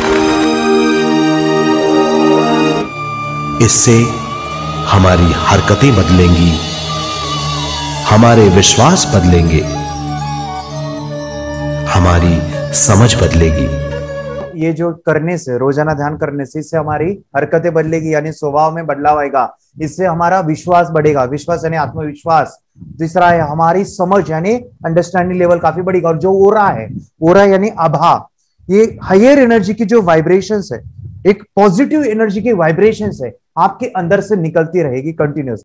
इससे हमारी हरकतें बदलेंगी, हमारे विश्वास बदलेंगे, हमारी समझ बदलेगी। ये जो करने से, रोजाना ध्यान करने से, इससे हमारी हरकतें बदलेगी, यानी स्वभाव में बदलाव आएगा। इससे हमारा विश्वास बढ़ेगा, विश्वास यानी आत्मविश्वास। तीसरा है हमारी समझ यानी अंडरस्टैंडिंग लेवल काफी बढ़ेगा। और जो ओरा है, ओरा यानी आभा, ये हायर एनर्जी की जो वाइब्रेशंस है, एक पॉजिटिव एनर्जी की वाइब्रेशंस है, आपके अंदर से निकलती रहेगी कंटिन्यूस।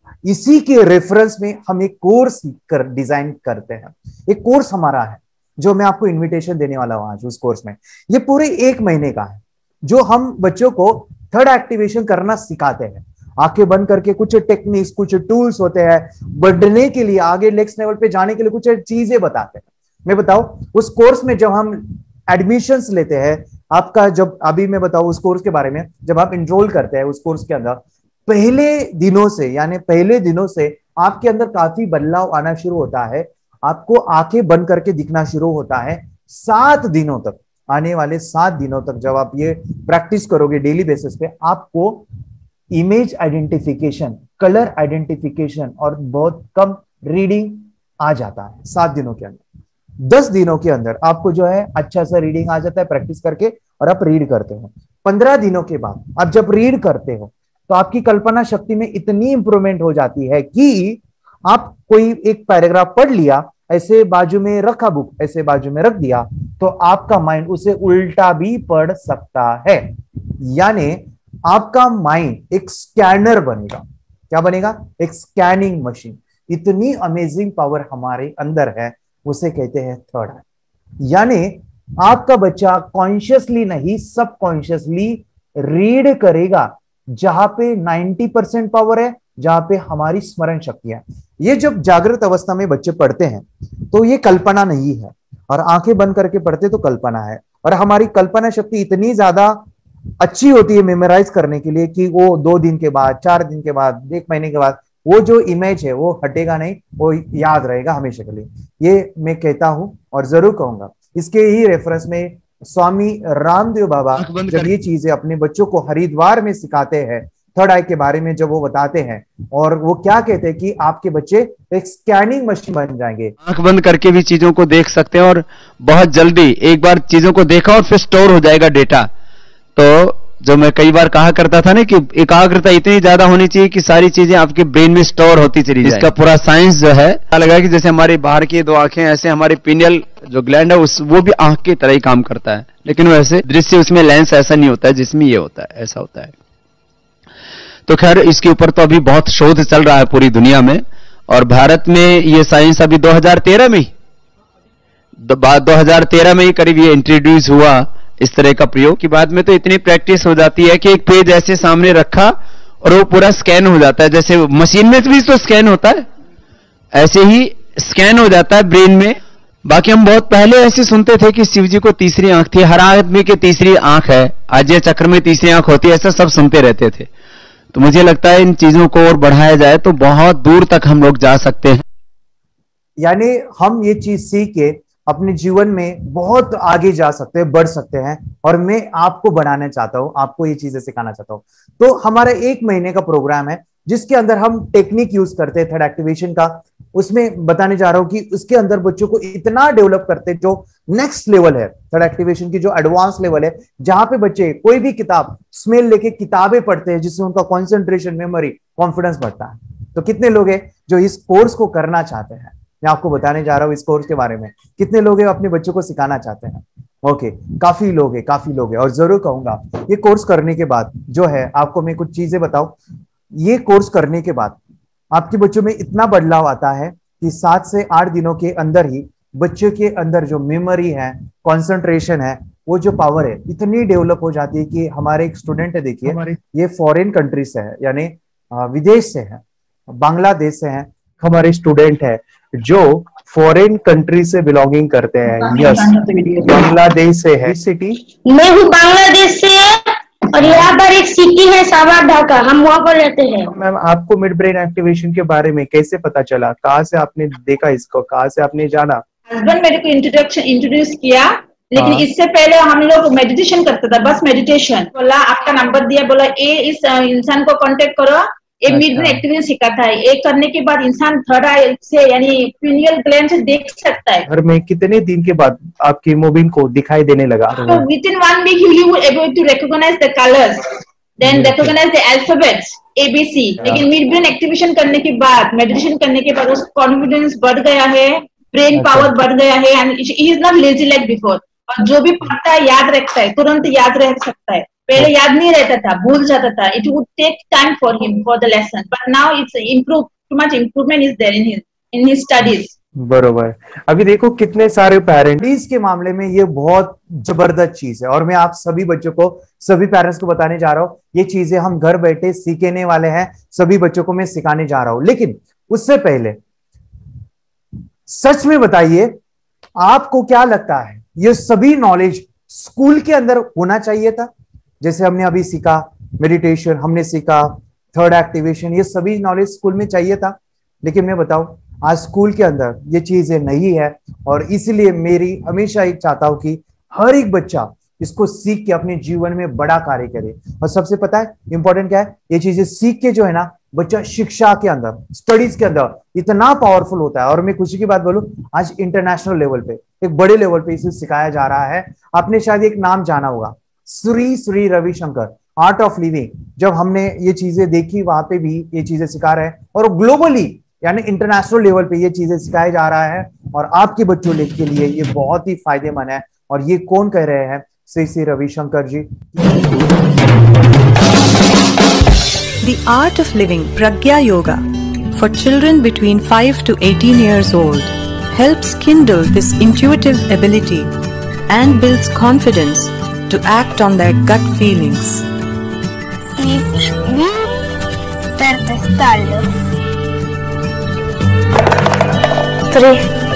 इसी के रेफरेंस में हम एक कोर्स कर डिजाइन करते हैं। एक कोर्स हमारा है जो मैं आपको इनविटेशन देने वाला हूं आज। उस कोर्स में ये पूरे एक महीने का है, जो हम बच्चों को थर्ड एक्टिवेशन करना सिखाते हैं। आंखें बंद करके कुछ टेक्निक्स, कुछ टूल्स होते हैं, बढ़ने के लिए, आगे नेक्स्ट लेवल पे जाने के लिए कुछ चीजें बताते हैं। मैं बताऊं, उस कोर्स में जब हम एडमिशंस लेते हैं, आपका जब अभी मैं बताऊं उस कोर्स के बारे में, जब आप इनरोल करते हैं उस कोर्स के अंदर, पहले दिनों से यानी पहले दिनों से आपके अंदर काफी बदलाव आना शुरू होता है। आपको आंखें बंद करके दिखना शुरू होता है। सात दिनों तक, आने वाले सात दिनों तक जब आप ये प्रैक्टिस करोगे डेली बेसिस पे, आपको इमेज आइडेंटिफिकेशन, कलर आइडेंटिफिकेशन और बहुत कम रीडिंग आ जाता है सात दिनों के अंदर। दस दिनों के अंदर आपको जो है अच्छा सा रीडिंग आ जाता है प्रैक्टिस करके, और आप रीड करते हो। पंद्रह दिनों के बाद आप जब रीड करते हो तो आपकी कल्पना शक्ति में इतनी इंप्रूवमेंट हो जाती है कि आप कोई एक पैराग्राफ पढ़ लिया, ऐसे बाजू में रखा, बुक ऐसे बाजू में रख दिया, तो आपका माइंड उसे उल्टा भी पढ़ सकता है। यानी आपका माइंड एक स्कैनर बनेगा। क्या बनेगा? एक स्कैनिंग मशीन। इतनी अमेजिंग पावर हमारे अंदर है, उसे कहते हैं थर्ड आई। यानी आपका बच्चा कॉन्शियसली नहीं, सबकॉन्शियसली रीड करेगा, जहां पे नब्बे परसेंट पावर है, जहां पे हमारी स्मरण शक्ति है। ये जब जागृत अवस्था में बच्चे पढ़ते हैं तो ये कल्पना नहीं है, और आंखें बंद करके पढ़ते तो कल्पना है। और हमारी कल्पना शक्ति इतनी ज्यादा अच्छी होती है मेमोराइज करने के लिए कि वो दो दिन के बाद, चार दिन के बाद, एक महीने के बाद वो जो इमेज है वो हटेगा नहीं, वो याद रहेगा हमेशा के लिए। ये मैं कहता हूं और जरूर कहूंगा। इसके ही रेफरेंस में स्वामी रामदेव बाबा जब ये चीजें अपने बच्चों को हरिद्वार में सिखाते हैं, थर्ड आई के बारे में जब वो बताते हैं, और वो क्या कहते हैं कि आपके बच्चे एक स्कैनिंग मशीन बन जाएंगे। आंख बंद करके भी चीजों को देख सकते हैं, और बहुत जल्दी एक बार चीजों को देखा और फिर स्टोर हो जाएगा डेटा। तो जो मैं कई बार कहा करता था ना कि एकाग्रता इतनी ज्यादा होनी चाहिए कि सारी चीजें आपके ब्रेन में स्टोर होती चली जाए। इसका पूरा साइंस जो है, लगा कि जैसे हमारी बाहर की दो आंखें, ऐसे हमारे पिनियल जो ग्लैंड है उस वो भी आंख की तरह ही काम करता है, लेकिन वैसे दृश्य उसमें लेंस ऐसा नहीं होता है जिसमें ये होता है, ऐसा होता है। तो खैर इसके ऊपर तो अभी बहुत शोध चल रहा है पूरी दुनिया में, और भारत में ये साइंस अभी दो हज़ार तेरह में ही दो हज़ार तेरह में ही करीब ये इंट्रोड्यूस हुआ इस तरह का प्रयोग। की बाद में तो इतनी प्रैक्टिस हो जाती है कि एक पेज ऐसे सामने रखा और वो पूरा स्कैन हो जाता है, जैसे मशीन में भी तो स्कैन होता है, ऐसे ही स्कैन हो जाता है ब्रेन में। बाकी हम बहुत पहले ऐसे सुनते थे कि शिव जी को तीसरी आंख थी, हर आदमी की तीसरी आंख है, अजय चक्र में तीसरी आंख होती है, ऐसा सब सुनते रहते थे। तो मुझे लगता है इन चीजों को और बढ़ाया जाए तो बहुत दूर तक हम लोग जा सकते हैं। यानी हम ये चीज सीख के अपने जीवन में बहुत आगे जा सकते हैं, बढ़ सकते हैं। और मैं आपको बढ़ाना चाहता हूं, आपको ये चीजें सिखाना चाहता हूं। तो हमारा एक महीने का प्रोग्राम है जिसके अंदर हम टेक्निक यूज करते हैं थर्ड एक्टिवेशन का। उसमें बताने जा रहा हूं कि उसके अंदर बच्चों को इतना डेवलप करते हैं, जो नेक्स्ट लेवल है थर्ड एक्टिवेशन की, जो एडवांस लेवल है, जहां पे बच्चे कोई भी किताब स्मेल लेके किताबें पढ़ते हैं, जिससे उनका कॉन्सेंट्रेशन, मेमोरी, कॉन्फिडेंस बढ़ता है। तो कितने लोग हैं जो इस कोर्स को करना चाहते हैं? मैं आपको बताने जा रहा हूं इस कोर्स के बारे में। कितने लोग हैं अपने बच्चों को सिखाना चाहते हैं? ओके, काफी लोग हैं, काफी लोग हैं। और जरूर कहूंगा ये कोर्स करने के बाद जो है, आपको मैं कुछ चीजें बताऊं। ये कोर्स करने के बाद आपके बच्चों में इतना बदलाव आता है कि सात से आठ दिनों के अंदर ही बच्चों के अंदर जो मेमोरी है, कंसंट्रेशन है, वो जो पावर है, इतनी डेवलप हो जाती है कि हमारे एक स्टूडेंट है, देखिए ये फॉरेन कंट्री से है, यानी विदेश से है, बांग्लादेश से है। हमारे स्टूडेंट है जो फॉरेन कंट्री से बिलोंगिंग करते हैं। यस, बांग्लादेश से है। सिटी मैं हूँ बांग्लादेश से, और यहाँ पर एक सिटी है सावर ढाका, हम वहाँ पर रहते हैं। मैम, आपको मिड ब्रेन एक्टिवेशन के बारे में कैसे पता चला? कहाँ से आपने देखा इसको, कहाँ से आपने जाना? हस्बैंड मेरे को इंट्रोडक्शन इंट्रोड्यूस किया, लेकिन हाँ। इससे पहले हम लोग मेडिटेशन करते थे, बस मेडिटेशन। बोला आपका नंबर दिया, बोला ये इस इंसान को कांटेक्ट करो, ये मिड ब्रेन एक्टिवेशन सिखाता है। ये करने के बाद इंसान थर्ड आई से यानी पिनियल ग्लैंड से देख सकता है। घर में कितने दिन के बाद आपकी मोबिन को दिखाई देने लगा? So within one week you will able to recognize the colors, then recognize the alphabets A B C। लेकिन मिड ब्रेन एक्टिवेशन करने के बाद, मेडिटेशन करने के बाद उसका कॉन्फिडेंस बढ़ गया है, ब्रेन पावर बढ़ गया है, and he is not lazy like before. और जो भी पढ़ता है याद रखता है, तुरंत याद रख सकता है। पहले याद नहीं रहता था, भूल जाता था। It would take time for him for the lesson, but now it's improve, too much improvement is there in his in his studies. बरोबर। अभी देखो कितने सारे पेरेंट्स के मामले में ये बहुत जबरदस्त चीज है, और मैं आप सभी बच्चों को, सभी पेरेंट्स को बताने जा रहा हूं, ये चीजें हम घर बैठे सीखने वाले हैं, सभी बच्चों को मैं सिखाने जा रहा हूं। लेकिन उससे पहले सच में बताइए, आपको क्या लगता है ये सभी नॉलेज स्कूल के अंदर होना चाहिए था? जैसे हमने अभी सीखा मेडिटेशन, हमने सीखा थर्ड एक्टिवेशन, ये सभी नॉलेज स्कूल में चाहिए था। लेकिन मैं बताऊं, आज स्कूल के अंदर ये चीजें नहीं है, और इसलिए मेरी हमेशा एक चाहता हूं कि हर एक बच्चा इसको सीख के अपने जीवन में बड़ा कार्य करे। और सबसे पता है इंपॉर्टेंट क्या है? ये चीजें सीख के जो है ना, बच्चा शिक्षा के अंदर, स्टडीज के अंदर इतना पावरफुल होता है। और मैं खुशी की बात बोलूं, आज इंटरनेशनल लेवल पे, एक बड़े लेवल पे इसे सिखाया जा रहा है। आपने शायद एक नाम जाना होगा, Shri Shri Ravishankar, art of living. जब हमने ये चीजें देखी, वहां पे भी ये चीजें सिखा रहे हैं, और ग्लोबली यानी इंटरनेशनल लेवल पे ये चीजें सिखाया जा रहा है। और आपके बच्चों के लिए ये बहुत ही फायदेमंद है। और ये कौन कह रहे हैं? श्री श्री रविशंकर जी। The Art of Living Pragya Yoga for children between five to eighteen years old helps kindle this intuitive ability and builds confidence to act on their gut feelings. Three.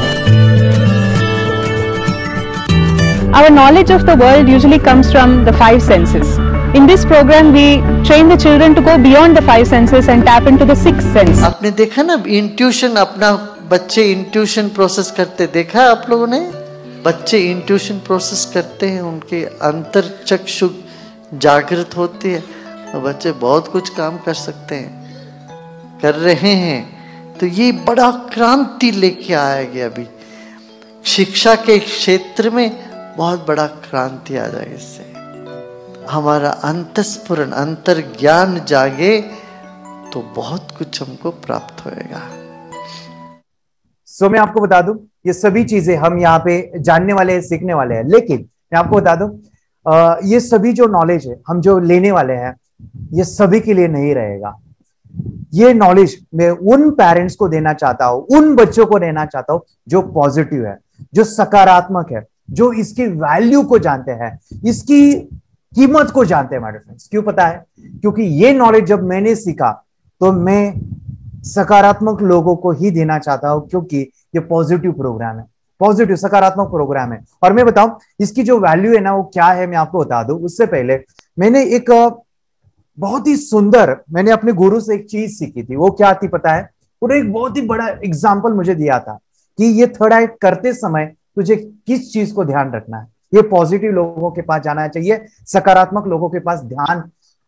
Our knowledge of the world usually comes from the five senses. In this program, we train the children to go beyond the five senses and tap into the sixth sense. आपने देखा ना intuition, अपना बच्चे intuition process करते देखा आप लोगों ने? बच्चे इंट्यूशन प्रोसेस करते हैं, उनके अंतर चक्षु जागृत होती है, और बच्चे बहुत कुछ काम कर सकते हैं, कर रहे हैं। तो ये बड़ा क्रांति लेके आया गया। अभी शिक्षा के क्षेत्र में बहुत बड़ा क्रांति आ जाएगा। इससे हमारा अंतस्फुरण, अंतर ज्ञान जागे तो बहुत कुछ हमको प्राप्त होएगा। सो मैं आपको बता दूं, ये सभी चीजें हम यहाँ पे जानने वाले हैं, सीखने वाले हैं। लेकिन मैं आपको बता दूं, आ, ये सभी जो नॉलेज है हम जो लेने वाले हैं, ये सभी के लिए नहीं रहेगा। ये नॉलेज मैं उन पेरेंट्स को देना चाहता हूं, उन बच्चों को देना चाहता हूं जो पॉजिटिव है, जो सकारात्मक है, जो इसकी वैल्यू को जानते हैं, इसकी कीमत को जानते हैं। मेरे फ्रेंड्स, क्यों पता है? क्योंकि ये नॉलेज जब मैंने सीखा तो मैं सकारात्मक लोगों को ही देना चाहता हूं, क्योंकि ये पॉजिटिव प्रोग्राम है, पॉजिटिव सकारात्मक प्रोग्राम है। और मैं बताऊं इसकी जो वैल्यू है ना, वो क्या है, मैं आपको बता दूं। उससे पहले मैंने एक बहुत ही सुंदर, मैंने अपने गुरु से एक चीज सीखी थी। वो क्या थी पता है? उन्होंने एक बहुत ही बड़ा एग्जाम्पल मुझे दिया था कि ये थर्ड आई करते समय तुझे किस चीज को ध्यान रखना है। ये पॉजिटिव लोगों के पास जाना चाहिए, सकारात्मक लोगों के पास ध्यान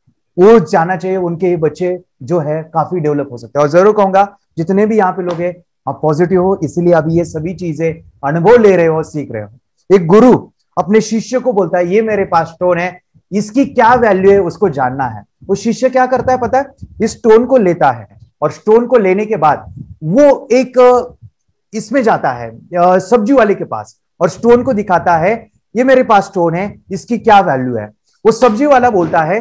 वो जाना चाहिए, उनके बच्चे जो है काफी डेवलप हो सकते हैं। और जरूर कहूंगा जितने भी यहाँ पे लोग हैं आप पॉजिटिव हो, इसलिए अभी ये सभी चीजें अनुभव ले रहे हो, सीख रहे हो। एक गुरु अपने शिष्य को बोलता है ये मेरे पास स्टोन है, इसकी क्या वैल्यू है उसको जानना है। वो शिष्य क्या करता है पता है? इस स्टोन को लेता है और स्टोन को लेने के बाद वो एक इसमें जाता है सब्जी वाले के पास और स्टोन को दिखाता है ये मेरे पास स्टोन है, इसकी क्या वैल्यू है। वो सब्जी वाला बोलता है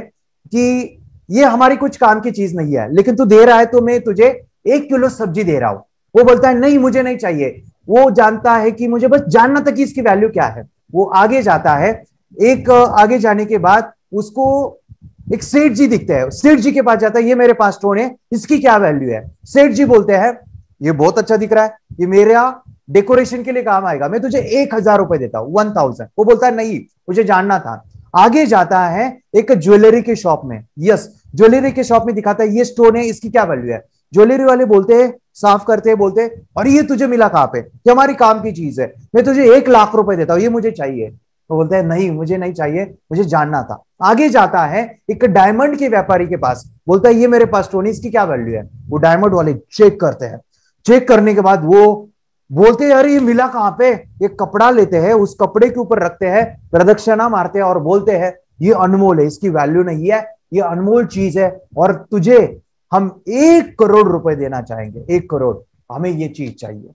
कि ये हमारी कुछ काम की चीज नहीं है, लेकिन तू दे रहा है तो मैं तुझे एक किलो सब्जी दे रहा हूं। वो बोलता है नहीं मुझे नहीं चाहिए। वो जानता है कि मुझे बस जानना था कि इसकी वैल्यू क्या है। वो आगे जाता है, एक आगे जाने के बाद उसको एक सेठ जी दिखते हैं। सेठ जी के पास जाता है ये मेरे पास स्टोन है, इसकी क्या वैल्यू है। सेठ जी बोलते हैं ये बहुत अच्छा दिख रहा है, ये मेरा डेकोरेशन के लिए काम आएगा, मैं तुझे एक हजार रुपए देता हूं, वन थाउजेंड। वो बोलता है नहीं मुझे जानना था। आगे जाता है एक ज्वेलरी के शॉप में, यस ज्वेलरी के शॉप में दिखाता है ये स्टोन है, इसकी क्या वैल्यू है। ज्वेलरी वाले बोलते हैं, साफ करते हैं, बोलते हैं और ये तुझे मिला कहां पे, ये हमारी काम की चीज है, मैं तुझे एक लाख रुपए देता हूं, ये मुझे चाहिए। तो बोलते हैं नहीं मुझे नहीं चाहिए, मुझे जानना था। आगे जाता है एक डायमंड के व्यापारी के पास, बोलता है ये मेरे पास स्टोन है, इसकी क्या वैल्यू है। वो डायमंड वाले चेक करते हैं, चेक करने के बाद वो बोलते हैं अरे ये मिला कहां पे। एक कपड़ा लेते हैं, उस कपड़े के ऊपर रखते हैं, प्रदक्षिणा मारते हैं और बोलते हैं ये अनमोल है, इसकी वैल्यू नहीं है, ये अनमोल चीज है और तुझे हम एक करोड़ रुपए देना चाहेंगे, एक करोड़, हमें ये चीज चाहिए।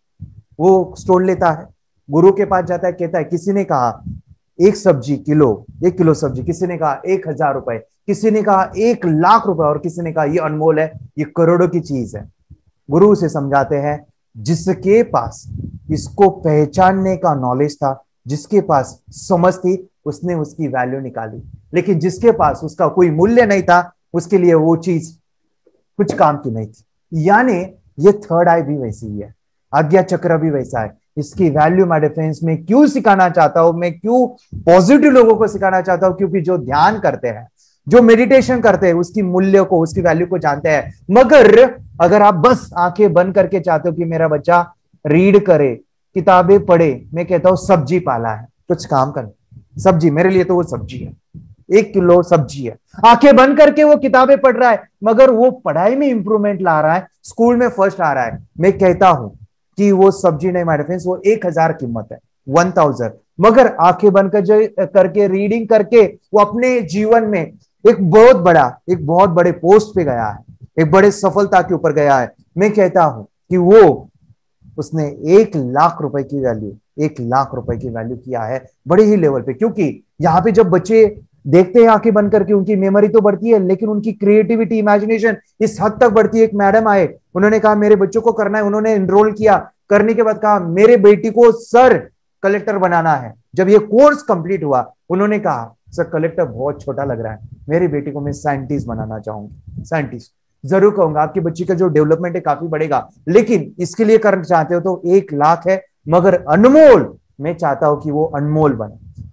वो स्टोन लेता है, गुरु के पास जाता है, कहता है किसी ने कहा एक सब्जी किलो, एक किलो सब्जी, किसी ने कहा एक हजार रुपए, किसी ने कहा एक लाख रुपए और किसी ने कहा ये अनमोल है, ये करोड़ों की चीज है। गुरु उसे समझाते हैं जिसके पास इसको पहचानने का नॉलेज था, जिसके पास समझ थी, उसने उसकी वैल्यू निकाली, लेकिन जिसके पास उसका कोई मूल्य नहीं था उसके लिए वो चीज कुछ काम की नहीं थी। यानी ये थर्ड आई भी वैसी ही है, आज्ञा चक्र भी वैसा है। इसकी वैल्यू माय डिफरेंस में क्यों सिखाना चाहता हूं मैं, क्यों पॉजिटिव लोगों को सिखाना चाहता हूं, क्योंकि जो ध्यान करते हैं, जो मेडिटेशन करते हैं, उसकी मूल्य को, उसकी वैल्यू को जानते हैं। मगर अगर आप बस आंखें बंद करके चाहते हो कि मेरा बच्चा रीड करे, किताबें पढ़े, मैं कहता हूं सब्जी पाला है, कुछ काम कर, सब्जी मेरे लिए तो वो सब्जी है, एक किलो सब्जी है। आंखें बंद करके वो किताबें पढ़ रहा है मगर वो पढ़ाई में इंप्रूवमेंट ला रहा है, स्कूल में फर्स्ट आ रहा है, मैं कहता हूं कि वो सब्जी नहीं माय फ्रेंड्स, वो एक हजार कीमत है, वन थाउजेंड। मगर आंखें बंद कर करके रीडिंग करके वो अपने जीवन में एक बहुत बड़ा, एक बहुत बड़े पोस्ट पे गया है, एक बड़े सफलता के ऊपर गया है। मैं कहता हूं कि वो उसने एक लाख रुपए की वैल्यू, एक लाख रुपए की वैल्यू किया है बड़े ही लेवल पे। क्योंकि यहाँ पे जब बच्चे देखते हैं आंखें बंद करके, उनकी मेमोरी तो बढ़ती है लेकिन उनकी क्रिएटिविटी, इमेजिनेशन इस हद तक बढ़ती है। एक मैडम आए, उन्होंने कहा मेरे बच्चों को करना है, उन्होंने एनरोल किया, करने के बाद कहा मेरे बेटी को सर कलेक्टर बनाना है। जब ये कोर्स कंप्लीट हुआ उन्होंने कहा सर कलेक्टर बहुत छोटा लग रहा है, मेरी बेटी को मैं साइंटिस्ट बनाना चाहूंगी। साइंटिस्ट जरूर कहूंगा, आपकी बच्ची का जो डेवलपमेंट है काफी बढ़ेगा, लेकिन इसके लिए करना चाहते हो तो एक लाख है, मगर अनमोल मैं चाहता हूं कि वो अनमोल बने,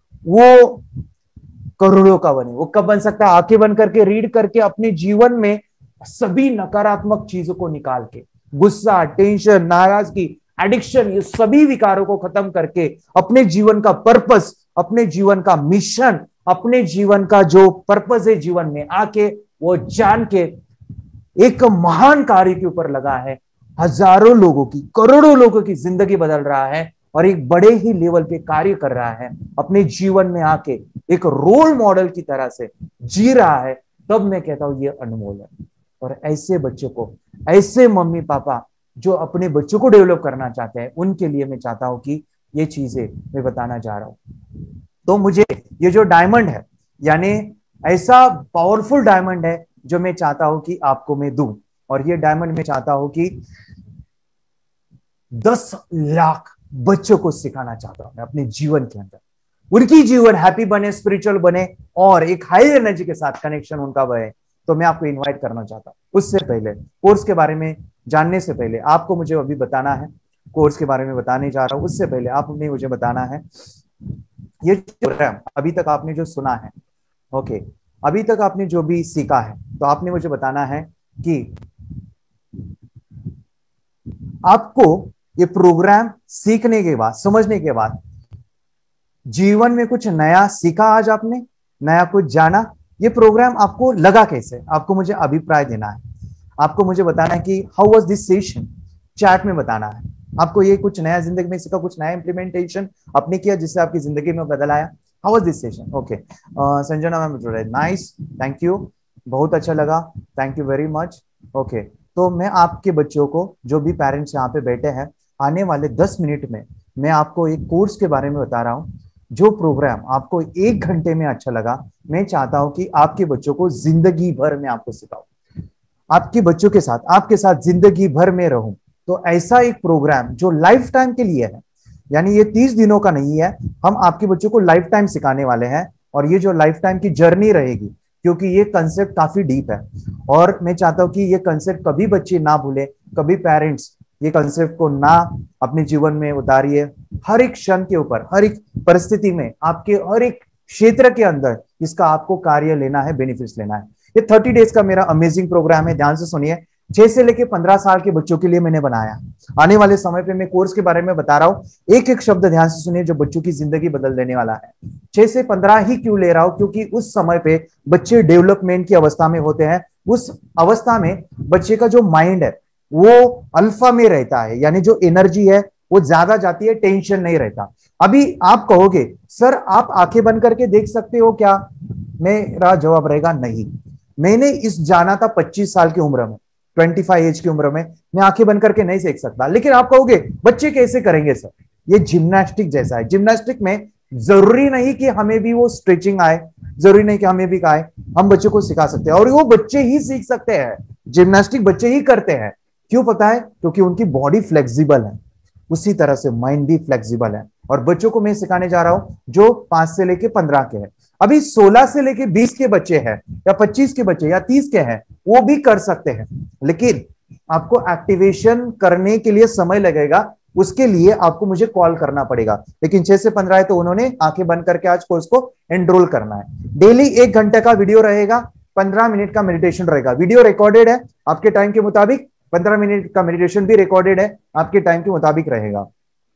वो करोड़ों का बने। वो कब बन सकता है? आंखें बंद करके रीड करके अपने जीवन में सभी नकारात्मक चीजों को निकाल के, गुस्सा, टेंशन, नाराजगी, एडिक्शन, ये सभी विकारों को खत्म करके अपने जीवन का पर्पस, अपने जीवन का मिशन, अपने जीवन का जो पर्पस है जीवन में आके वो जान के एक महान कार्य के ऊपर लगा है, हजारों लोगों की, करोड़ों लोगों की जिंदगी बदल रहा है और एक बड़े ही लेवल पे कार्य कर रहा है, अपने जीवन में आके एक रोल मॉडल की तरह से जी रहा है। तब मैं कहता हूं ये अनमोल है। और ऐसे बच्चों को, ऐसे मम्मी पापा जो अपने बच्चों को डेवलप करना चाहते हैं, उनके लिए मैं चाहता हूं कि ये चीजें मैं बताना चाह रहा हूं। तो मुझे ये जो डायमंड है, यानी ऐसा पावरफुल डायमंड है जो मैं चाहता हूं कि आपको मैं दूं, और ये डायमंड मैं चाहता हूं कि दस लाख बच्चों को सिखाना चाहता हूं मैं अपने जीवन के अंदर, उनकी जीवन हैप्पी बने, स्पिरिचुअल बने और एक हाई एनर्जी के साथ कनेक्शन उनका बने। तो मैं आपको इनवाइट करना चाहता हूं। उससे पहले, कोर्स के बारे में जानने से पहले आपको मुझे अभी बताना है, कोर्स के बारे में बताने जा रहा हूं, उससे पहले आपने मुझे बताना है ये प्रोग्राम अभी तक आपने जो सुना है, ओके, अभी तक आपने जो भी सीखा है, तो आपने मुझे बताना है कि आपको ये प्रोग्राम सीखने के बाद, समझने के बाद जीवन में कुछ नया सीखा, आज आपने नया कुछ जाना, ये प्रोग्राम आपको लगा कैसे, आपको मुझे अभिप्राय देना है। आपको मुझे बताना है कि how was this session, chat में बताना है। आपको ये कुछ नया जिंदगी में सीखा, कुछ नया इंप्लीमेंटेशन आपने किया जिससे आपकी जिंदगी में बदल आया। How was this session? Okay, Sanjana ma'am, nice, thank you, बहुत अच्छा लगा, thank you very much. Okay, तो मैं आपके बच्चों को, जो भी पेरेंट्स यहाँ पे बैठे हैं, आने वाले दस मिनट में मैं आपको एक कोर्स के बारे में बता रहा हूँ। जो प्रोग्राम आपको एक घंटे में अच्छा लगा, मैं चाहता हूं कि आपके बच्चों को जिंदगी भर में आपको सिखाऊं, आपके बच्चों के साथ, आपके साथ जिंदगी भर में रहूं। तो ऐसा एक प्रोग्राम जो लाइफ टाइम के लिए है, यानी ये तीस दिनों का नहीं है, हम आपके बच्चों को लाइफ टाइम सिखाने वाले हैं। और ये जो लाइफ टाइम की जर्नी रहेगी, क्योंकि ये कंसेप्ट काफी डीप है और मैं चाहता हूं कि ये कंसेप्ट कभी बच्चे ना भूले, कभी पेरेंट्स ये कंसेप्ट को ना अपने जीवन में उतारिए। हर एक क्षण के ऊपर, हर एक परिस्थिति में, आपके हर एक क्षेत्र के अंदर इसका आपको कार्य लेना है, बेनिफिट्स लेना है। ये थर्टी डेज का मेरा अमेजिंग प्रोग्राम है, ध्यान से सुनिए। छह से लेके पंद्रह साल के बच्चों के लिए मैंने बनाया। आने वाले समय पे मैं कोर्स के बारे में बता रहा हूं, एक एक शब्द ध्यान से सुनिए, जो बच्चों की जिंदगी बदल देने वाला है। छह से पंद्रह ही क्यों ले रहा हूं? क्योंकि उस समय पे बच्चे डेवलपमेंट की अवस्था में होते हैं। उस अवस्था में बच्चे का जो माइंड है वो अल्फा में रहता है, यानी जो एनर्जी है वो ज्यादा जाती है, टेंशन नहीं रहता। अभी आप कहोगे सर आप आंखें बंद करके देख सकते हो क्या? मेरा जवाब रहेगा नहीं। मैंने इस जाना था पच्चीस साल की उम्र में, पच्चीस एज की उम्र में, मैं आंखें बंद करके नहीं सीख सकता। लेकिन आप कहोगे बच्चे कैसे करेंगे सर? ये जिम्नास्टिक जैसा है। जिम्नास्टिक में जरूरी नहीं कि हमें भी वो स्ट्रेचिंग आए, जरूरी नहीं कि हमें भी आए, हम बच्चों को सिखा सकते हैं और वो बच्चे ही सीख सकते हैं। जिम्नास्टिक बच्चे ही करते हैं। क्यों पता है? क्योंकि उनकी बॉडी फ्लेक्सिबल है, उसी तरह से माइंड भी फ्लेक्सिबल है। और बच्चों को मैं सिखाने जा रहा हूं जो पांच से लेके पंद्रह के हैं। अभी सोलह से लेके बीस के बच्चे हैं या पच्चीस के बच्चे या तीस के हैं, वो भी कर सकते हैं, लेकिन आपको एक्टिवेशन करने के लिए समय लगेगा। उसके लिए आपको मुझे कॉल करना पड़ेगा। लेकिन छह से पंद्रह है तो उन्होंने आंखें बंद करके आज कोर्स को एनरोल करना है। डेली एक घंटे का वीडियो रहेगा, पंद्रह मिनट का मेडिटेशन रहेगा। वीडियो रिकॉर्डेड है आपके टाइम के मुताबिक, पंद्रह मिनट का मेडिटेशन भी रिकॉर्डेड है, आपके टाइम के मुताबिक रहेगा।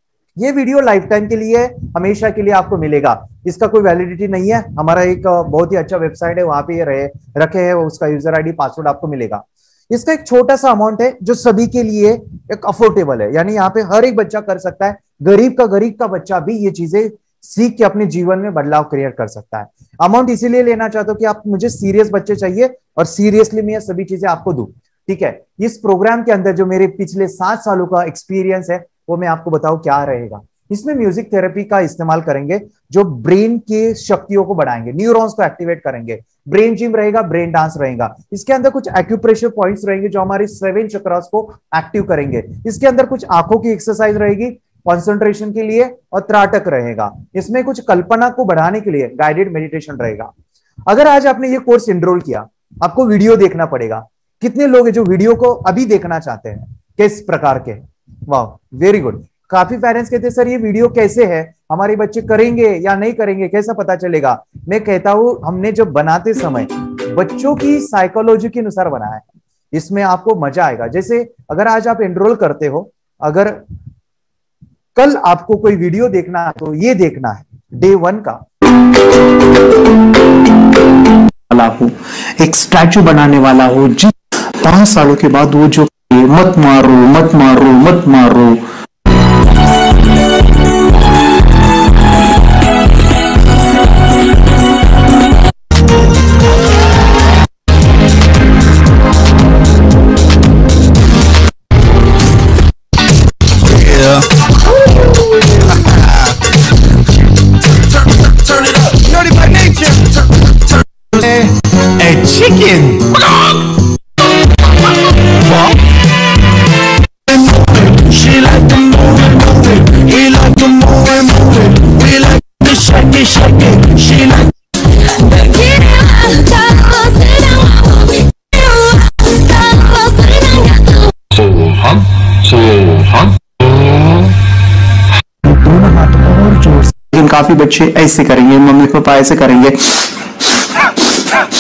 ये वीडियो लाइफ टाइम के लिए, हमेशा के लिए आपको मिलेगा। इसका कोई वैलिडिटी नहीं है। हमारा एक बहुत ही अच्छा वेबसाइट है, वहां पे ये रहे रखे हैं, उसका यूजर आईडी पासवर्ड आपको मिलेगा। इसका एक छोटा सा अमाउंट है जो सभी के लिए एक अफोर्डेबल है, यानी यहाँ पे हर एक बच्चा कर सकता है। गरीब का गरीब का बच्चा भी ये चीजें सीख के अपने जीवन में बदलाव क्रिएट कर सकता है। अमाउंट इसीलिए लेना चाहता हूँ कि आप मुझे सीरियस बच्चे चाहिए और सीरियसली मैं ये सभी चीजें आपको दूं, ठीक है। इस प्रोग्राम के अंदर जो मेरे पिछले सात सालों का एक्सपीरियंस है वो मैं आपको बताऊं क्या रहेगा। इसमें म्यूजिक थेरेपी का इस्तेमाल करेंगे जो ब्रेन के शक्तियों को बढ़ाएंगे, न्यूरॉन्स को एक्टिवेट करेंगे। ब्रेन जिम रहेगा, ब्रेन डांस रहेगा। इसके अंदर कुछ एक्यूप्रेशर पॉइंट्स रहेंगे जो हमारे सेवन चक्रास को एक्टिव करेंगे। इसके अंदर कुछ आंखों की एक्सरसाइज रहेगी कॉन्सेंट्रेशन के लिए और त्राटक रहेगा। इसमें कुछ कल्पना को बढ़ाने के लिए गाइडेड मेडिटेशन रहेगा। अगर आज आपने ये कोर्स एनरोल किया, आपको वीडियो देखना पड़ेगा। कितने लोग हैं जो वीडियो को अभी देखना चाहते हैं? किस प्रकार के? वाह, वेरी गुड। काफी पेरेंट्स कहते हैं सर ये वीडियो कैसे है, हमारे बच्चे करेंगे या नहीं करेंगे, कैसा पता चलेगा? मैं कहता हूं हमने जब बनाते समय बच्चों की साइकोलॉजी के अनुसार बनाया है, इसमें आपको मजा आएगा। जैसे अगर आज आप एनरोल करते हो, अगर कल आपको कोई वीडियो देखना है तो ये देखना है डे वन का। हो एक स्टैचू बनाने वाला हो, जिस पांच सालों के बाद वो जो मत मारो मत मारो मत मारो, a chicken. She like to move it, move it. We like to move it, move it. We like to shake it, shake it. She like. सोहम सोहम। दोनों हाथ और जोर से। लेकिन काफी बच्चे ऐसे करेंगे, मम्मी पापा ऐसे करेंगे।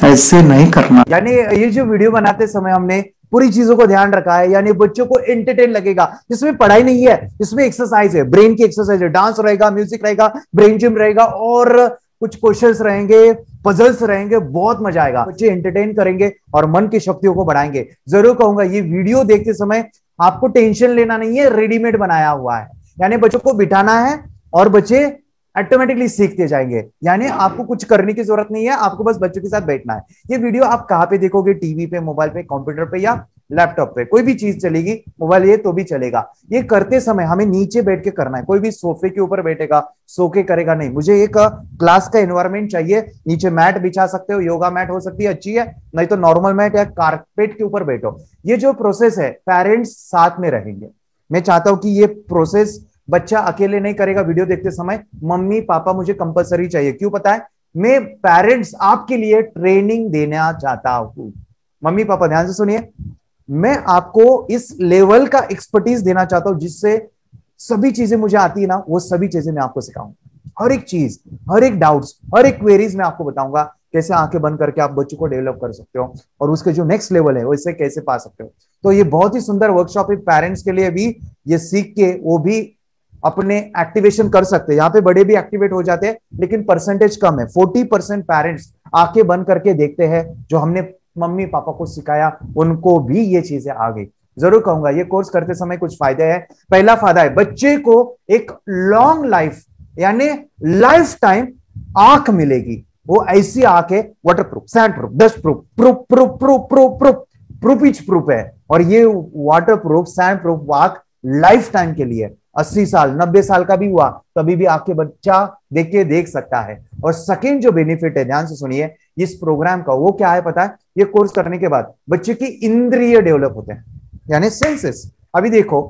ऐसे नहीं करना। यानी ये जो वीडियो बनाते समय हमने पूरी चीजों को ध्यान रखा है, यानी बच्चों को एंटरटेन लगेगा। इसमें पढ़ाई नहीं है, इसमें एक्सरसाइज है, ब्रेन की एक्सरसाइज है, डांस रहेगा, म्यूजिक रहेगा, ब्रेन जिम रहेगा और कुछ क्वेश्चंस रहेंगे, पजल्स रहेंगे, बहुत मजा आएगा। बच्चे एंटरटेन करेंगे और मन की शक्तियों को बढ़ाएंगे। जरूर कहूंगा ये वीडियो देखते समय आपको टेंशन लेना नहीं है, रेडीमेड बनाया हुआ है। यानी बच्चों को बिठाना है और बच्चे ऑटोमेटिकली सीखते जाएंगे। यानी आपको कुछ करने की जरूरत नहीं है, आपको बस बच्चों के साथ बैठना है। ये वीडियो आप कहाँ पे देखोगे? टीवी पे, मोबाइल पे, कंप्यूटर पे या लैपटॉप पे, कोई भी चीज चलेगी। मोबाइल ये तो भी चलेगा। ये करते समय हमें नीचे बैठ के करना है। कोई भी सोफे के ऊपर बैठेगा, सो के करेगा नहीं। मुझे एक क्लास का एनवायरनमेंट चाहिए। नीचे मैट बिछा सकते हो, योगा मैट हो सकती है, अच्छी है, नहीं तो नॉर्मल मैट या कारपेट के ऊपर बैठो। ये जो प्रोसेस है, पेरेंट्स साथ में रहेंगे। मैं चाहता हूं कि ये प्रोसेस बच्चा अकेले नहीं करेगा। वीडियो देखते समय मम्मी पापा मुझे कंपलसरी चाहिए। क्यों पता है? मैं पेरेंट्स आपके लिए ट्रेनिंग देना चाहता हूं। मम्मी पापा ध्यान से सुनिए, मैं आपको इस लेवल का एक्सपर्टीज देना चाहता हूं जिससे सभी चीजें मुझे आती है ना, वो सभी चीजें मैं आपको सिखाऊंगा। हर एक चीज, हर एक डाउट्स, हर एक क्वेरीज मैं आपको बताऊंगा। कैसे आंखें बंद करके आप बच्चों को डेवलप कर सकते हो और उसके जो नेक्स्ट लेवल है वो इससे कैसे पा सकते हो। तो ये बहुत ही सुंदर वर्कशॉप है। पेरेंट्स के लिए भी ये सीख के वो भी अपने एक्टिवेशन कर सकते हैं। यहाँ पे बड़े भी एक्टिवेट हो जाते हैं, लेकिन परसेंटेज कम है। चालीस परसेंट पेरेंट्स आंखें बंद करके देखते हैं। जो हमने मम्मी पापा को सिखाया उनको भी ये चीजें आ गई। जरूर कहूंगा ये कोर्स करते समय कुछ फायदे हैं। पहला फायदा है बच्चे को एक लॉन्ग लाइफ यानी लाइफ टाइम आंख मिलेगी। वो ऐसी आंख है water proof, sand proof, dust proof, proof proof proof proof proof proof proof है। और ये वाटर प्रूफ, सैंड प्रूफ आंख लाइफ टाइम के लिए, अस्सी साल नब्बे साल का भी हुआ तभी भी आपके बच्चा देख के देख सकता है। और सेकेंड जो बेनिफिट है, ध्यान से सुनिए इस प्रोग्राम का, वो क्या है पता है? ये कोर्स करने के बाद बच्चे की इंद्रिय डेवलप होते हैं, यानी सेंसेस। अभी देखो,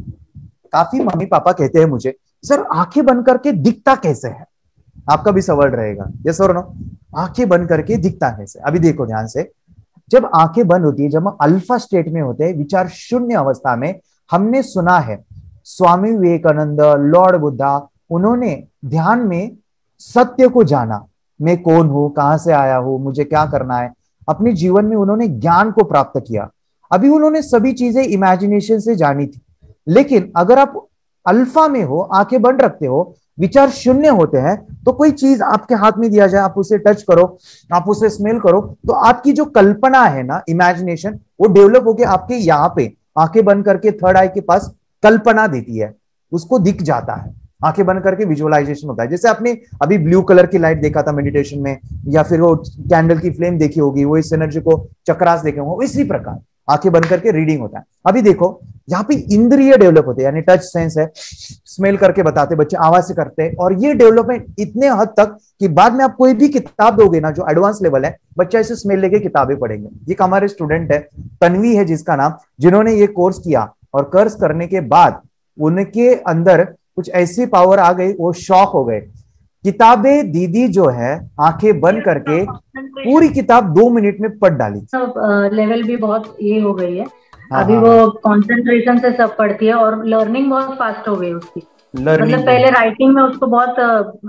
काफी मम्मी पापा कहते हैं मुझे, सर आंखें बंद करके दिखता कैसे है? आपका भी सवाल रहेगा, यस और नो? आंखें बंद करके दिखता कैसे? अभी देखो ध्यान से, जब आंखें बंद होती है, जब हम अल्फा स्टेट में होते हैं, विचार शून्य अवस्था में, हमने सुना है स्वामी विवेकानंद, लॉर्ड बुद्धा, उन्होंने ध्यान में सत्य को जाना। मैं कौन हूं, कहां से आया हूं, मुझे क्या करना है। अपने जीवन में उन्होंने ज्ञान को प्राप्त किया। अभी उन्होंने सभी चीजें इमेजिनेशन से जानी थी, लेकिन अगर आप अल्फा में हो, आंखें बंद रखते हो, विचार शून्य होते हैं, तो कोई चीज आपके हाथ में दिया जाए, आप उसे टच करो, आप उसे स्मेल करो, तो आपकी जो कल्पना है ना, इमेजिनेशन, वो डेवलप होके आपके यहाँ पे आंखें बंद करके थर्ड आई के पास कल्पना देती है, उसको दिख जाता है। आंखें बंद करके विजुअलाइजेशन होता है। जैसे आपने अभी ब्लू कलर की लाइट देखा था मेडिटेशन में, या फिर वो कैंडल की फ्लेम देखी होगी, वो इस एनर्जी को चक्रास देखे होंगे, इसी प्रकार आंखें बंद करके रीडिंग होता है। अभी देखो यहाँ पे इंद्रिय डेवलप होते हैं, यानी टच सेंस है, स्मेल करके बताते बच्चे, आवाज से करते हैं। और ये डेवलपमेंट इतने हद तक कि बाद में आप कोई भी किताब दोगे ना, जो एडवांस लेवल है, बच्चा इसे स्मेल लेके किताबें पढ़ेंगे। ये हमारे स्टूडेंट है, तन्वी है जिसका नाम, जिन्होंने ये कोर्स किया और कोर्स करने के बाद उनके अंदर कुछ ऐसी पावर आ गई, वो शॉक हो गए। किताबें दीदी जो है आंखें बंद करके पूरी किताब दो मिनट में पढ़ डाली। लेवल भी बहुत ये हो गई है। अभी वो कंसंट्रेशन से सब पढ़ती है और लर्निंग बहुत फास्ट हो गई उसकी। मतलब पहले राइटिंग में उसको बहुत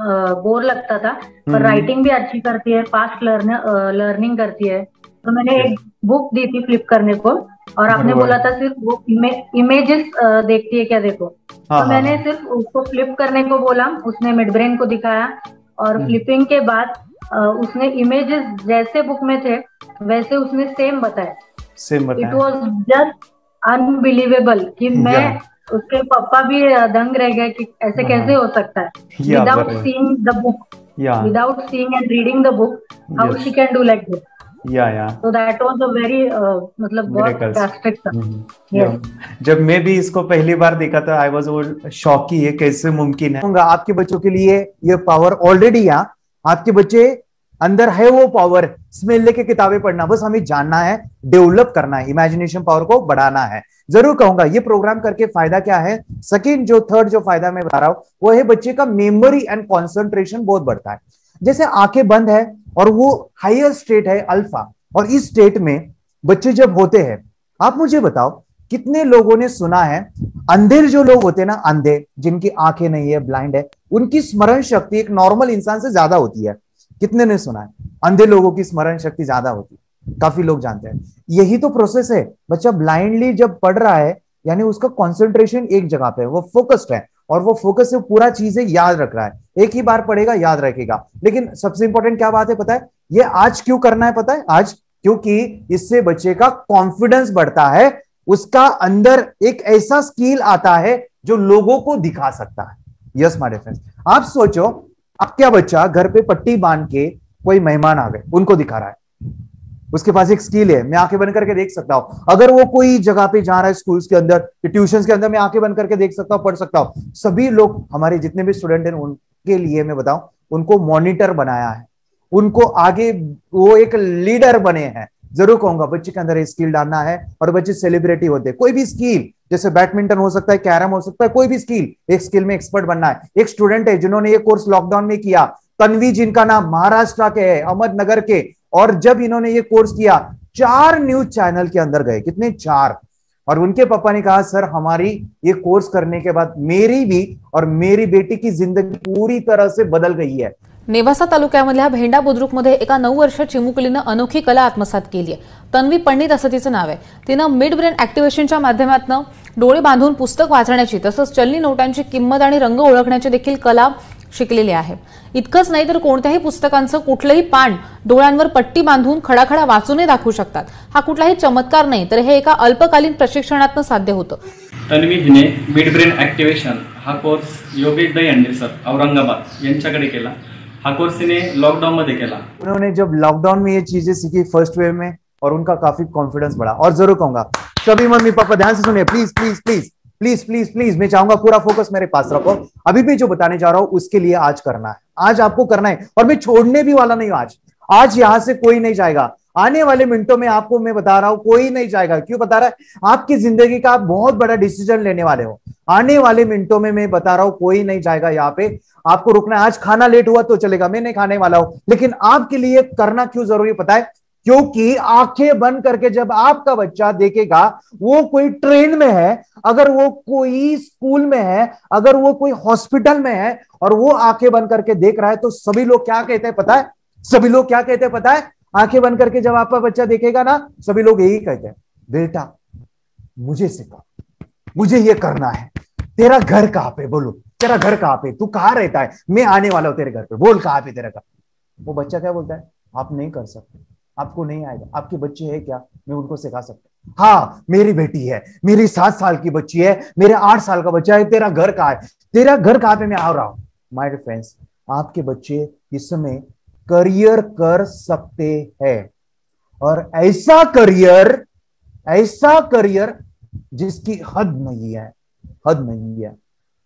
बोर लगता था, पर राइटिंग भी अच्छी करती है, फास्ट लर्निंग करती है। तो मैंने एक बुक दी थी फ्लिप करने को, और आपने बोला था सिर्फ वो इमे, इमेजेस देखती है क्या, देखो। तो मैंने सिर्फ उसको फ्लिप करने को बोला, उसने मिड ब्रेन को दिखाया, और फ्लिपिंग के बाद उसने इमेजेस जैसे बुक में थे वैसे उसने सेम बताया। सेम बताया। इट वाज जस्ट अनबिलीवेबल कि मैं, उसके पापा भी दंग रह गए कि ऐसे कैसे हो सकता है, without seeing the book, without seeing and reading the book, how she can do like this. या या so that was a very uh, मतलब बहुत ड्रास्टिक था। yes. जब मैं भी इसको पहली बार देखा था, आई वाज वो शॉक ही, ये कैसे मुमकिन है। आपके बच्चों के लिए ये पावर ऑलरेडी यहाँ, आपके बच्चे अंदर है वो पावर, स्मेल लेके किताबें पढ़ना, बस हमें जानना है, डेवलप करना है, इमेजिनेशन पावर को बढ़ाना है। जरूर कहूंगा ये प्रोग्राम करके फायदा क्या है। सेकेंड जो थर्ड जो फायदा मैं बता रहा हूं वो है बच्चे का मेमोरी एंड कॉन्सेंट्रेशन बहुत बढ़ता है। जैसे आंखें बंद है और वो हायर स्टेट है अल्फा, और इस स्टेट में बच्चे जब होते हैं, आप मुझे बताओ कितने लोगों ने सुना है अंधे जो लोग होते हैं ना, अंधे जिनकी आंखें नहीं है, ब्लाइंड है, उनकी स्मरण शक्ति एक नॉर्मल इंसान से ज्यादा होती है। कितने ने सुना है? अंधे लोगों की स्मरण शक्ति ज्यादा होती है, काफी लोग जानते हैं। यही तो प्रोसेस है। बच्चा ब्लाइंडली जब पढ़ रहा है यानी उसका कंसंट्रेशन एक जगह पे है, वो फोकस्ड है और वो फोकस से पूरा चीजें याद रख रहा है। एक ही बार पढ़ेगा, याद रखेगा। लेकिन सबसे इंपॉर्टेंट क्या बात है पता है? ये आज क्यों करना है पता है? आज क्योंकि इससे बच्चे का कॉन्फिडेंस बढ़ता है, उसका अंदर एक ऐसा स्किल आता है जो लोगों को दिखा सकता है। यस माय डियर फ्रेंड्स, आप सोचो आपका बच्चा घर पे पट्टी बांध के कोई मेहमान आ गए, उनको दिखा रहा है, उसके पास एक स्किल है, मैं आंखें बंद करके देख सकता हूं। अगर वो कोई जगह पे जा रहा है स्कूल्स के अंदर, ट्यूशंस के अंदर, मैं आंखें बंद करके देख सकता हूं, पढ़ सकता हूं। सभी लोग, हमारे जितने भी स्टूडेंट हैं उनके लिए मैं बताऊं, उनको मॉनिटर बनाया है, उनको आगे वो एक लीडर बने हैं। जरूर कहूंगा बच्चे के अंदर स्किल डालना है और बच्चे सेलिब्रिटी होते हैं। कोई भी स्किल, जैसे बैडमिंटन हो सकता है, कैरम हो सकता है, कोई भी स्किल, एक स्किल में एक्सपर्ट बनना है। एक स्टूडेंट है जिन्होंने ये कोर्स लॉकडाउन में किया, तन्वी, जिनका नाम महाराष्ट्र के है, अहमदनगर के, और जब इन्होंने ये कोर्स किया चार न्यूज चैनल के अंदर गए, कितने? चार। और उनके पापा ने कहा सर हमारी ये कोर्स करने के बाद मेरी भी और मेरी बेटी की जिंदगी पूरी तरह से बदल गई है। नेवासा तालुक्यामधल्या भेंडा बुद्रुकमध्ये एका नऊ वर्षीय चिमुकलीनं अनोखी कला आत्मसात केली आहे। तन्वी पंडित असं तिचं नाव आहे। तिनं मिड ब्रेन ऍक्टिव्हेशनच्या माध्यमातून डोळे बांधून पुस्तक वाचण्याची तसंच चलनी नोटांची किंमत आणि रंग ओळखण्याची देखील कला शिकलेली आहे। इतकंच नाही तर कोणत्याही पुस्तकांचं कुठलंही पान डोळ्यांवर पट्टी बांधून खडाखडा वाचूनही दाखवू शकतात। हा कुठलाही चमत्कार नाही, तर हे एका अल्पकालीन प्रशिक्षणातून साध्य होतं। तन्वी हिने मिड ब्रेन ऍक्टिव्हेशन हा कोर्स योगेश दहीहंडे सर औरंगाबाद यांच्याकडे केला। हा कोर्स ने लॉकडाउन में केला। उन्होंने जब लॉकडाउन में ये चीजें सीखी फर्स्ट वेव में, और उनका काफी कॉन्फिडेंस बढ़ा। और जरूर कहूंगा सभी मम्मी पापा ध्यान से सुनिए, please please please please please please मैं चाहूंगा पूरा फोकस मेरे पास रखो। अभी भी जो बताने जा रहा हूं उसके लिए आज करना है, आज आपको करना है, और मैं छोड़ने भी वाला नहीं हूं। आज आज यहां से कोई नहीं जाएगा। आने वाले मिनटों में आपको मैं बता रहा हूं कोई नहीं जाएगा। क्यों बता रहा है? आपकी जिंदगी का आप बहुत बड़ा डिसीजन लेने वाले हो। आने वाले मिनटों में मैं बता रहा हूं कोई नहीं जाएगा यहाँ पे, आपको रुकना है। आज खाना लेट हुआ तो चलेगा, मैं नहीं खाने वाला हूं, लेकिन आपके लिए करना क्यों जरूरी पता है? क्योंकि आंखें बंद करके जब आपका बच्चा देखेगा, वो कोई ट्रेन में है, अगर वो कोई स्कूल में है, अगर वो कोई हॉस्पिटल में है और वो आंखें बंद करके देख रहा है, तो सभी लोग क्या कहते हैं पता है? सभी लोग क्या कहते हैं पता है? आंखें बंद करके जब आपका बच्चा देखेगा ना, सभी लोग यही कहते हैं, बेटा मुझे सिखा, मुझे ये करना है। तेरा घर कहां पे? बोलो तेरा घर कहां पे? तू कहां रहता है? मैं आने वाला हूं तेरे घर पे, बोल कहां पे तेरा घर? वो बच्चा क्या बोलता है? आप नहीं कर सकते, आपको नहीं आएगा। आपके बच्चे हैं क्या? मैं उनको सिखा सकता। हाँ मेरी बेटी है, मेरी सात साल की बच्ची है, मेरे आठ साल का बच्चा है। तेरा घर कहां है? तेरा घर कहां पे? मैं आ रहा हूं। माय डियर फ्रेंड्स, आपके बच्चे इस समय करियर कर सकते हैं, और ऐसा करियर, ऐसा करियर जिसकी हद नहीं है, हद नहीं है।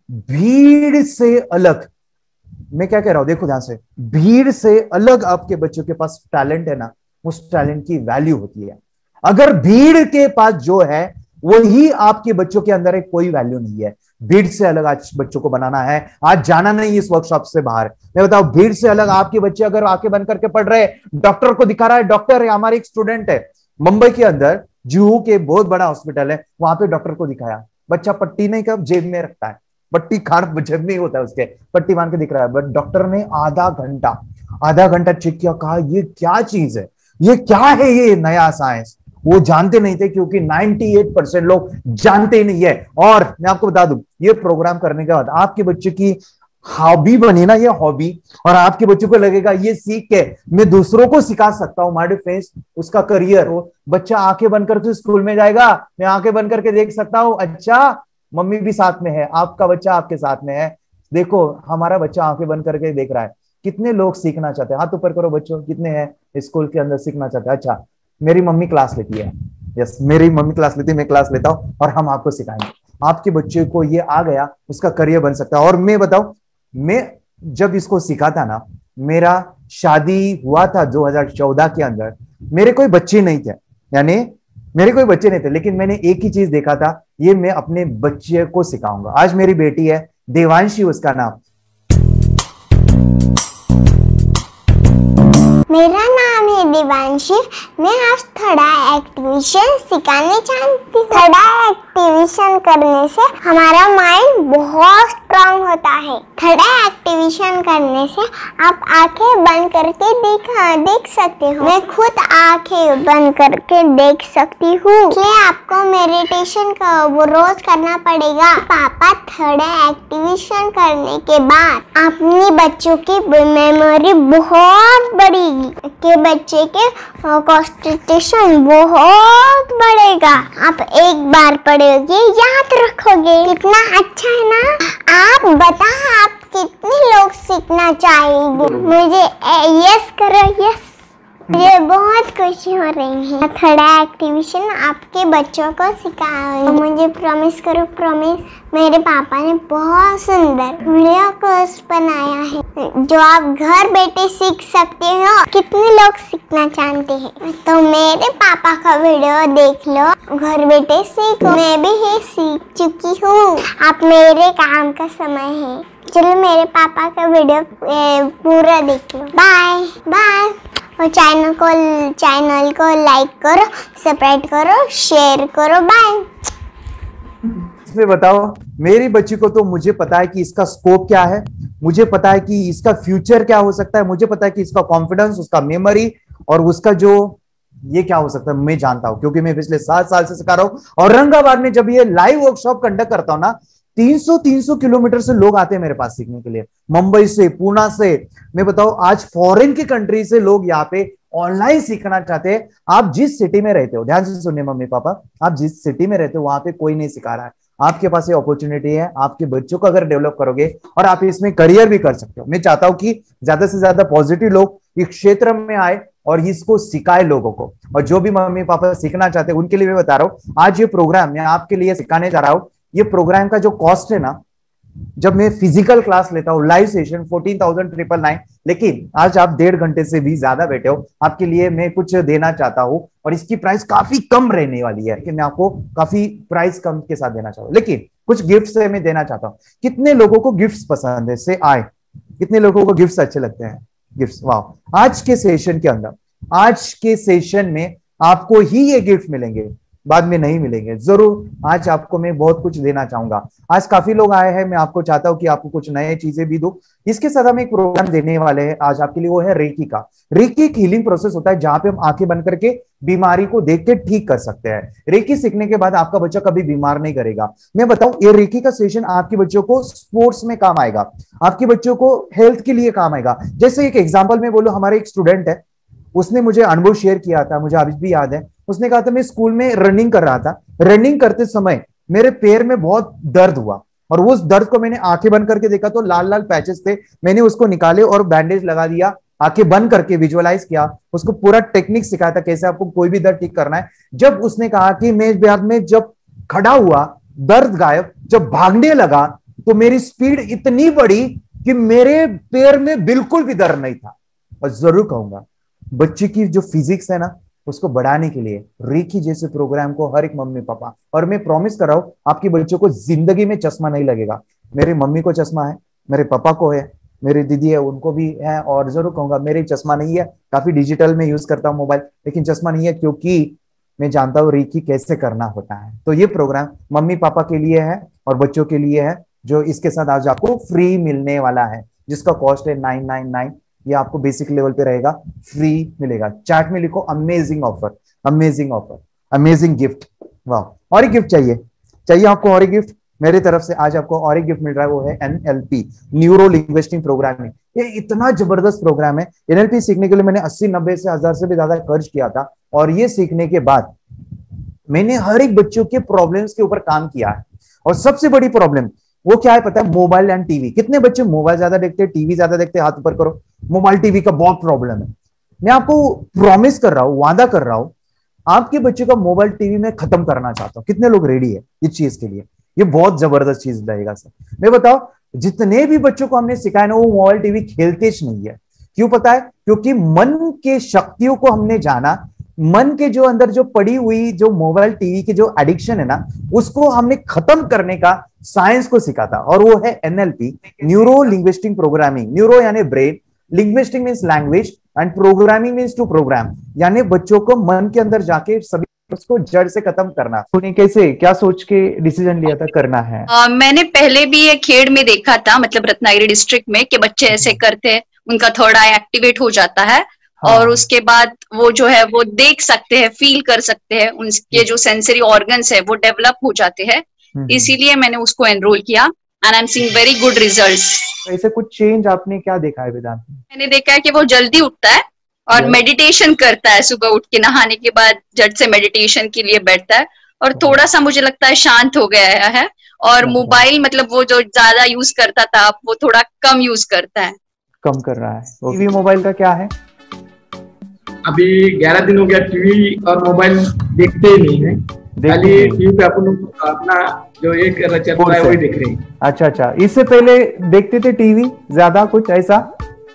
भीड़ से अलग, मैं क्या कह रहा हूं देखो ध्यान से, भीड़ से अलग आपके बच्चों के पास टैलेंट है ना, उस टैलेंट की वैल्यू होती है। अगर भीड़ के पास जो है वही आपके बच्चों के अंदर एक कोई वैल्यू नहीं है। भीड़ से अलग आज बच्चों को बनाना है। आज जाना नहीं इस वर्कशॉप से बाहर। मैं बताऊं भीड़ से अलग आपके बच्चे अगर आंखें बंद करके पढ़ रहे हैं, डॉक्टर को दिखा रहा है, डॉक्टर है, हमारे एक स्टूडेंट है मुंबई के अंदर, जुहू के बहुत बड़ा हॉस्पिटल है, वहां पे डॉक्टर को दिखाया, बच्चा पट्टी नहीं कर जेब में रखता है, पट्टी खान जेब में ही होता है उसके, पट्टी बांध के दिख रहा है, बट डॉक्टर ने आधा घंटा आधा घंटा चेक किया, कहा ये क्या चीज है, ये क्या है, ये नया साइंस। वो जानते नहीं थे क्योंकि अट्ठानवे परसेंट लोग जानते ही नहीं है। और मैं आपको बता दूं, ये प्रोग्राम करने के बाद आपके बच्चे की हॉबी बनी ना, ये हॉबी, और आपके बच्चों को लगेगा ये सीख के मैं दूसरों को सिखा सकता हूं। माय फ्रेंड्स, उसका करियर, वो बच्चा आंखें बंद करके स्कूल में जाएगा, मैं आंखें बंद करके देख सकता हूं, अच्छा मम्मी भी साथ में है, आपका बच्चा आपके साथ में है। देखो हमारा बच्चा आंखें बंद करके देख रहा है। कितने लोग सीखना चाहते हैं? हाथ ऊपर करो बच्चों, कितने हैं स्कूल के अंदर सीखना चाहते हैं? अच्छा मेरी मम्मी क्लास लेती है, यस मेरी मम्मी क्लास लेती है, मैं क्लास लेता हूं और हम आपको सिखाएंगे। आपके बच्चे को ये आ गया, उसका करियर बन सकता है। और मैं बताऊं, मैं जब इसको सिखाता ना, मेरा शादी हुआ था दो हज़ार चौदह के अंदर, मेरे कोई बच्चे नहीं थे, यानी मेरे कोई बच्चे नहीं थे, लेकिन मैंने एक ही चीज देखा था, ये मैं अपने बच्चे को सिखाऊंगा। आज मेरी बेटी है देवांशी, उसका नाम। मेरा नाम है दिवांशी, मैं आज थोड़ा एक्टिविशन सिखाने चाहती हूँ। थोड़ा एक्टिविशन करने से हमारा माइंड बहुत स्ट्रांग होता है। थोड़ा एक्टिविशन करने से आप आंखें बंद करके दिखा देख सकते हो। मैं खुद आंखें बंद करके देख सकती हूँ कि आपको मेडिटेशन का वो रोज करना पड़ेगा। पापा थोड़ा एक्टिविशन करने के बाद अपनी बच्चों की मेमोरी बहुत बढ़ेगी, के बच्चे के कंसंट्रेशन बहुत बढ़ेगा। आप एक बार पढ़ोगे याद रखोगे, कितना अच्छा है ना। आप बताओ आप कितने लोग सीखना चाहेंगे? मुझे यस करो, यस। मुझे बहुत खुशी हो रही है। थोड़ा एक्टिविशन आपके बच्चों को सिखाओ। मुझे प्रॉमिस करो, प्रॉमिस। मेरे पापा ने बहुत सुंदर वीडियो कोर्स बनाया है जो आप घर बैठे सीख सकते हो। कितने लोग सीखना चाहते हैं तो मेरे पापा का वीडियो देख लो, घर बैठे सीखो। मैं भी ये सीख चुकी हूँ। आप मेरे काम का समय है। चलो मेरे पापा का वीडियो पूरा देख लो। Bye bye. और चैनल को चैनल को लाइक करो, सब्सक्राइब करो, शेयर करो। बाय। इसमें बताओ, मेरी बच्ची को तो मुझे पता है कि इसका स्कोप क्या है, मुझे पता है कि इसका फ्यूचर क्या हो सकता है, मुझे पता है कि इसका कॉन्फिडेंस, उसका मेमोरी और उसका जो ये क्या हो सकता है मैं जानता हूं, क्योंकि मैं पिछले सात साल से सिखा रहा हूं। और औरंगाबाद में जब ये लाइव वर्कशॉप कंडक्ट करता हूं ना, तीन सौ तीन सौ किलोमीटर से लोग आते हैं मेरे पास सीखने के लिए। मुंबई से, पुणे से, मैं बताऊं आज फॉरेन की कंट्री से लोग यहाँ पे ऑनलाइन सीखना चाहते हैं। आप जिस सिटी में रहते हो, ध्यान से सुनिए मम्मी पापा, आप जिस सिटी में रहते हो वहां पे कोई नहीं सिखा रहा है। आपके पास ये अपॉर्चुनिटी है, आपके बच्चों को अगर डेवलप करोगे और आप इसमें करियर भी कर सकते हो। मैं चाहता हूं कि ज्यादा से ज्यादा पॉजिटिव लोग इस क्षेत्र में आए और इसको सिखाए लोगों को। और जो भी मम्मी पापा सीखना चाहते हैं उनके लिए मैं बता रहा हूँ, आज ये प्रोग्राम मैं आपके लिए सिखाने जा रहा हूँ। ये प्रोग्राम का जो कॉस्ट है ना, जब मैं फिजिकल क्लास लेता हूँ live session fourteen thousand triple nine, लेकिन आज आप डेढ़ घंटे से भी ज्यादा बैठे हो, आपके लिए मैं कुछ देना चाहता हूँ और इसकी प्राइस काफी कम रहने वाली है कि मैं आपको काफी प्राइस कम के साथ देना चाहूँ, लेकिन कुछ गिफ्ट से मैं देना चाहता हूँ। कितने लोगों को गिफ्ट पसंद है से आए, कितने लोगों को गिफ्ट अच्छे लगते हैं? गिफ्ट, वाह। आज के सेशन के अंदर, आज के सेशन में आपको ही ये गिफ्ट मिलेंगे, बाद में नहीं मिलेंगे। जरूर आज आपको मैं बहुत कुछ देना चाहूंगा। आज काफी लोग आए हैं, मैं आपको चाहता हूं कि आपको कुछ नए चीजें भी दूं। इसके साथ हम एक प्रोग्राम देने वाले हैं आज आपके लिए, वो है रेकी का। रेकी एक हीलिंग प्रोसेस होता है जहां पे हम आंखें बंद करके बीमारी को देख के ठीक कर सकते हैं। रेकी सीखने के बाद आपका बच्चा कभी बीमार नहीं करेगा। मैं बताऊं, ये रेकी का सेशन आपके बच्चों को स्पोर्ट्स में काम आएगा, आपके बच्चों को हेल्थ के लिए काम आएगा। जैसे एक एग्जाम्पल में बोलो, हमारे एक स्टूडेंट है, उसने मुझे अनुभव शेयर किया था, मुझे अभी भी याद है। उसने कहा था मैं स्कूल में रनिंग कर रहा था, रनिंग करते समय मेरे पैर में बहुत दर्द हुआ और उस दर्द को मैंने आंखें बंद करके देखा तो लाल लाल पैचेस थे। मैंने उसको निकाले और बैंडेज लगा दिया, आंखें बंद करके विजुअलाइज किया, उसको पूरा टेक्निक सिखाया था कैसे आपको कोई भी दर्द ठीक करना है। जब उसने कहा कि मैं बाद में जब खड़ा हुआ, दर्द गायब, जब भागने लगा तो मेरी स्पीड इतनी बढ़ी कि मेरे पैर में बिल्कुल भी दर्द नहीं था। और जरूर कहूंगा, बच्चे की जो फिजिक्स है ना, उसको बढ़ाने के लिए रेकी जैसे प्रोग्राम को हर एक मम्मी पापा, और मैं प्रॉमिस कर रहा हूं आपके बच्चों को जिंदगी में चश्मा नहीं लगेगा। मेरी मम्मी को चश्मा है, मेरे पापा को है, मेरी दीदी है उनको भी है, और जरूर कहूंगा मेरे चश्मा नहीं है, काफी डिजिटल में यूज करता हूँ मोबाइल, लेकिन चश्मा नहीं है क्योंकि मैं जानता हूँ रेकी कैसे करना होता है। तो ये प्रोग्राम मम्मी पापा के लिए है और बच्चों के लिए है, जो इसके साथ आज आपको फ्री मिलने वाला है, जिसका कॉस्ट है नाइन नाइन नाइन। ये आपको बेसिक लेवल पे रहेगा, फ्री मिलेगा। चैट में लिखो amazing offer, amazing offer, amazing gift. वाह, और एक गिफ्ट चाहिए, चाहिए आपको और एक गिफ्ट मेरे तरफ से। आज आपको और एक गिफ्ट मिल रहा है, वो है N L P, neuro linguistic programming. ये इतना जबरदस्त प्रोग्राम है। एन एल पी सीखने के लिए मैंने अस्सी नब्बे से हजार से भी ज्यादा खर्च किया था, और ये सीखने के बाद मैंने हर एक बच्चों के प्रॉब्लम्स के ऊपर काम किया है। और सबसे बड़ी प्रॉब्लम वो क्या है पता है? Mobile and TV. कितने बच्चे मोबाइल ज्यादा देखते हैं, टीवी ज्यादा देखते हैं? हाथ ऊपर करो। मोबाइल टीवी का बहुत प्रॉब्लम है। मैं आपको प्रॉमिस कर रहा हूं, वादा कर रहा हूं, आपके बच्चे का मोबाइल टीवी में खत्म करना चाहता हूं। कितने लोग रेडी है इस चीज के लिए? ये बहुत जबरदस्त चीज रहेगा सर। मैं बताओ, जितने भी बच्चों को हमने सिखाया ना, वो मोबाइल टीवी खेलते ही नहीं है। क्यों पता है? क्योंकि मन के शक्तियों को हमने जाना, मन के जो अंदर जो पड़ी हुई जो मोबाइल टीवी की जो एडिक्शन है ना, उसको हमने खत्म करने का साइंस को सिखाता, और वो है N L P, neuro linguistic programming. Neuro यानी brain, linguistic means language and programming means to program, यानी बच्चों को मन के अंदर जाके सभी उसको जड़ से खत्म करना। तूने कैसे क्या सोच के डिसीजन लिया था करना है? uh, मैंने पहले भी एक खेड़ में देखा था, मतलब रत्नागिरी डिस्ट्रिक्ट में, कि बच्चे ऐसे करते हैं, उनका थर्ड आई एक्टिवेट हो जाता है। हाँ। और उसके बाद वो जो है वो देख सकते हैं, फील कर सकते हैं, उनके जो सेंसरी ऑर्गन्स है वो डेवलप हो जाते हैं। इसीलिए मैंने उसको एनरोल किया and I am seeing very good results. ऐसे कुछ चेंज आपने क्या देखा है वेदांत? मैंने देखा है कि वो जल्दी उठता है और मेडिटेशन करता है, सुबह उठ के नहाने के बाद झट से मेडिटेशन के लिए बैठता है, और थोड़ा सा मुझे लगता है शांत हो गया है। और मोबाइल मतलब वो जो ज्यादा यूज करता था वो थोड़ा कम यूज करता है, कम कर रहा है। टीवी मोबाइल का क्या है? अभी ग्यारह दिन हो गया टीवी और मोबाइल देखते ही नहीं है, खाली टीवी पे अपन अपना जो एक चल रहा है वही देख रहे हैं। अच्छा अच्छा, इससे पहले देखते थे टीवी ज्यादा कुछ ऐसा?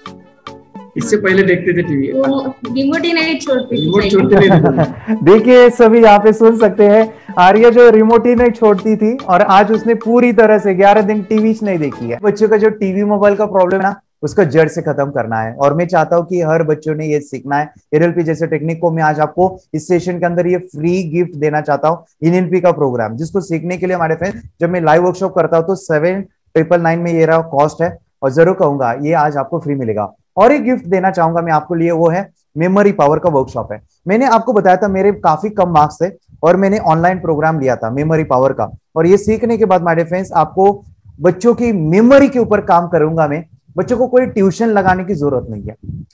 इससे पहले देखते थे टीवी, रिमोट ही नहीं छोड़ते, रिमोट छोड़ते नहीं। देखिए सभी यहाँ पे सुन सकते हैं, आर्या जो रिमोट ही नहीं छोड़ती थी और आज उसने पूरी तरह से ग्यारह दिन टीवी नहीं देखी है। बच्चों का जो टीवी मोबाइल का प्रॉब्लम है ना, उसका जड़ से खत्म करना है, और मैं चाहता हूं कि हर बच्चों ने ये सीखना है। एनएलपी जैसे टेक्निक को मैं आज आपको इस सेशन के अंदर ये फ्री गिफ्ट देना चाहता हूं, एनएलपी का प्रोग्राम, जिसको सीखने के लिए हमारे फ्रेंड्स जब मैं लाइव वर्कशॉप करता हूं तो सेवन ट्रिपल नाइन में ये रहा कॉस्ट है, और जरूर कहूंगा ये आज आपको फ्री मिलेगा। और एक गिफ्ट देना चाहूंगा मैं आपको लिए, वो है मेमोरी पावर का वर्कशॉप है। मैंने आपको बताया था मेरे काफी कम मार्क्स थे और मैंने ऑनलाइन प्रोग्राम लिया था मेमोरी पावर का, और ये सीखने के बाद माय डियर फ्रेंड्स आपको बच्चों की मेमोरी के ऊपर काम करूंगा मैं। बच्चों को कोई ट्यूशन लगाने की जरूरत नहीं है,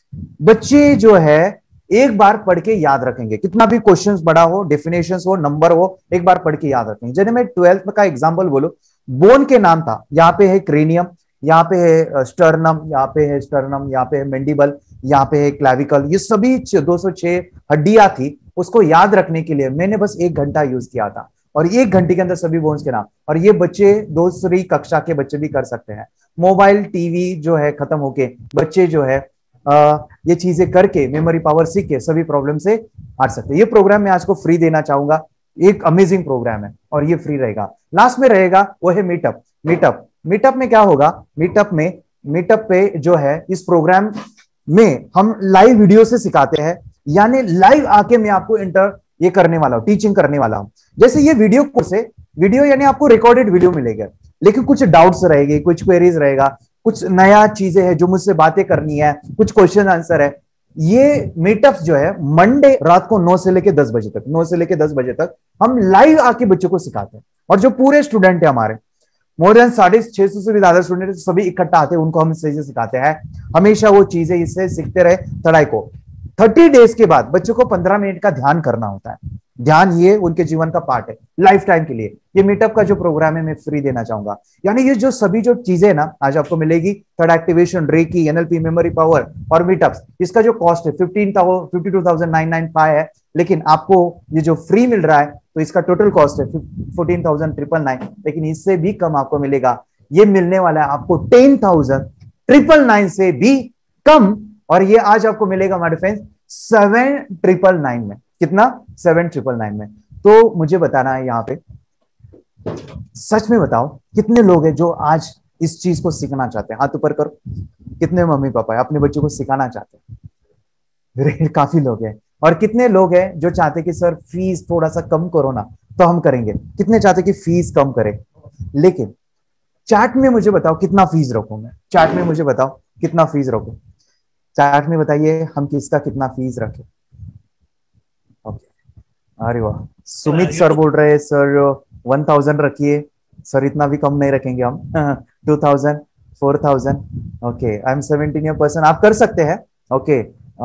बच्चे जो है एक बार पढ़ के याद रखेंगे, कितना भी क्वेश्चंस बड़ा हो, डेफिनेशंस हो, नंबर हो, एक बार पढ़ के याद रखेंगे। जैसे मैं ट्वेल्थ का एग्जांपल बोलूं, बोन के नाम था, यहाँ पे है क्रेनियम, यहाँ पे है स्टर्नम, यहाँ पे है स्टर्नम, यहाँ पे है मेंडिबल, यहाँ पे है क्लैविकल, ये सभी दो सौ छह हड्डियां थी। उसको याद रखने के लिए मैंने बस एक घंटा यूज किया था, और एक घंटे के अंदर सभी बोन्स के नाम, और ये बच्चे दूसरी कक्षा के बच्चे भी कर सकते हैं। मोबाइल टीवी जो है खत्म होके बच्चे जो है आ, ये चीजें करके मेमोरी पावर सीख के सभी प्रॉब्लम से हट सकते हैं। ये प्रोग्राम मैं आज को फ्री देना चाहूंगा, एक अमेजिंग प्रोग्राम है और ये फ्री रहेगा। लास्ट में रहेगा वो है मीटअप। मीटअप मीटअप में क्या होगा? मीटअप में मीटअप पे जो है इस प्रोग्राम में हम लाइव वीडियो से सिखाते हैं, यानी लाइव आके मैं आपको इंटर ये करने वाला हूं, टीचिंग करने वाला हूं। जैसे ये वीडियो कोर्स है, वीडियो यानी आपको रिकॉर्डेड वीडियो मिलेगा, लेकिन कुछ डाउट्स रहेंगे, कुछ क्वेरीज रहेगा, कुछ नया चीजें हैं जो मुझसे बातें करनी है, कुछ क्वेश्चन आंसर है। ये मीटअप जो है मंडे रात को नौ से लेके दस बजे तक नौ से लेके दस बजे तक हम लाइव आके बच्चों को सिखाते हैं, और जो पूरे स्टूडेंट है हमारे मोर देन साढ़े छह सौ से भी ज्यादा स्टूडेंट सभी इकट्ठा आते हैं, उनको हम सही से सिखाते हैं। हमेशा वो चीजें इससे सीखते रहे पढ़ाई को। थर्टी डेज के बाद बच्चों को पंद्रह मिनट का ध्यान करना होता है। ध्यान ये उनके जीवन का पार्ट है लाइफ टाइम के लिए। ये मीटअप का जो प्रोग्राम है मैं फ्री देना चाहूंगा, यानी ये जो सभी जो चीजें ना आज आपको मिलेगी, third activation, reiki, NLP, memory power और मीटअप्स, इसका जो कॉस्ट है fifteen fifty two thousand nine nine five है, लेकिन आपको ये जो फ्री मिल रहा है तो इसका टोटल कॉस्ट है फोर्टीन थाउजेंड ट्रिपल नाइन, लेकिन इससे भी कम आपको मिलेगा। ये मिलने वाला है आपको टेन थाउजेंड ट्रिपल नाइन से भी कम, और ये आज आपको मिलेगा हमारे फ्रेंड्स सेवन ट्रिपल नाइन में। कितना? सेवन ट्रिपल नाइन में। तो मुझे बताना है यहाँ पे, सच में बताओ कितने लोग हैं जो आज इस चीज को सीखना चाहते हैं? हाथ ऊपर करो। कितने मम्मी पापा अपने बच्चों को सिखाना चाहते हैं? काफी लोग हैं। और कितने लोग हैं जो चाहते कि सर फीस थोड़ा सा कम करो ना, तो हम करेंगे। कितने चाहते कि फीस कम करें? लेकिन चैट में मुझे बताओ कितना फीस रखूं मैं? चैट में मुझे बताओ कितना फीस रखूं? चैट में बताइए हम किसका कितना फीस रखें। ओके, अरे वाह, सुमित सर बोल रहे हैं सर वन थाउजेंड रखिए। सर इतना भी कम नहीं रखेंगे हम, two thousand, four thousand. Okay, I am seventeen year person, आप कर सकते हैं। ओके,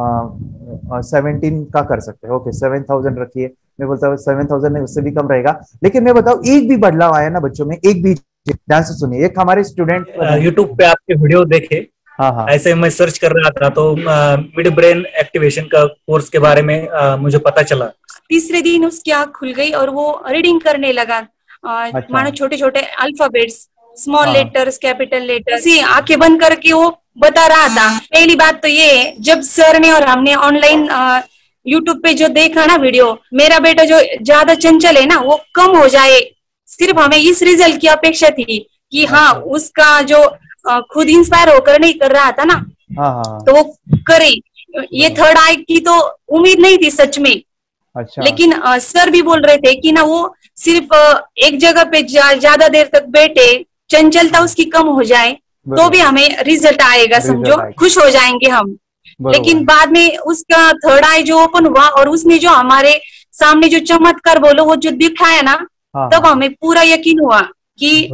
सेवनटीन का कर सकते हैं। ओके, सेवन थाउजेंड रखिए। मैं बोलता हूँ सेवन थाउजेंड नहीं, उससे भी कम रहेगा। लेकिन मैं बताऊँ एक भी बदलाव आया ना बच्चों में, एक भी, ध्यान से सुनिए। एक हमारे स्टूडेंट यूट्यूब पे आपके वीडियो देखे, हाँ हाँ, ऐसे मैं सर्च कर रहा था तो मिड ब्रेन एक्टिवेशन का कोर्स के बारे में आ, मुझे पता चला। तीसरे दिन उसकी आँख खुल गई और वो रीडिंग करने लगा। अच्छा। मानो छोटे छोटे alphabets, small letters, capital letters, आंखें बंद करके वो बता रहा था। पहली बात तो ये, जब सर ने और हमने ऑनलाइन यूट्यूब पे जो देखा ना वीडियो, मेरा बेटा जो ज्यादा चंचल है ना वो कम हो जाए, सिर्फ हमें इस रिजल्ट की अपेक्षा थी कि हाँ उसका जो खुद इंस्पायर होकर नहीं कर रहा था ना, हाँ हाँ तो वो करे। ये थर्ड आई की तो उम्मीद नहीं थी सच में। अच्छा। लेकिन आ, सर भी बोल रहे थे कि ना वो सिर्फ आ, एक जगह पे जा, ज्यादा देर तक बैठे, चंचलता उसकी कम हो जाए तो भी हमें रिजल्ट आएगा, समझो खुश हो जाएंगे हम। लेकिन बाद में उसका थर्ड आई जो ओपन हुआ और उसने जो हमारे सामने जो चमत्कार बोलो वो जो दिखाया ना, तब हमें पूरा यकीन हुआ कि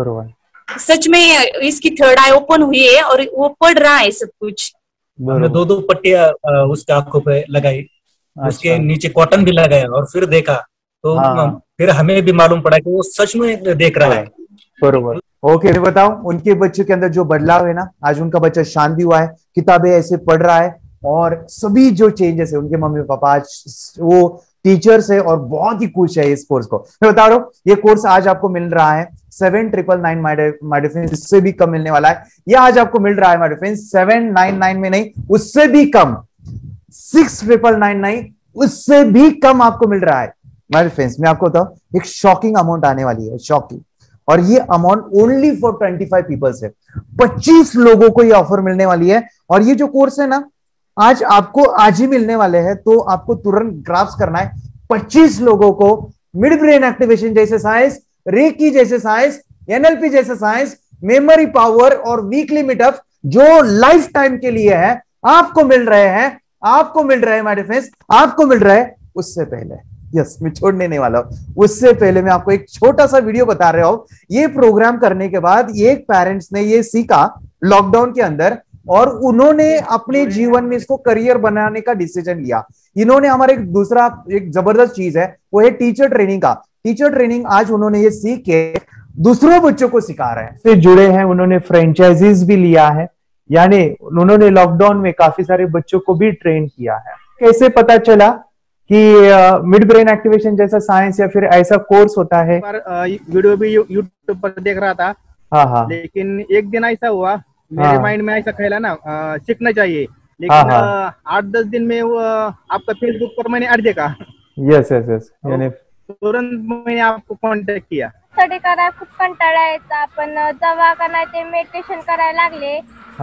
सच में इसकी थर्ड आई ओपन हुई है और वो पढ़ रहा है सब कुछ। हमने दो दो पट्टियां उसके आंखों पे लगाई, अच्छा। उसके नीचे कॉटन भी लगाया और फिर देखा तो हाँ। फिर हमें भी मालूम पड़ा कि वो सच में देख रहा है। बरोबर। ओके, okay, बताओ उनके बच्चे के अंदर जो बदलाव है ना, आज उनका बच्चा शांत भी हुआ है, किताबें ऐसे पढ़ रहा है और सभी जो चेंजेस है, उनके मम्मी पापा आज वो टीचर्स है और बहुत ही खुश है इस कोर्स को। मैं बता रहा हूँ ये कोर्स आज आपको मिल रहा है seven triple nine my difference, इससे भी कम मिलने वाला है। ये आज आपको मिल रहा है my difference seven nine nine में नहीं, उससे भी कम, सिक्स ट्रिपल नाइन नाइन उससे भी कम आपको मिल रहा है माय डिफरेंस। मैं आपको बताऊं एक शॉकिंग अमाउंट आने वाली है, शॉकिंग, और ये amount only for twenty five peoples है। पच्चीस लोगों को ये ऑफर मिलने वाली है और ये जो कोर्स है ना आज आपको आज ही मिलने वाले हैं, तो आपको तुरंत ग्राफ्स करना है। पच्चीस लोगों को मिड ब्रेन एक्टिवेशन जैसे साइंस, रेकी जैसे साइंस, एनएलपी जैसे साइंस, मेमोरी पावर और वीकली मीटअप जो लाइफ टाइम के लिए है आपको मिल रहे हैं, आपको मिल रहे हैं माय डिफरेंस, आपको मिल रहा है। उससे पहले यस मैं छोड़ने नहीं वाला हूं, उससे पहले मैं आपको एक छोटा सा वीडियो बता रहा हूं। ये प्रोग्राम करने के बाद एक पेरेंट्स ने ये सीखा लॉकडाउन के अंदर और उन्होंने अपने जीवन में इसको करियर बनाने का डिसीजन लिया। इन्होंने हमारे एक दूसरा एक जबरदस्त चीज है वो है टीचर ट्रेनिंग का। टीचर ट्रेनिंग आज उन्होंने ये सीख के दूसरों बच्चों को सिखा रहे हैं, से जुड़े हैं। उन्होंने फ्रेंचाइजीज भी लिया है, यानी उन्होंने लॉकडाउन में काफी सारे बच्चों को भी ट्रेन किया है। कैसे पता चला कि मिड ब्रेन एक्टिवेशन जैसा साइंस या फिर ऐसा कोर्स होता है? वीडियो भी यूट्यूब पर देख रहा था, हाँ हाँ, लेकिन एक दिन ऐसा हुआ मेरे हाँ, माइंड में ऐसा ख्याल ना सीखना चाहिए, लेकिन हाँ, हाँ, आठ दस दिन में वो आपका फेसबुक पर मैंने ऐड देखा। यस यस यस, यानी तुरंत मैंने आपको कॉन्टॅक्ट किया। स्टडी करायला खूप कंटाळा यायचा, पण जेव्हा का नाही ते मेडिटेशन करायला लागले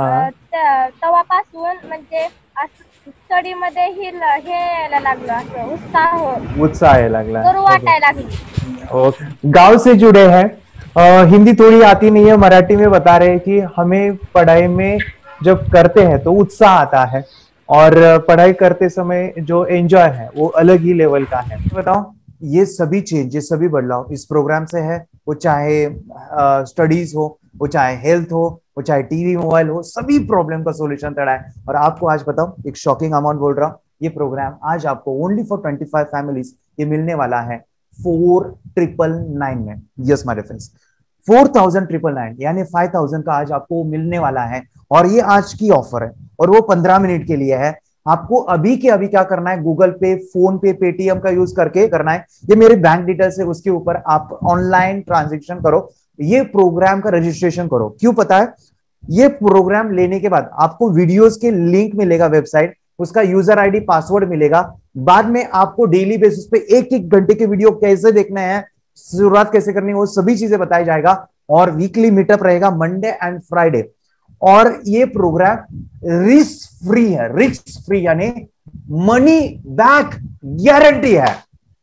तेव्हापासून म्हणजे स्टडी मध्ये ही हे यायला लागलं, असं उत्साह उत्साह यायला लागला, सुरू वाटायला लागली। ओके, गांव से जुड़े हैं, आ, हिंदी थोड़ी आती नहीं है, मराठी में बता रहे हैं कि हमें पढ़ाई में जब करते हैं तो उत्साह आता है और पढ़ाई करते समय जो एंजॉय है वो अलग ही लेवल का है। बताओ ये सभी चेंज, ये सभी बदलाव इस प्रोग्राम से है, वो चाहे स्टडीज हो, वो चाहे हेल्थ हो, वो चाहे टीवी मोबाइल हो, सभी प्रॉब्लम का सोल्यूशन तड़ा है। और आपको आज बताऊं एक शॉकिंग अमाउंट बोल रहा हूं, ये प्रोग्राम आज आपको only for twenty five families ये मिलने वाला है फोर ट्रिपल नाइन में। Yes my friends, four thousand triple nine यानी फाइव थाउजेंड का आज आपको मिलने वाला है और ये आज की ऑफर है और वो पंद्रह मिनट के लिए है। आपको अभी के अभी क्या करना है, Google pay, PhonePe, Paytm का यूज करके करना है। ये मेरे बैंक डिटेल्स है, उसके ऊपर आप ऑनलाइन ट्रांजेक्शन करो, ये प्रोग्राम का रजिस्ट्रेशन करो। क्यों पता है, ये प्रोग्राम लेने के बाद आपको वीडियोस के लिंक मिलेगा, वेबसाइट, उसका यूजर आईडी पासवर्ड मिलेगा। बाद में आपको डेली बेसिस पे एक एक घंटे के वीडियो कैसे देखने हैं, शुरुआत कैसे करनी है, वो सभी चीजें बताई जाएगा। और वीकली मीटअप रहेगा मंडे एंड फ्राइडे। और ये प्रोग्राम रिस्क फ्री है, रिस्क फ्री यानी मनी बैक गारंटी है।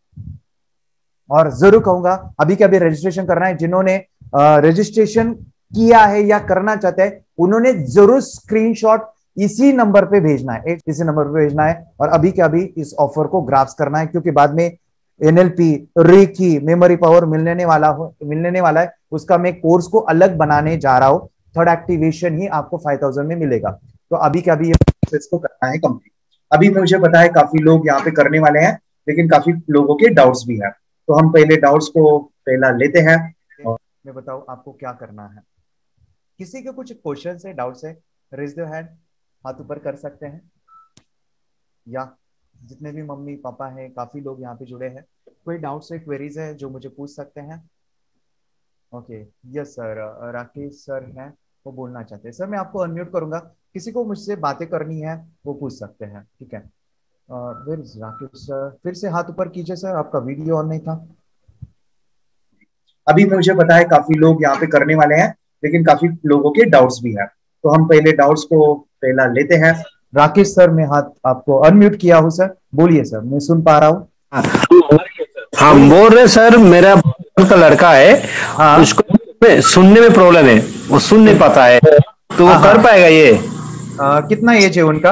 और जरूर कहूंगा अभी के अभी रजिस्ट्रेशन करना है, जिन्होंने रजिस्ट्रेशन किया है या करना चाहते हैं उन्होंने जरूर स्क्रीनशॉट इसी नंबर पे भेजना है, इसी नंबर पे भेजना है और अभी के अभी इस ऑफर को ग्राफ्स करना है, क्योंकि बाद में एनएलपी, रेकी, मेमोरी पावर मिलने वाला हो मिलने वाला है। उसका मैं कोर्स को अलग बनाने जा रहा हूं, थर्ड एक्टिवेशन ही आपको फाइव थाउजेंड में मिलेगा। तो अभी के अभी इसको करना है कंप्लीट। अभी मुझे पता है काफी लोग यहाँ पे करने वाले हैं, लेकिन काफी लोगों के डाउट्स भी हैं, तो हम पहले डाउट्स को पहला लेते हैं और मैं बताऊं आपको क्या करना है। किसी के कुछ क्वेश्चन है, डाउट्स है, रेज द हैंड, हाथ ऊपर कर सकते हैं, या जितने भी मम्मी पापा हैं, काफी लोग यहाँ पे जुड़े हैं, कोई डाउट्स है, क्वेरीज है जो मुझे पूछ सकते हैं। Okay, yes sir, Rakesh sir हैं, वो बोलना चाहते हैं। सर मैं आपको अनम्यूट करूंगा, किसी को मुझसे बातें करनी है वो पूछ सकते हैं, ठीक है। वेयर इज राकेश सर, फिर से हाथ ऊपर कीजिए सर, आपका वीडियो ऑन नहीं था। अभी मुझे पता है काफी लोग यहाँ पे करने वाले हैं, लेकिन काफी लोगों के डाउट्स भी हैं, तो हम पहले डाउट्स को पहला लेते हैं। राकेश सर, मैं हाथ आपको अनम्यूट किया हूँ सर, बोलिए सर, मैं सुन पा रहा हूँ। हाँ बोल रहे सर, मेरा का लड़का है, हाँ। उसको सुनने में प्रॉब्लम है, वो सुन नहीं पाता है, तो वो कर पाएगा ये? आ, कितना एज है उनका?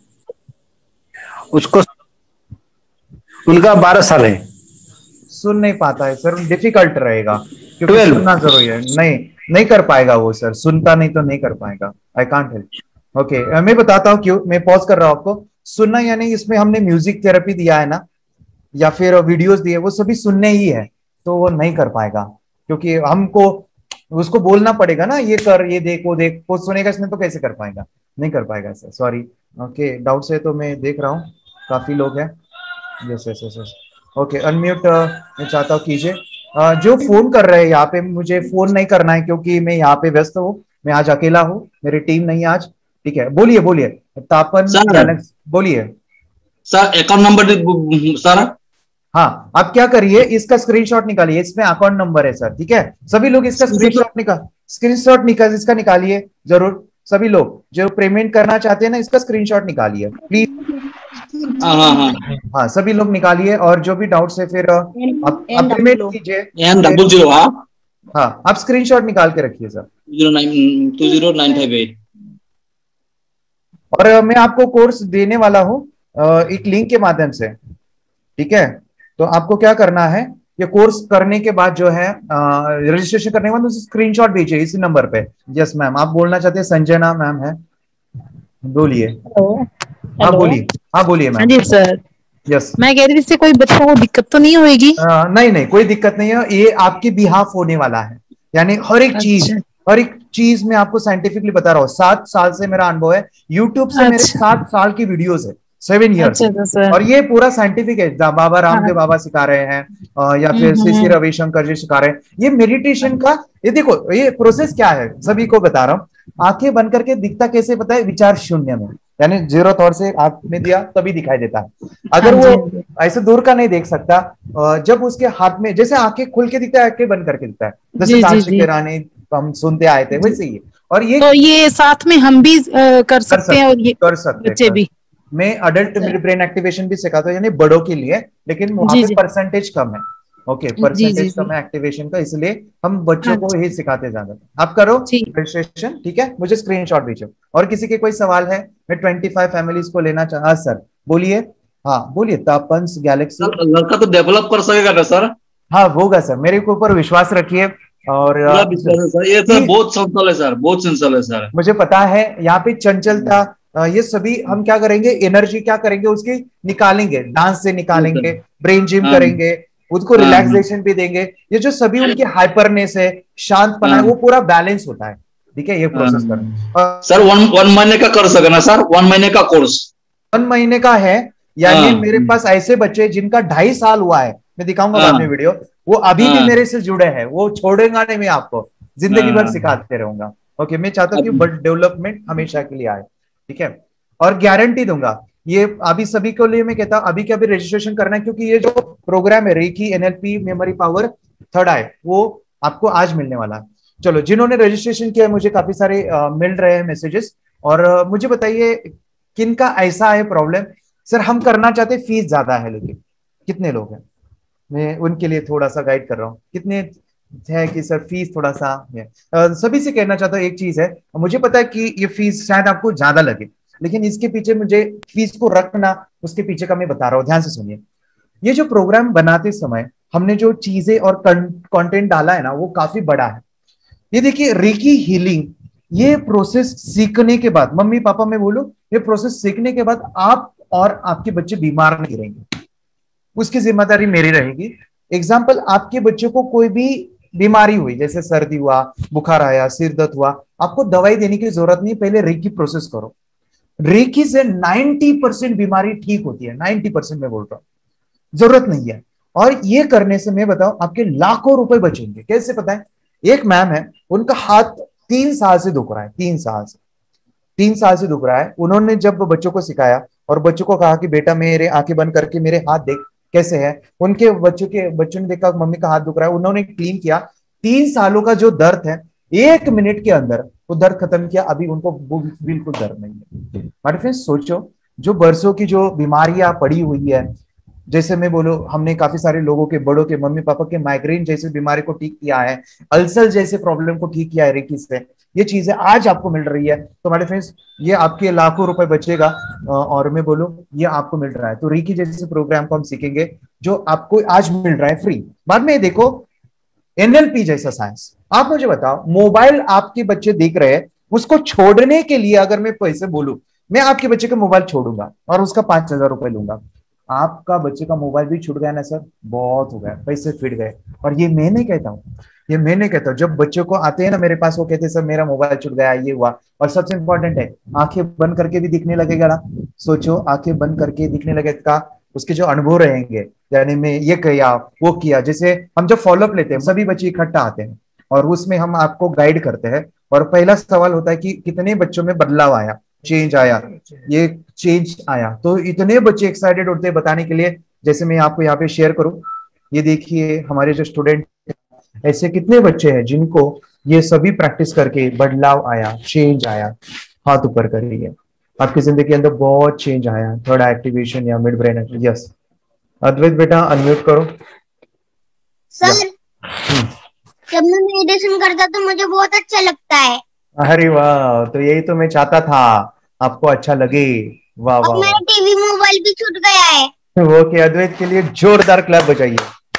उसको उनका बारह साल है। सुन नहीं पाता है सर, डिफिकल्ट रहेगा क्योंकि सुनना जरूरी है। नहीं नहीं कर पाएगा वो सर, सुनता नहीं तो नहीं कर पाएगा। I can't help. ओके, मैं बताता हूँ क्यों। मैं पॉज कर रहा हूँ आपको। सुनना यानी इसमें हमने म्यूजिक थेरेपी दिया है ना, या फिर वीडियोस दिए, वो सभी सुनने ही है, तो वो नहीं कर पाएगा क्योंकि हमको उसको बोलना पड़ेगा ना, ये कर, ये देख, वो देख, वो सुनेगा इसमें तो कैसे कर पाएगा? नहीं कर पाएगा सर, सॉरी। ओके, डाउट है तो मैं देख रहा हूँ काफी लोग हैं। Yes yes yes yes okay, unmute मैं चाहता हूँ कीजिए। जो फोन कर रहे हैं यहाँ पे, मुझे फोन नहीं करना है क्योंकि मैं यहाँ पे व्यस्त हूँ, मैं आज अकेला हूँ, मेरी टीम नहीं आज। ठीक है, बोलिए बोलिए तापन, बोलिए सर। Account number sir? हाँ, आप क्या करिए, इसका स्क्रीनशॉट निकालिए, इसमें अकाउंट नंबर है सर। ठीक है, सभी लोग इसका स्क्रीनशॉट निकाल स्क्रीनशॉट निकाल इसका निकालिए जरूर। सभी लोग जो पेमेंट करना चाहते हैं ना, इसका स्क्रीनशॉट निकालिए प्लीज। हाँ हाँ हाँ, सभी लोग निकालिए, और जो भी डाउट्स है फिर आप पेमेंट कीजिए। डबल जीरो हाँ हाँ आप स्क्रीनशॉट निकाल के रखिए sir. Zero nine two zero nine five eight. और मैं आपको कोर्स देने वाला हूँ एक लिंक के माध्यम से। ठीक है, तो आपको क्या करना है, ये कोर्स करने के बाद जो है रजिस्ट्रेशन करने के बाद उसे स्क्रीनशॉट भेजिए इसी नंबर पे। यस मैम, आप बोलना चाहते हैं? संजना मैम है, बोलिए। हाँ बोलिए, हाँ बोलिए मैम। जी सर। यस, मैं कह रही थी इससे कोई बच्चों को दिक्कत तो नहीं होगी? आ, नहीं नहीं, कोई दिक्कत नहीं है, ये आपके बिहाफ होने वाला है। यानी हर एक चीज हर एक चीज मैं आपको साइंटिफिकली बता रहा हूँ। सात साल से मेरा अनुभव है, यूट्यूब से मेरे सात साल की वीडियोस है, सेवन ईयर्स, और ये पूरा साइंटिफिक है। बाबा रामदेव बाबा सिखा रहे हैं, या फिर श्री श्री रविशंकर जी सिखा रहे हैं। ये मेडिटेशन का, ये देखो ये प्रोसेस क्या है, सभी को बता रहा हूँ। आंखें बंद करके दिखता कैसे पता है? विचार शून्य में, यानी जीरो थॉट से आंख में दिया तभी दिखाई देता है। अगर वो ऐसे दूर का नहीं देख सकता, जब उसके हाथ में, जैसे आंखें खुल के दिखता है, आंखें बंद करके दिखता है, जैसे तांत्रिक रानी हम सुनते आए थे वैसे ही। और ये तो ये साथ में हम भी कर सकते हैं, और ये कर सकते बच्चे भी। मैं अडल्ट मिड ब्रेन एक्टिवेशन भी सिखाता हूँ, यानी बड़ों के लिए, लेकिन वहाँ पे परसेंटेज कम है। ओके, परसेंटेज कम है एक्टिवेशन का, इसलिए हम बच्चों को ही सिखाते ज्यादा। आप करो रजिस्ट्रेशन, ठीक है, मुझे स्क्रीनशॉट भेजो। और किसी के कोई सवाल है? मैं पच्चीस फैमिलीज को लेना चाह। हाँ सर बोलिए। हाँ बोलिए, तापन गैलेक्सी। लड़का तो डेवलप कर सकेगा ना सर? हाँ होगा सर, मेरे के ऊपर विश्वास रखिए। और सर ये सर बहुत चंचल है सर, बहुत चंचल है सर, मुझे पता है। यहाँ पे चंचलता, ये सभी हम क्या करेंगे, एनर्जी क्या करेंगे उसकी निकालेंगे, डांस से निकालेंगे, ब्रेन जिम करेंगे, उसको रिलैक्सेशन भी देंगे। ये जो सभी उनकी हाइपरनेस है, शांतपना है, वो पूरा बैलेंस होता है। ठीक है, ये प्रोसेस करना सर। वन वन महीने का कर सकना सर, वन महीने का कोर्स वन महीने का है। यानी मेरे पास ऐसे बच्चे जिनका ढाई साल हुआ है, मैं दिखाऊंगा बाद में वीडियो, वो अभी भी मेरे से जुड़े हैं, वो छोड़ेगा नहीं, मैं आपको जिंदगी भर सिखाते रहूंगा। ओके, मैं चाहता हूँ कि बट डेवलपमेंट हमेशा के लिए आए। ठीक है, और गारंटी दूंगा, ये अभी सभी के लिए मैं कहता हूँ अभी के अभी रजिस्ट्रेशन करना है, क्योंकि ये जो प्रोग्राम है reiki, NLP, memory power, third eye, वो आपको आज मिलने वाला है। चलो, जिन्होंने रजिस्ट्रेशन किया है, मुझे काफी सारे आ, मिल रहे हैं मैसेजेस, और आ, मुझे बताइए किनका ऐसा है प्रॉब्लम, सर हम करना चाहते, फीस ज्यादा है, लेकिन कितने लोग हैं? मैं उनके लिए थोड़ा सा गाइड कर रहा हूँ। कितने है कि सर फीस थोड़ा सा है? आ, सभी से कहना चाहता हूँ एक चीज है, मुझे पता है कि ये फीस शायद आपको ज्यादा लगे, लेकिन इसके पीछे मुझे फीस को रखना, उसके पीछे का मैं बता रहा हूँ, ध्यान से सुनिए। ये जो प्रोग्राम बनाते समय हमने जो चीजें और कंटेंट डाला है ना, वो काफी बड़ा है। ये देखिए, रेकी हीलिंग, ये प्रोसेस सीखने के बाद, मम्मी पापा मैं बोलूं, ये प्रोसेस सीखने के बाद आप और आपके बच्चे बीमार नहीं रहेंगे, उसकी जिम्मेदारी मेरी रहेगी। एग्जाम्पल, आपके बच्चों को कोई भी बीमारी हुई, जैसे सर्दी हुआ, बुखार आया, सिर दर्द हुआ, आपको दवाई देने की जरूरत नहीं, पहले रेकी प्रोसेस करो। रेकी से नब्बे परसेंट बीमारी ठीक होती है, नब्बे परसेंट में बोल रहा हूं, जरूरत नहीं है। और ये करने से मैं बताऊं, आपके लाखों रुपए बचेंगे। कैसे पता है? एक मैम है, उनका हाथ तीन साल से दुख रहा है, तीन साल से तीन साल से दुख रहा है। उन्होंने जब बच्चों को सिखाया और बच्चों को कहा कि बेटा मेरे आंखें बंद करके मेरे हाथ देख कैसे है, उनके बच्चों के बच्चों ने देखा मम्मी का हाथ दुख रहा है, उन्होंने क्लीन किया। तीन सालों का जो दर्द है, एक मिनट के अंदर वो दर्द खत्म किया, अभी उनको वो बिल्कुल दर्द नहीं है। माय फ्रेंड्स, सोचो जो बरसों की जो बीमारियां पड़ी हुई है, जैसे मैं बोलो हमने काफी सारे लोगों के, बड़ों के, मम्मी पापा के माइग्रेन जैसे बीमारी को ठीक किया है, अल्सर जैसे प्रॉब्लम को ठीक किया है रेकी से, ये चीजें आज आपको मिल रही है। तो हमारे फ्रेंड्स, ये आपके लाखों रुपए बचेगा और मैं बोलूं ये आपको मिल रहा है। तो रेकी जैसे प्रोग्राम को हम सीखेंगे जो आपको आज मिल रहा है फ्री। बाद में देखो एनएलपी जैसा साइंस। आप मुझे बताओ, मोबाइल आपके बच्चे देख रहे हैं, उसको छोड़ने के लिए अगर मैं पैसे बोलूं, मैं आपके बच्चे का मोबाइल छोड़ूंगा और उसका पांच हजार रुपए लूंगा, आपका बच्चे का मोबाइल भी छूट गया ना सर, बहुत हो गया, पैसे फिट गए। और ये मैं नहीं कहता हूँ, ये मैं नहीं कहता हूँ। जब बच्चों को आते हैं ना मेरे पास, वो कहते हैं सर मेरा मोबाइल छूट गया, ये हुआ। और सबसे इंपॉर्टेंट है, आंखें बंद करके भी दिखने लगेगा ना, सोचो आंखें बंद करके दिखने लगेगा, उसके जो अनुभव रहेंगे, यानी मैं ये किया वो किया। जैसे हम जब फॉलोअप लेते हैं, सभी बच्चे इकट्ठा आते हैं और उसमें हम आपको गाइड करते हैं और पहला सवाल होता है कि कितने बच्चों में बदलाव आया, चेंज आया, ये चेंज आया। तो इतने बच्चे एक्साइटेड होते हैं बताने के लिए। जैसे मैं आपको यहाँ पे शेयर करूं, ये देखिए हमारे जो स्टूडेंट, ऐसे कितने बच्चे हैं जिनको ये सभी प्रैक्टिस करके बदलाव आया, चेंज आया। हाथ ऊपर करिए, आपकी जिंदगी के अंदर बहुत चेंज आया। थर्ड एक्टिवेशन या मिड ब्रेन। यस अद्वैत बेटा अनम्यूट करो। सर जब मैं मेडिटेशन करता तो मुझे बहुत अच्छा लगता है। अरे वाह, तो यही तो मैं चाहता था, आपको अच्छा लगे। वाह वाह, मेरा टीवी मोबाइल भी छूट गया है। वो के अद्वैत के लिए जोरदार क्लैप बजाइए।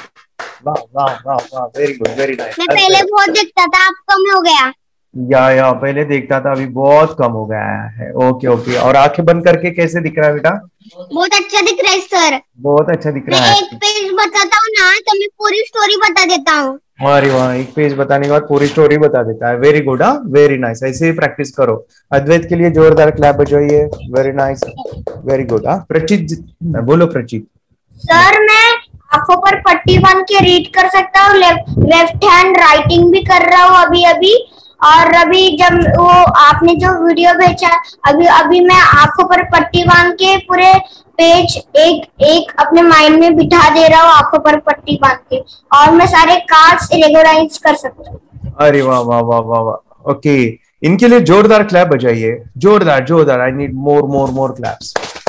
वाह वाह वाह वाह, वेरी गुड, वेरी नाइस। मैं पहले बहुत देखता था, अब कम हो गया। या या पहले देखता था, अभी बहुत कम हो गया है। Okay okay. और आंखें बंद करके कैसे दिख रहा है बेटा? बहुत अच्छा दिख रहा है सर। बहुत अच्छा दिख रहा मैं है। एक पेज बताता हूँ ना तो मैं पूरी स्टोरी बता देता हूँ। अरे वाह, एक पेज बताने के बाद पूरी स्टोरी बता देता है। वेरी गुड, हाँ वेरी नाइस, ऐसे ही प्रैक्टिस करो। अद्वैत के लिए जोरदार क्लैप बजाइए। Very nice, very good. हाँ प्रचित, बोलो प्रचित। सर मैं आंखों पर पट्टी बांध के रीड कर सकता हूँ, लेफ्ट हैंड राइटिंग भी कर रहा हूँ अभी अभी। और अभी जब वो आपने जो वीडियो भेजा, अभी अभी मैं आंखों पर पट्टी बांध के पूरे पेज एक एक अपने माइंड में बिठा दे रहा हूँ, आंखों पर पट्टी बांध के, और मैं सारे कार्ड्स रेगुलराइज कर सकता हूँ। अरे वाह वाह वाह वाह वाह। ओके, इनके लिए जोरदार क्लैप बजाइए, जोरदार जोरदार। I need more more more claps.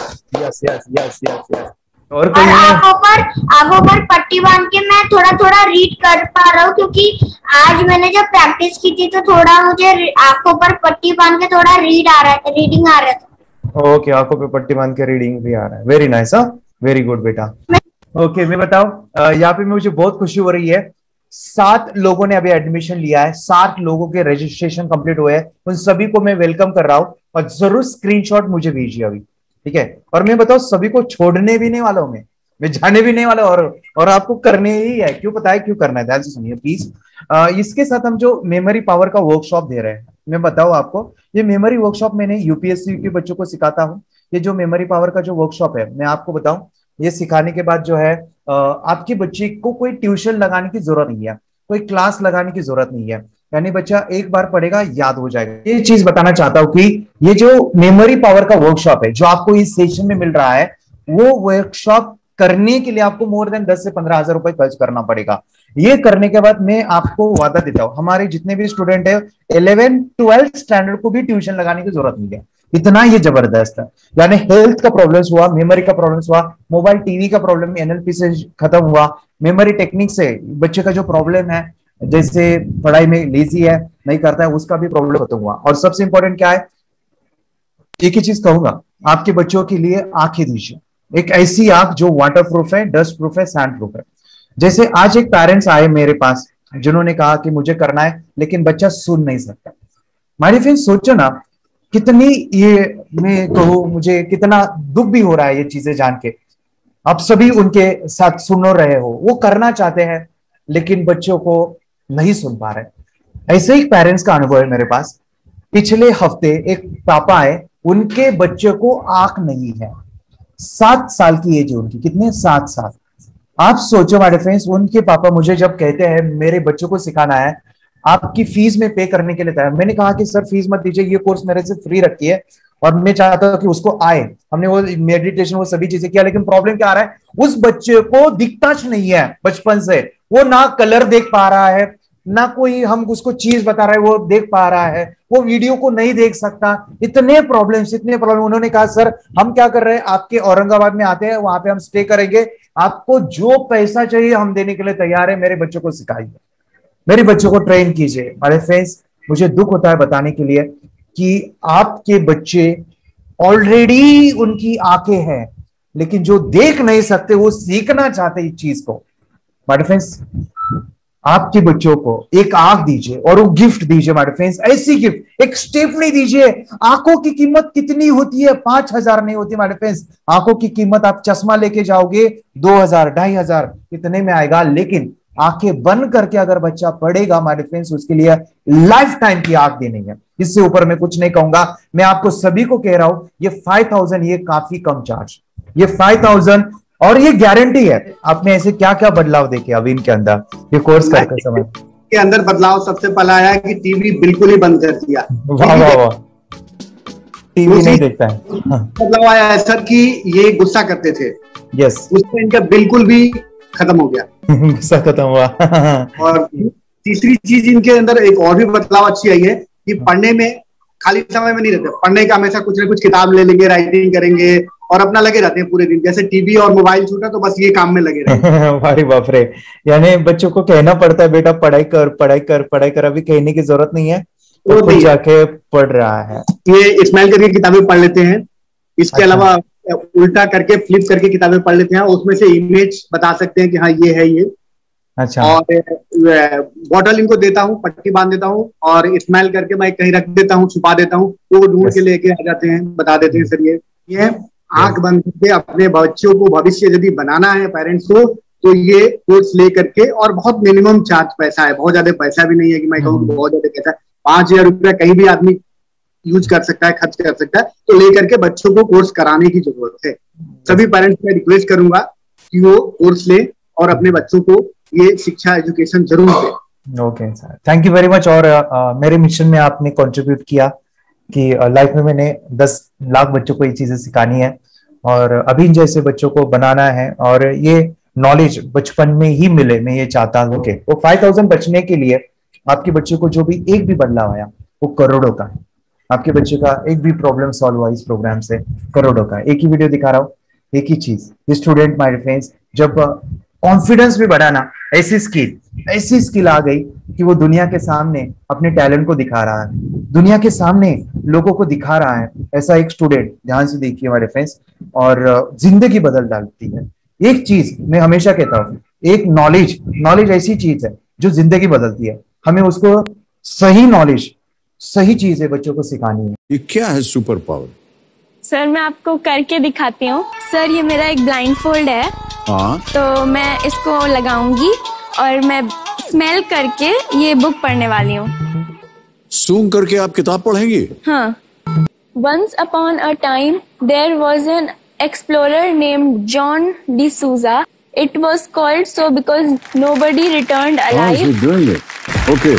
Yes yes yes yes yes. और और आंखों पर आंखों पर पट्टी बांध के मैं थोड़ा थोड़ा रीड कर पा रहा हूँ, क्योंकि आज मैंने जब प्रैक्टिस की थी तो थोड़ा मुझे आंखों पर पट्टी बांध के थोड़ा रीड आ रहा है, रीडिंग आ रहा था। ओके, आंखों पे पट्टी बांध के रीडिंग भी आ रहा है। वेरी नाइस, हाँ वेरी गुड बेटा। ओके, मैं बताऊं, यहाँ पे मुझे बहुत खुशी हो रही है। सात लोगों ने अभी एडमिशन लिया है, सात लोगों के रजिस्ट्रेशन कंप्लीट हुए हैं। उन सभी को मैं वेलकम कर रहा हूँ और जरूर स्क्रीनशॉट मुझे भेजिए अभी, ठीक है? और मैं बताऊं, सभी को छोड़ने भी नहीं वाला हूं मैं मैं जाने भी नहीं वाला, और और आपको करने ही है। क्यों पता है क्यों करना है? ध्यान से सुनिए प्लीज। इसके साथ हम जो मेमोरी पावर का वर्कशॉप दे रहे हैं, मैं बताऊं आपको, ये मेमोरी वर्कशॉप मैंने यूपीएससी के बच्चों को सिखाता हूं। ये जो मेमोरी पावर का जो वर्कशॉप है, मैं आपको बताऊं, ये सिखाने के बाद जो है आपके बच्चे को कोई ट्यूशन लगाने की जरूरत नहीं है, कोई क्लास लगाने की जरूरत नहीं है। यानी बच्चा एक बार पढ़ेगा, याद हो जाएगा। ये चीज बताना चाहता हूं कि ये जो मेमोरी पावर का वर्कशॉप है जो आपको इस सेशन में मिल रहा है, वो वर्कशॉप करने के लिए आपको मोर देन दस से पंद्रह हजार रुपए खर्च करना पड़ेगा। ये करने के बाद मैं आपको वादा देता हूं, हमारे जितने भी स्टूडेंट है इलेवन ट्वेल्थ स्टैंडर्ड को भी ट्यूशन लगाने की जरूरत नहीं है। इतना ये जबरदस्त है। यानी हेल्थ का प्रॉब्लम्स हुआ, मेमोरी का प्रॉब्लम्स हुआ, मोबाइल टीवी का प्रॉब्लम एनएलपी से खत्म हुआ, मेमोरी टेक्निक से बच्चे का जो प्रॉब्लम है, जैसे पढ़ाई में लेजी है, नहीं करता है, उसका भी प्रॉब्लम खत्म हुआ। और सबसे इंपॉर्टेंट क्या है, एक ही चीज कहूंगा, आपके बच्चों के लिए आंखें दीजिए, एक ऐसी आंख जो वाटर प्रूफ है, डस्ट प्रूफ है, सैंड प्रूफ है। जैसे आज एक पेरेंट्स आए मेरे पास जिन्होंने कहा कि मुझे करना है लेकिन बच्चा सुन नहीं सकता। माय फ्रेंड्स, सोचो ना कितनी, ये मैं कहूँ मुझे कितना दुख भी हो रहा है ये चीजें जान के। आप सभी उनके साथ सुन रहे हो, वो करना चाहते हैं लेकिन बच्चों को नहीं सुन पा रहे। ऐसे ही पेरेंट्स का अनुभव है मेरे पास। पिछले हफ्ते एक पापा है, उनके बच्चे को आंख नहीं है, सात साल की एज है उनकी। कितने? सात साल। आप सोचो माय फ्रेंड्स, उनके पापा मुझे जब कहते हैं मेरे बच्चों को सिखाना है, आपकी फीस में पे करने के लिए तैयार। मैंने कहा कि सर फीस मत दीजिए, ये कोर्स मेरे से फ्री रखिए और मैं चाहता हूं कि उसको आए। हमने वो मेडिटेशन वो सभी चीजें किया, लेकिन प्रॉब्लम क्या आ रहा है, उस बच्चे को दिखता नहीं है बचपन से। वो ना कलर देख पा रहा है, ना कोई हम उसको चीज बता रहे हैं वो देख पा रहा है, वो वीडियो को नहीं देख सकता। इतने प्रॉब्लम्स इतने प्रॉब्लम। उन्होंने कहा सर हम क्या कर रहे हैं, आपके औरंगाबाद में आते हैं, वहां पे हम स्टे करेंगे, आपको जो पैसा चाहिए हम देने के लिए तैयार है, मेरे बच्चों को सिखाइए, मेरे बच्चों को ट्रेन कीजिए। हमारे फ्रेंड्स, मुझे दुख होता है बताने के लिए कि आपके बच्चे ऑलरेडी उनकी आंखें हैं, लेकिन जो देख नहीं सकते वो सीखना चाहते इस चीज को। हमारे फ्रेंड्स, आपके बच्चों को एक आंख दीजिए और वो गिफ्ट दीजिए। हमारे फ्रेंड्स, ऐसी गिफ्ट, एक स्टेपनी दीजिए। आंखों की कीमत कितनी होती है? पांच हजार नहीं होती हमारे फ्रेंड्स। आंखों की कीमत आप चश्मा लेके जाओगे दो हजार ढाई हजार इतने में आएगा, लेकिन आंखें बंद करके अगर बच्चा पढ़ेगा हमारे फ्रेंड्स, उसके लिए लाइफ टाइम की आंख देनी है। इससे ऊपर मैं कुछ नहीं कहूंगा। मैं आपको सभी को कह रहा हूं ये फाइव थाउजेंड ये काफी कम चार्ज, ये फाइव थाउजेंड और ये गारंटी है। आपने ऐसे क्या क्या बदलाव देखे अभी इनके अंदर ये कोर्स करते समय? के अंदर बदलाव सबसे पहला आया कि टीवी बिल्कुल ही बंद कर दिया। वाह वाह वाह, टीवी नहीं देखता है। बदलाव आया है सर कि ये गुस्सा करते थे, यस, गुस्सा इनका बिल्कुल भी खत्म हो गया, गुस्सा खत्म हुआ। और तीसरी चीज इनके अंदर एक और भी बदलाव अच्छी आई है कि पढ़ने में खाली समय में नहीं रहते, पढ़ने का हमेशा कुछ ना कुछ किताब ले लेंगे, राइटिंग करेंगे और अपना लगे रहते हैं पूरे दिन। जैसे टीवी और मोबाइल छूटा तो बस ये काम में लगे रहते। भाई बाप रे, यानी बच्चों को कहना पड़ता है बेटा पढ़ाई कर पढ़ाई कर पढ़ाई कर, अभी कहने की जरूरत नहीं है, तो खुद जाके पढ़ रहा है। ये स्माइल करके किताबें पढ़ लेते हैं, इसके अलावा उल्टा करके फ्लिप करके किताबें पढ़ लेते हैं, उसमें से इमेज बता सकते हैं कि हाँ ये है ये। अच्छा। और बॉटल इनको देता हूँ, पट्टी बांध देता हूँ और स्माइल करके मैं कहीं रख देता हूँ, छुपा देता हूँ, वो ढूंढ के लेके आ जाते हैं, बता देते हैं सर ये ये आंख बंद करके अपने बच्चों को भविष्य यदि बनाना है पेरेंट्स को, तो ये कोर्स ले करके, और बहुत मिनिमम चार्ज पैसा है, बहुत ज्यादा पैसा भी नहीं है कि मैं कहूँ बहुत ज्यादा पैसा है। पांच हजार रुपया कहीं भी आदमी यूज कर सकता है, खर्च कर सकता है, तो लेकर के बच्चों को कोर्स कराने की जरूरत है। सभी पेरेंट्स में रिक्वेस्ट करूंगा कि वो कोर्स ले और अपने बच्चों को ये शिक्षा एजुकेशन जरूर दे। Okay sir, thank you very much. और uh, मेरे मिशन में आपने कंट्रीब्यूट किया कि लाइफ uh, में मैंने दस लाख बच्चों को ये चीजें सिखानी है और अभी जैसे बच्चों को बनाना है, और ये नॉलेज बचपन में ही मिले, मैं ये चाहता हूँ। ओके, वो फाइव थाउजेंड बचने के लिए आपके बच्चे को जो भी एक भी बदलाव आया वो करोड़ों का है। आपके बच्चे का एक भी प्रॉब्लम सॉल्व हुआ इस प्रोग्राम से करोड़ों का। एक ही वीडियो दिखा रहा हूँ, एक ही चीज, स्टूडेंट माय फ्रेंड्स, जब कॉन्फिडेंस भी बढ़ाना, ऐसी स्किल ऐसी स्किल आ गई कि वो दुनिया के सामने अपने टैलेंट को दिखा रहा है, दुनिया के सामने लोगों को दिखा रहा है। ऐसा एक स्टूडेंट, ध्यान से देखिए हमारे फ्रेंड्स, और जिंदगी बदल डालती है। एक चीज मैं हमेशा कहता हूँ, एक नॉलेज नॉलेज ऐसी चीज है जो जिंदगी बदलती है। हमें उसको सही नॉलेज, सही चीजें बच्चों को सिखानी है। ये क्या है सुपर पावर? सर मैं आपको करके दिखाती हूँ। सर ये मेरा एक ब्लाइंड फोल्ड है, हाँ, तो मैं इसको लगाऊंगी और मैं स्मेल करके ये बुक पढ़ने वाली हूँ। सूंघ करके आप किताब पढ़ेंगी? हाँ। Once upon a time there was an explorer named John D'Souza. It was called so because nobody returned alive. Oh, she's doing it. Okay.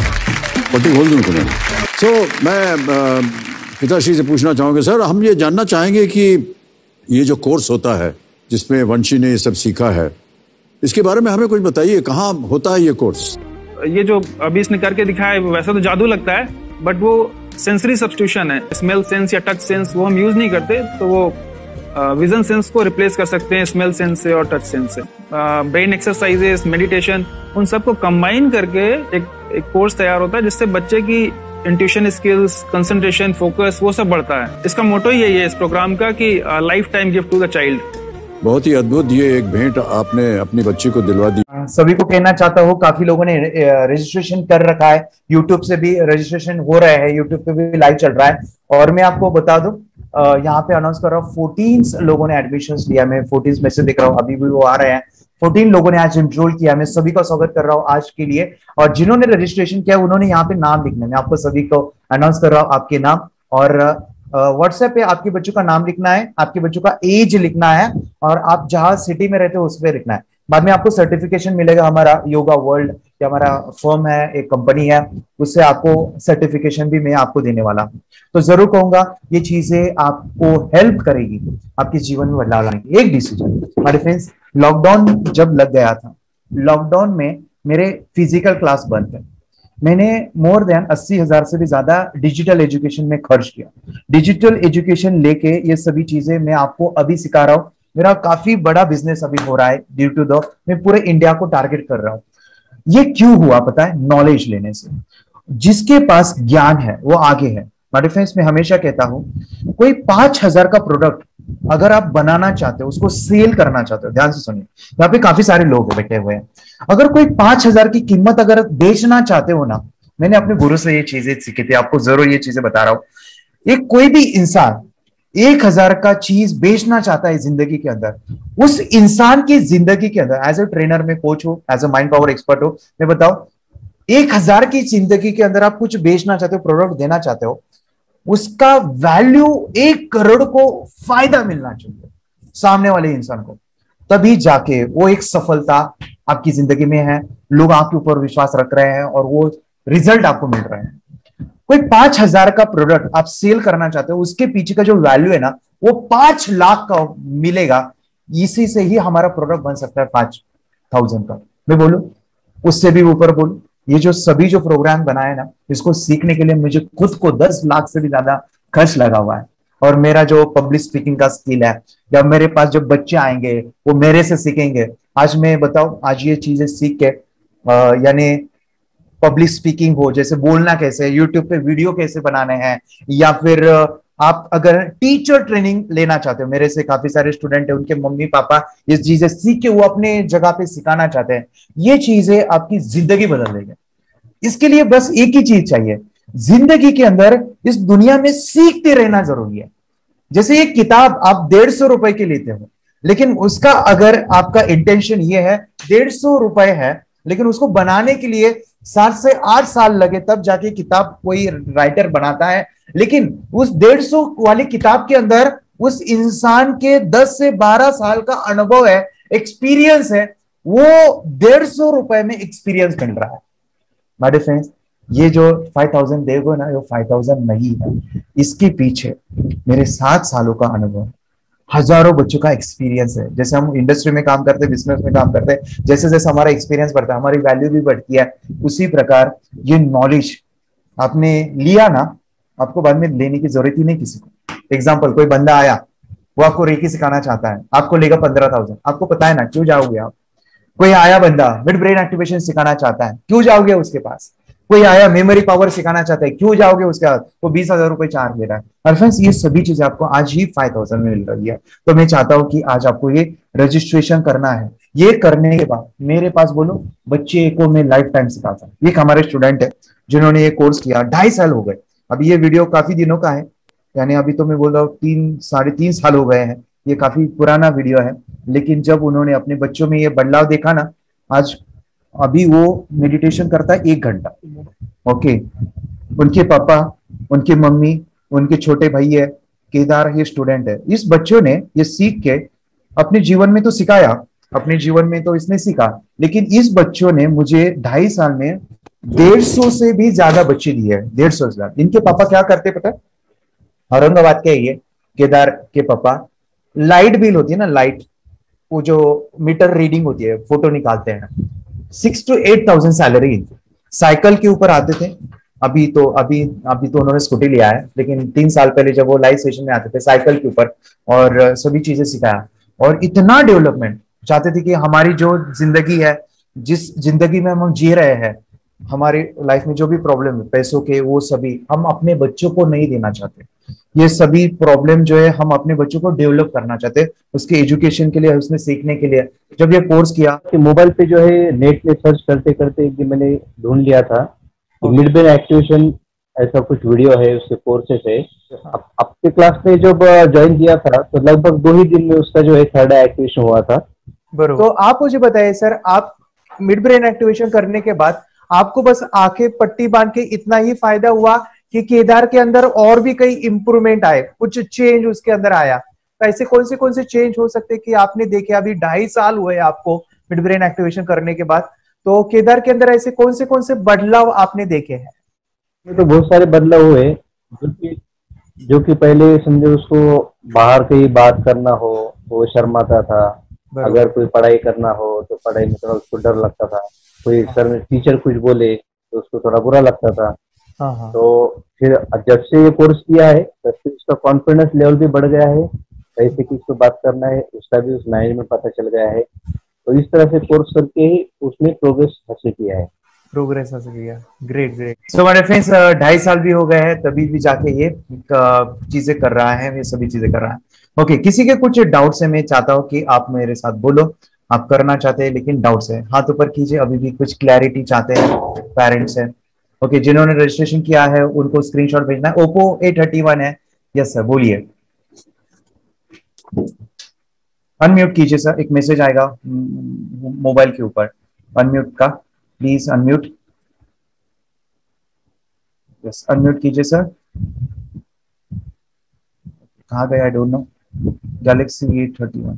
पट्टी खोल दूँ तुम्हें। So मैं पिताश्री से पूछना चाहूंगा सर, हम ये जानना चाहेंगे कि ये जो कोर्स होता है जिसमें वंशी ने ये सब सीखा है, इसके बारे में हमें कुछ बताइए, कहाँ होता है ये कोर्स? ये जो अभी इसने करके दिखाया है वैसा तो जादू लगता है, बट वो सेंसरी सब्स्टिट्यूशन है। स्मेल सेंस या टच सेंस वो हम यूज नहीं करते, तो वो विजन सेंस को रिप्लेस कर सकते हैं स्मेल सेंस से और टच सेंस से। ब्रेन एक्सरसाइजेस, मेडिटेशन, उन सबको कंबाइन करके एक एक कोर्स तैयार होता है जिससे बच्चे की इंट्यूशन स्किल्स, कंसंट्रेशन, फोकस वो सब बढ़ता है। इसका मोटो ही यही है इस प्रोग्राम का कि life time gift to the child. बहुत ही अद्भुत, ये एक भेंट आपने अपनी बच्ची को दिलवा दी। सभी को कहना चाहता हूँ, काफी लोगों ने रजिस्ट्रेशन कर रखा है, यूट्यूब से भी रजिस्ट्रेशन हो रहा है, यूट्यूब पे भी लाइव चल रहा है। और मैं आपको बता दूं, यहाँ पे अनाउंस कर रहा हूँ, फोर्टीन लोगों ने एडमिशन लिया। मैं फोर्टीन में से देख रहा हूँ, अभी भी वो आ रहे हैं। फोर्टीन लोगों ने आज एनरोल किया। मैं सभी का स्वागत कर रहा हूँ आज के लिए। और जिन्होंने रजिस्ट्रेशन किया उन्होंने यहाँ पे नाम लिखना है। मैं आपको सभी को अनाउंस कर रहा हूँ, आपके नाम, और व्हाट्सएप पे आपके बच्चों का नाम लिखना है, आपके बच्चों का एज लिखना है, और आप जहां सिटी में रहते हो उस पर लिखना है। बाद में आपको सर्टिफिकेशन मिलेगा। हमारा योगा वर्ल्ड या हमारा फर्म है, एक कंपनी है, उससे आपको सर्टिफिकेशन भी मैं आपको देने वाला हूँ। तो जरूर कहूंगा ये चीजें आपको हेल्प करेगी आपके जीवन में बदलाव लाने की। एक डिसीजन हमारे फ्रेंड्स, लॉकडाउन जब लग गया था, लॉकडाउन में मेरे फिजिकल क्लास बंद थे। मैंने मोर देन अस्सी हजार से भी ज्यादा डिजिटल एजुकेशन में खर्च किया। डिजिटल एजुकेशन लेके ये सभी चीजें मैं आपको अभी सिखा रहा हूँ। मेरा काफी बड़ा बिजनेस अभी हो रहा है ड्यू टू द, मैं पूरे इंडिया को टारगेट कर रहा हूँ। ये क्यों हुआ पता है? नॉलेज लेने से। जिसके पास ज्ञान है वो आगे है। माय डिफेंस में हमेशा कहता हूं, कोई पांच हजार का प्रोडक्ट अगर आप बनाना चाहते हो, उसको सेल करना चाहते हो, ध्यान से सुनिए, यहाँ पे काफी सारे लोग बैठे हुए हैं। अगर कोई पांच हजार की कीमत अगर बेचना चाहते हो ना, मैंने अपने गुरु से ये चीजें सीखी थी, आपको जरूर ये चीजें बता रहा हूं। एक कोई भी इंसान एक हजार का चीज बेचना चाहता है जिंदगी के अंदर, उस इंसान की जिंदगी के अंदर एज ए ट्रेनर में, कोच हो, as a mind power expert हो, मैं बताओ, एक हजार की जिंदगी के अंदर आप कुछ बेचना चाहते हो, प्रोडक्ट देना चाहते हो, उसका वैल्यू एक करोड़ को फायदा मिलना चाहिए सामने वाले इंसान को, तभी जाके वो एक सफलता आपकी जिंदगी में है, लोग आपके ऊपर विश्वास रख रहे हैं और वो रिजल्ट आपको मिल रहे हैं। कोई पांच हजार का प्रोडक्ट आप सेल करना चाहते हो, उसके पीछे का जो वैल्यू है ना, वो पांच लाख का मिलेगा। इसी से ही हमारा प्रोडक्ट बन सकता है पांच थाउजेंड का। मैं बोलूं उससे भी ऊपर बोलूं, ये जो सभी जो प्रोग्राम बनाए ना, इसको सीखने के लिए मुझे खुद को दस लाख से भी ज्यादा खर्च लगा हुआ है। और मेरा जो पब्लिक स्पीकिंग का स्किल है, या मेरे पास जब बच्चे आएंगे वो मेरे से सीखेंगे। आज मैं बताऊं, आज ये चीजें सीख के, यानी पब्लिक स्पीकिंग हो, जैसे बोलना कैसे, यूट्यूब पे वीडियो कैसे बनाने हैं, या फिर आप अगर टीचर ट्रेनिंग लेना चाहते हो, मेरे से काफी सारे स्टूडेंट है, उनके मम्मी पापा ये चीजें सीख के वो अपने जगह पे सिखाना चाहते हैं, ये चीजें आपकी जिंदगी बदल देंगे। इसके लिए बस एक ही चीज चाहिए, जिंदगी के अंदर इस दुनिया में सीखते रहना जरूरी है। जैसे ये किताब आप डेढ़ सौ रुपए की लेते हो, लेकिन उसका अगर आपका इंटेंशन ये है, डेढ़ सौ रुपए है, लेकिन उसको बनाने के लिए सात से आठ साल लगे, तब जाके किताब कोई राइटर बनाता है। लेकिन उस डेढ़ सौ वाली किताब के अंदर उस इंसान के दस से बारह साल का अनुभव है, एक्सपीरियंस है, वो डेढ़ सौ रुपए में एक्सपीरियंस मिल रहा है। माय डियर फ्रेंड्स, ये जो फाइव थाउजेंड देगो ना, ये फाइव थाउजेंड नहीं है, इसके पीछे मेरे सात सालों का अनुभव, हजारों बच्चों का एक्सपीरियंस है। जैसे हम इंडस्ट्री में काम करते हैं, बिजनेस में काम करते हैं, जैसे जैसे हमारा एक्सपीरियंस बढ़ता है, हमारी वैल्यू भी बढ़ती है। उसी प्रकार ये नॉलेज आपने लिया ना, आपको बाद में लेने की जरूरत ही नहीं किसी को। एग्जाम्पल, कोई बंदा आया, वो आपको रेकी सिखाना चाहता है, आपको लेगा पंद्रह थाउजेंड, आपको पता है ना, क्यों जाओगे आप? कोई आया बंदा मिड ब्रेन एक्टिवेशन सिखाना चाहता है, क्यों जाओगे उसके पास? कोई आया मेमोरी पावर सिखाना चाहता है, क्यों जाओगे उसके पास? वो बीस हजार रुपए चार्ज ले रहा है। और फ्रेंड्स, ये सभी चीजें आपको आज ही फाइव थाउजेंड में मिल रही है। तो मैं चाहता हूं कि आज आपको ये रजिस्ट्रेशन करना है। ये करने के बाद मेरे पास बोलो, बच्चे को मैं लाइफ टाइम सिखाता हूँ। एक हमारे स्टूडेंट है जिन्होंने ये कोर्स किया, ढाई साल हो गए। अभी ये वीडियो काफी दिनों का है, यानी अभी तो मैं बोल रहा हूँ तीन साढ़े तीन साल हो गए हैं, ये काफी पुराना वीडियो है। लेकिन जब उन्होंने अपने बच्चों में ये बदलाव देखा ना, आज अभी वो मेडिटेशन करता है एक घंटा। ओके, उनके पापा, उनकी मम्मी, उनके छोटे भाई है केदार, ये स्टूडेंट है। इस बच्चों ने ये सीख के अपने जीवन में तो सिखाया, अपने जीवन में तो इसने सीखा, लेकिन इस बच्चों ने मुझे ढाई साल में डेढ़ सौ से भी ज्यादा बच्चे दिए हैं। डेढ़ सौ से। इनके पापा क्या करते पता है? औरंगाबाद के ये केदार के पापा, लाइट बिल होती है ना, लाइट, वो जो मीटर रीडिंग होती है, फोटो निकालते हैं, six two eight thousand salary. Cycle के ऊपर आते थे। अभी तो अभी अभी तो उन्होंने स्कूटी लिया है, लेकिन तीन साल पहले जब वो लाइव सेशन में आते थे, साइकिल के ऊपर, और सभी चीजें सिखाया। और इतना डेवलपमेंट चाहते थे कि हमारी जो जिंदगी है, जिस जिंदगी में हम जी रहे हैं, हमारी लाइफ में जो भी प्रॉब्लम है पैसों के, वो सभी हम अपने बच्चों को नहीं देना चाहते। ये सभी प्रॉब्लम जो है हम अपने बच्चों को डेवलप करना चाहते हैं, उसके एजुकेशन के लिए, उसमें सीखने के लिए। जब ये कोर्स किया कि मोबाइल पे जो है नेट पे सर्च करते करते एक दिन मैंने ढूंढ लिया था कि मिड ब्रेन एक्टिवेशन ऐसा कुछ वीडियो है, उसके कोर्सेस है। आपके क्लास में जब ज्वाइन किया था तो लगभग दो ही दिन में उसका जो है थर्ड एक्टिवेशन हुआ था। तो आप मुझे बताइए सर, आप मिड ब्रेन एक्टिवेशन करने के बाद आपको बस आंखें पट्टी बांध के इतना ही फायदा हुआ कि केदार के अंदर और भी कई इंप्रूवमेंट आए, कुछ चेंज उसके अंदर आया? तो ऐसे कौन से कौन से चेंज हो सकते हैं कि आपने देखे? अभी ढाई साल हुए आपको मिड ब्रेन एक्टिवेशन करने के बाद, तो केदार के अंदर ऐसे कौन से कौन से बदलाव आपने देखे हैं? तो बहुत सारे बदलाव हुए, जो कि जो कि पहले समझो उसको बाहर कहीं बात करना हो वो शर्माता था, अगर कोई पढ़ाई करना हो तो पढ़ाई में थोड़ा उसको डर लगता था। कोई सर में टीचर कुछ बोले तो उसको थोड़ा बुरा लगता था। हाँ हाँ। तो फिर जब से ये कोर्स किया है तब से उसका कॉन्फिडेंस लेवल भी बढ़ गया है, कैसे किसको बात करना है उसका भी उस लैंग्वेज में पता चल गया है। तो इस तरह से कोर्स करके ही उसने प्रोग्रेस हासिल किया है। प्रोग्रेस हासिल किया, ग्रेट ग्रेट। सो हमारे फ्रेंड्स ढाई साल भी हो गए हैं तभी भी जाके ये चीजें कर रहा है, ये सभी चीजें कर रहा है। ओके okay, किसी के कुछ डाउट्स है, मैं चाहता हूँ कि आप मेरे साथ बोलो, आप करना चाहते हैं लेकिन डाउट्स है, हाथ ऊपर कीजिए। अभी भी कुछ क्लैरिटी चाहते हैं पेरेंट्स है। ओके okay, जिन्होंने रजिस्ट्रेशन किया है उनको स्क्रीनशॉट भेजना है। ओप्पो ए थर्टी वन है। यस सर बोलिए। अनम्यूट कीजिए सर, एक मैसेज आएगा मोबाइल के ऊपर अनम्यूट का, प्लीज अनम्यूट। यस अनम्यूट कीजिए सर। कहाँ गया, I don't know. Galaxy A thirty one.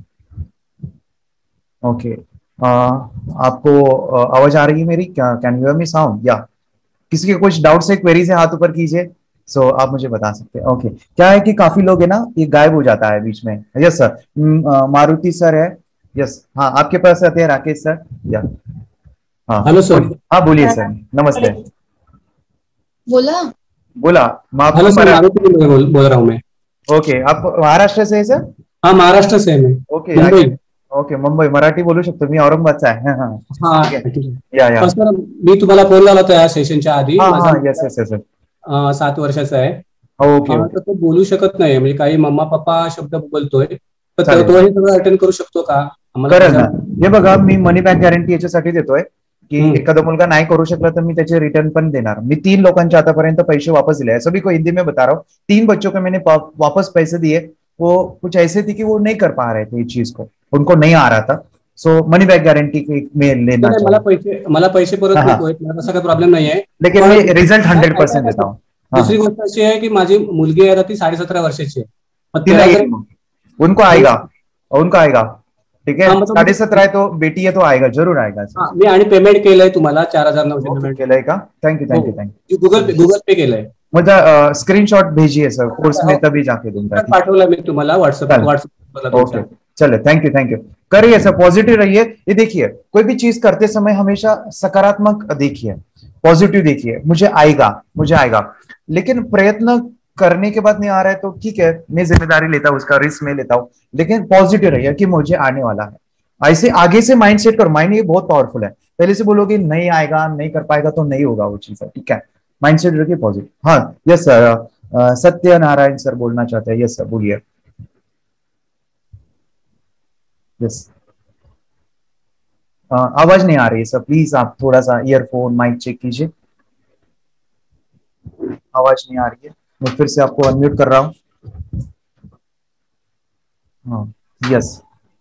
Okay, आपको uh, आवाज आ रही है मेरी? क्या can you hear me sound? या किसी के कुछ डाउट्स है, क्वेरीज है, हाथ ऊपर कीजिए। सो so, आप मुझे बता सकते हैं। Okay okay. क्या है कि काफी लोग है ना ये गायब हो जाता है बीच में। यस सर, मारुति सर है। यस हाँ, आपके पास आते हैं राकेश सर। या हाँ हेलो सर। हाँ बोलिए सर, नमस्ते। बोला बोला हेलो सर, मारुति बोल, बोल रहा हूँ मैं। ओके, आप महाराष्ट्र से है सर? हाँ महाराष्ट्र से है मैं। ओके मुंबई। ओके मुंबई, मराठी बोलू शकतो मी, औरंगाबादचा आहे। हाँ हाँ या या सर, मी तुम्हाला फोन लावला होता या सेशनच्या आधी। हाँ हाँ यस यस यस अं, सात वर्षाचा आहे। ओके अं, तर तो बोलू शकत नाही, म्हणजे काही मम्मा पप्पा शब्द बोलतोय, तर तो हे सगळं अटेंड करू शकतो का? करेल ना। हे बघा, मी मनी बॅक गॅरंटी याच्यासाठी देतोय की एखादा मुलगा नाही करू शकला तर मी त्याचे रिटर्न पण देणार। मी तीन लोकांचे आतापर्यंत पैसे वापस दिले हैं, सभी को हिंदी में बता रहा हूँ। तीन बच्चों को मैंने वापस पैसे दिए, वो कुछ ऐसे थे कि वो नहीं कर पा रहे थे इस चीज को, उनको नहीं आ रहा था। सो मनी बॅक गॅरंटी में लेना नाही, मला पैसे मला पैसे परत नकोय, मला तसा काही प्रॉब्लेम नाहीये, लेकिन मी रिझल्ट हंड्रेड पर्सेंट देता हूँ। दुसरी गोष्ट अशी आहे की माझी मुलगी आहे ती साडे सतरा वर्षाची आहे, मग तिला तिला येईल जर- मग. उनको आएगा, उनको आएगा, ठीक हाँ, है। मतलब- साढ़े सत्रह है तो बेटी है तो आएगा, जरूर आएगा। हा, मी आणि पेमेंट केलंय तुम्हाला चार हजार नऊशे पेमेंट केलंय का? Thank you thank you thank you. Google pay Google pay केलंय, मुझे स्क्रीनशॉट भेजिए सर, कोर्स में तभी जाके दूंगा। पाठवलं मी तुम्हाला व्हॉट्सअप चल. व्हॉट्सअप ओके चले, थैंक यू थैंक यू। करिए सर, पॉजिटिव रहिए। ये देखिए, कोई भी चीज करते समय हमेशा सकारात्मक देखिए, पॉजिटिव देखिए। मुझे आएगा, मुझे आएगा, लेकिन प्रयत्न करने के बाद नहीं आ रहा है तो ठीक है, मैं जिम्मेदारी लेता हूँ, उसका रिस्क मैं लेता हूँ, लेकिन पॉजिटिव रहिए कि मुझे आने वाला है। ऐसे आगे से माइंड सेट करो। माइंड ये बहुत पावरफुल है। पहले से बोलोगे नहीं आएगा, नहीं कर पाएगा तो नहीं होगा वो चीज, ठीक है। माइंड सेट रखिए पॉजिटिव। हाँ यस सर, सत्यनारायण सर बोलना चाहते हैं। यस सर बोलिए। यस आवाज नहीं आ रही है सर, प्लीज आप थोड़ा सा ईयरफोन माइक चेक कीजिए। आवाज नहीं आ रही है, मैं फिर से आपको अनम्यूट कर रहा हूँ। हाँ यस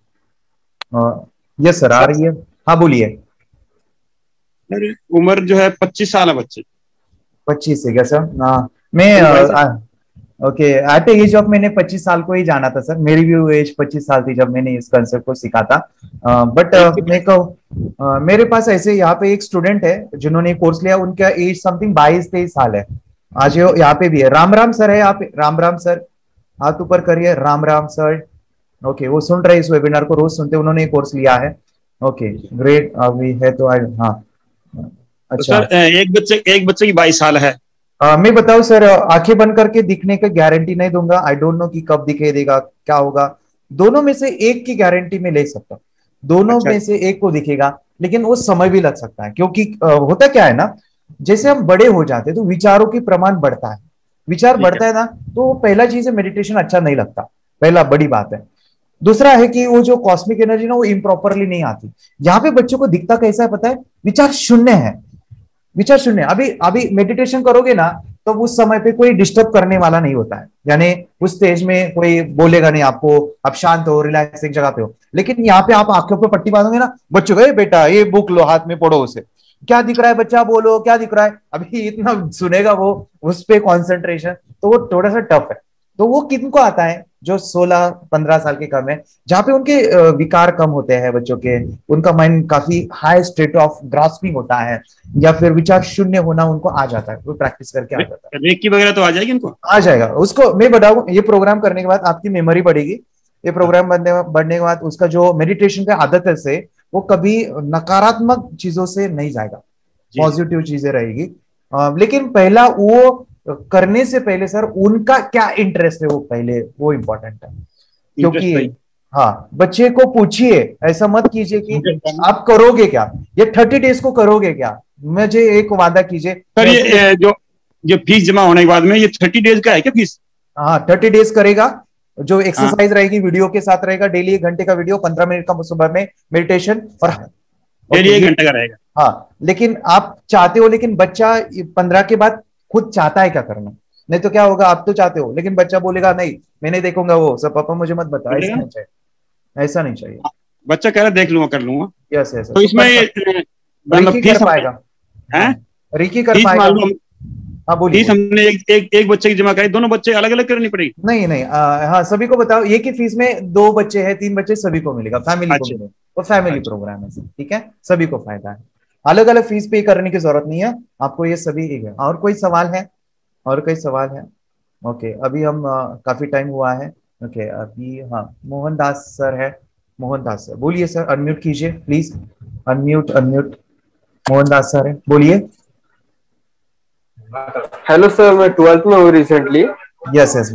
यस सर आ रही है। हाँ बोलिए। मेरी उम्र जो है पच्चीस साल है बच्चे। पच्चीस है क्या सर? हाँ मैं ओके, एट एज ऑफ मैंने पच्चीस साल को ही जाना था सर। मेरी भी एज पच्चीस साल थी जब मैंने इस कंसेप्ट को सीखा था। बट मेरे को मेरे पास ऐसे यहाँ पे एक स्टूडेंट है जिन्होंने कोर्स लिया, उनका एज समथिंग बाईस तेईस साल है। आज यहाँ पे भी है। राम राम सर है यहाँ पे। राम राम सर, हाथ ऊपर करिए। राम राम सर। ओके, वो सुन रहे इस वेबिनार को, रोज सुनते, उन्होंने कोर्स लिया है। ओके ग्रेट, अभी है तो आई हाँ अच्छा। तो सर एक बच्चे एक बच्चे की बाईस साल है। Uh, मैं बताऊं सर, आंखें बंद करके दिखने की गारंटी नहीं दूंगा। आई डोंट नो कि कब दिखे देगा, क्या होगा। दोनों में से एक की गारंटी में ले सकता हूँ, दोनों अच्छा। में से एक को दिखेगा, लेकिन वो समय भी लग सकता है। क्योंकि uh, होता क्या है ना, जैसे हम बड़े हो जाते हैं तो विचारों की प्रमाण बढ़ता है। विचार बढ़ता है ना, तो पहला चीज है मेडिटेशन अच्छा नहीं लगता, पहला बड़ी बात है। दूसरा है कि वो जो कॉस्मिक एनर्जी ना वो इम्प्रॉपरली नहीं आती। यहाँ पे बच्चों को दिखता कैसा है पता है? विचार शून्य है, विचार शून्य। अभी अभी मेडिटेशन करोगे ना तो उस समय पे कोई डिस्टर्ब करने वाला नहीं होता है, यानी उस स्टेज में कोई बोलेगा नहीं आपको, आप शांत हो, रिलैक्स एक जगह पे हो। लेकिन यहाँ पे आप आंखों पे पट्टी बांधोगे ना, बच्चों को बेटा ये बुक लो, हाथ में पढ़ो, उसे क्या दिख रहा है बच्चा, बोलो क्या दिख रहा है। अभी इतना सुनेगा वो, उस पे कॉन्सेंट्रेशन, तो वो थोड़ा सा टफ है। तो वो किनको आता है? जो सोलह पंद्रह साल के कम है, जहाँ पे उनके विकार कम होते हैं बच्चों के, उनका माइंड काफी हाई स्टेट ऑफ ग्रास्पिंग होता है, या फिर विचार शून्य होना उनको आ जाता है। वो प्रैक्टिस करके आ जाता है। रेकी वगैरह तो आ जाएगी उनको, आ जाएगा उसको। मैं बताऊं, ये प्रोग्राम करने के बाद आपकी मेमोरी बढ़ेगी। ये प्रोग्राम बनने बढ़ने के बाद उसका जो मेडिटेशन का आदत है से वो कभी नकारात्मक चीजों से नहीं जाएगा, पॉजिटिव चीजें रहेगी। लेकिन पहला वो करने से पहले सर उनका क्या इंटरेस्ट है वो पहले वो इम्पोर्टेंट है, क्योंकि हाँ बच्चे को पूछिए, ऐसा मत कीजिए कि आप करोगे क्या, ये थर्टी डेज को करोगे क्या, मुझे एक वादा कीजिए। सर ये जो जो फीस जमा होने के बाद में ये थर्टी डेज का है क्या फीस? हाँ थर्टी डेज करेगा, जो एक्सरसाइज रहेगी वीडियो के साथ रहेगा, डेली एक घंटे का वीडियो, पंद्रह मिनट का सुबह में मेडिटेशन और डेली एक घंटे का रहेगा। हाँ लेकिन आप चाहते हो, लेकिन बच्चा पंद्रह के बाद खुद चाहता है क्या करना, नहीं तो क्या होगा, आप तो चाहते हो लेकिन बच्चा बोलेगा नहीं मैं नहीं देखूंगा वो सब, पापा मुझे मत बता, ऐसा नहीं चाहिए, ऐसा नहीं चाहिए। बच्चा कह रहा देख लूंगा कर लूंगा। Yes yes. तो इसमें रिकी कर पाएगा, हैं रिकी कर पाएगा। हाँ बोलिए। फीस हमने एक एक एक बच्चे की जमा कराई, दोनों बच्चे अलग अलग करनी पड़ेगी? नहीं नहीं आ, हाँ सभी को बताओ, एक ही फीस में दो बच्चे हैं तीन बच्चे सभी को मिलेगा, फैमिली को मिलेगा, वो फैमिली प्रोग्राम है, ठीक है, सभी को फायदा है, अलग अलग फीस पे करने की जरूरत नहीं है आपको, ये सभी एक है। और कोई सवाल है? और कोई सवाल है? ओके अभी हम आ, काफी टाइम हुआ है। ओके अभी हाँ मोहन दास सर है, मोहन दास सर बोलिए सर, अनम्यूट कीजिए please, unmute unmute Mohan Das sir है, बोलिए। हेलो सर, मैं ट्वेल्थ में हूँ रिसेंटली। यस यस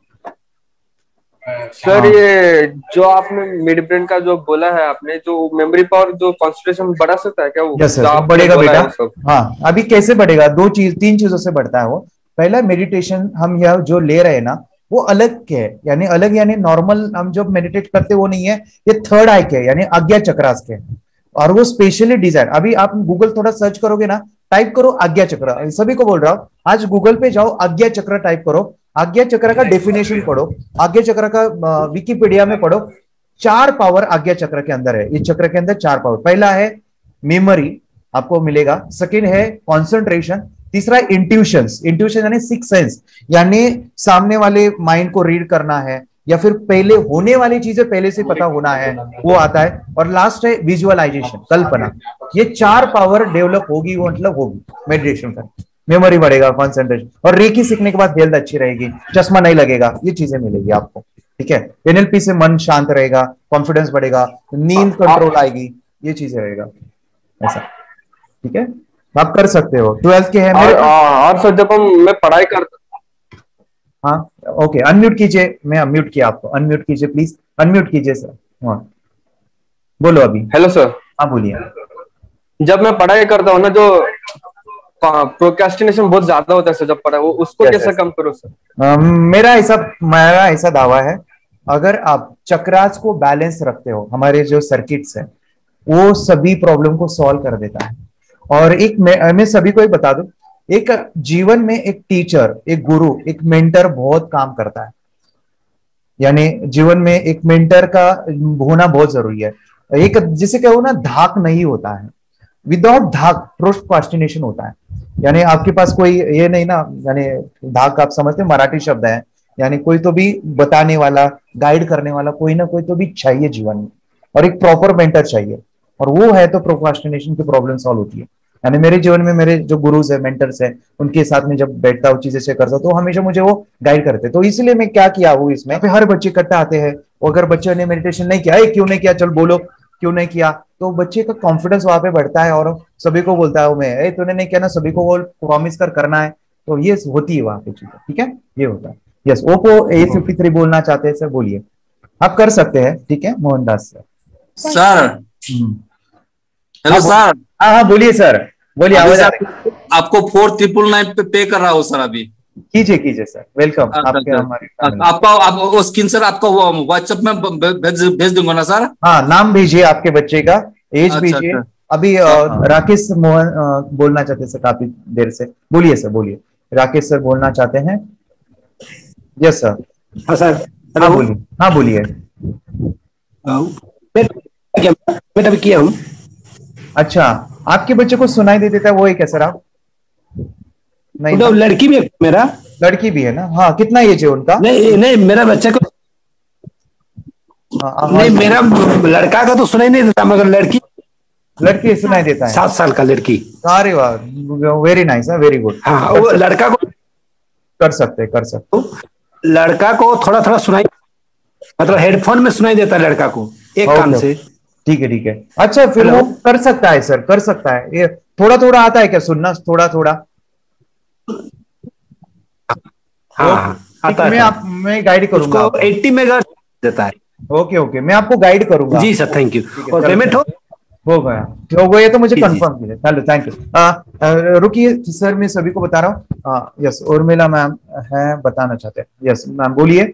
सर, ये जो आपने मिड ब्रेन का जो बोला है आपने, जो मेमोरी पावर जो कंसंट्रेशन बढ़ा सकता है क्या वो? यस सर बढ़ेगा बेटा। हाँ अभी कैसे बढ़ेगा, दो चीज तीन चीजों से बढ़ता है वो। पहला मेडिटेशन हम यह जो ले रहे हैं ना वो अलग के है, यानी अलग यानी नॉर्मल हम जब मेडिटेट करते वो नहीं है, ये थर्ड आई के यानी आज्ञा चक्रास के, और वो स्पेशली डिजाइन। अभी आप गूगल थोड़ा सर्च करोगे ना, टाइप करो आज्ञा चक्र, सभी को बोल रहा हूं आज गूगल पे जाओ, आज्ञा चक्र टाइप करो, आज्ञा चक्र का डेफिनेशन पढ़ो, आज्ञा चक्र का विकिपीडिया में पढ़ो। चार पावर आज्ञा चक्र के अंदर है, इस चक्र के अंदर चार पावर। पहला है मेमोरी आपको मिलेगा, सेकेंड है कॉन्सेंट्रेशन, तीसरा इंट्यूशंस, इंट्यूशन यानी सिक्स सेंस, यानी सामने वाले माइंड को रीड करना है या फिर पहले होने वाली चीजें पहले से पता होना है वो आता है, और लास्ट है विजुअलाइजेशन, कल्पना। ये चार पावर डेवलप होगी वो मतलब होगी मेडिटेशन का, मेमोरी बढ़ेगा, कॉन्सेंट्रेशन, और रेकी सीखने के बाद हेल्थ अच्छी रहेगी, चश्मा नहीं लगेगा, ये चीजें मिलेगी आपको, ठीक है। एनएलपी से मन शांत रहेगा, कॉन्फिडेंस बढ़ेगा, नींद कंट्रोल आएगी, ये चीजें रहेगा ऐसा, ठीक है। आप कर सकते हो, ट्वेल्थ के हैं और, और सर जब हम मैं पढ़ाई करता, हाँ ओके अनम्यूट कीजिए, मैं अनम्यूट किया आपको, अनम्यूट कीजिए प्लीज, अनम्यूट कीजिए सर। हाँ बोलो अभी। Hello sir. हाँ बोलिए। जब मैं पढ़ाई करता हूँ ना, जो प्रोक्रेस्टिनेशन बहुत ज्यादा होता है सर जब पढ़ा, वो उसको कैसे कम करो सर? मेरा ऐसा मेरा ऐसा दावा है, अगर आप चक्रास को बैलेंस रखते हो, हमारे जो सर्किट्स है वो सभी प्रॉब्लम को सॉल्व कर देता है। और एक मैं, मैं सभी को एक बता दूं, एक जीवन में एक टीचर, एक गुरु, एक मेंटर बहुत काम करता है, यानी जीवन में एक मेंटर का होना बहुत जरूरी है। एक जिसे कहो ना धाक नहीं होता है, विदाउट धाक प्रोक्रास्टिनेशन होता है, यानी आपके पास कोई ये नहीं ना, यानी धाक आप समझते हैं मराठी शब्द है, यानी कोई तो भी बताने वाला, गाइड करने वाला कोई ना कोई तो भी चाहिए जीवन में, और एक प्रॉपर मेंटर चाहिए, और वो है तो प्रोक्रास्टिनेशन की प्रॉब्लम सॉल्व होती है। यानी मेरे जीवन में मेरे जो गुरुज है, मेंटर्स है, उनके साथ में जब बैठता हूँ चीजें से करता हूँ तो हमेशा मुझे वो गाइड करते, तो इसलिए मैं क्या किया हूँ इसमें, हर बच्चे इकट्ठा आते हैं, अगर बच्चे ने मेडिटेशन नहीं किया, क्यों नहीं किया, चल बोलो क्यों नहीं किया, तो बच्चे का कॉन्फिडेंस वहां पे बढ़ता है, और सभी को बोलता है मैं, तूने नहीं किया ना, सभी को वो प्रॉमिस कर करना है, तो ये होती है वहां पे चीजें, ठीक है, ये होता है। Yes Oppo A fifty three बोलना चाहते हैं सर, बोलिए, आप कर सकते हैं, ठीक है Mohandas sir. Sir hello sir. हाँ हाँ बोलिए सर, बोलिए आवाज आ रही है। आपको फोर ट्रिपल नाइन पे पे कर रहा हूँ सर अभी। कीजिए कीजिए सर, वेलकम आपके हमारे आपका आप वो स्क्रीन सर आपका व्हाट्सएप में भेज भेज दूंगा ना सर। हाँ नाम भेजिए आपके बच्चे का, एज भेजिए। अभी राकेश मोहन बोलना चाहते हैं सर, काफी देर से, बोलिए सर, बोलिए राकेश सर बोलना चाहते हैं। Yes sir. हाँ सर। हाँ बोलिए, हाँ बोलिए। मैं तभी किया हूँ। अच्छा आपके बच्चे को सुनाई दे देता है वो, एक है सर आप? नहीं तो लड़की भी है मेरा। लड़की भी है ना? हाँ कितना एज है उनका? नहीं नहीं मेरा बच्चा को हाँ, नहीं मेरा लड़का का तो सुनाई नहीं देता, मगर लड़की लड़की सुनाई देता है। सात साल का लड़की। अरे वाह, वेरी नाइस, वेरी गुड। हाँ वो लड़का को कर सकते कर सकते लड़का को थोड़ा थोड़ा सुनाई, मतलब हेडफोन में सुनाई देता है लड़का को एक कान से। ठीक है ठीक है। अच्छा फिर वो कर सकता है सर, कर सकता है। ये थोड़ा थोड़ा आता है क्या सुनना, थोड़ा थोड़ा? हाँ, आता मैं है। आप मैं गाइड करूंगा। उसको अस्सी मेगाहर्ट्ज देता है। ओके ओके, मैं आपको गाइड करूंगा। जी सर, थैंक यू। ठीक है, और चलो, पेमेंट हो हो गया हो गया तो मुझे जी, जी। कंफर्म कीजिए। चलो थैंक यू। रुकिए सर, मैं सभी को बता रहा हूँ। यस, उर्मिला मैम है, बताना चाहते हैं। यस मैम बोलिए।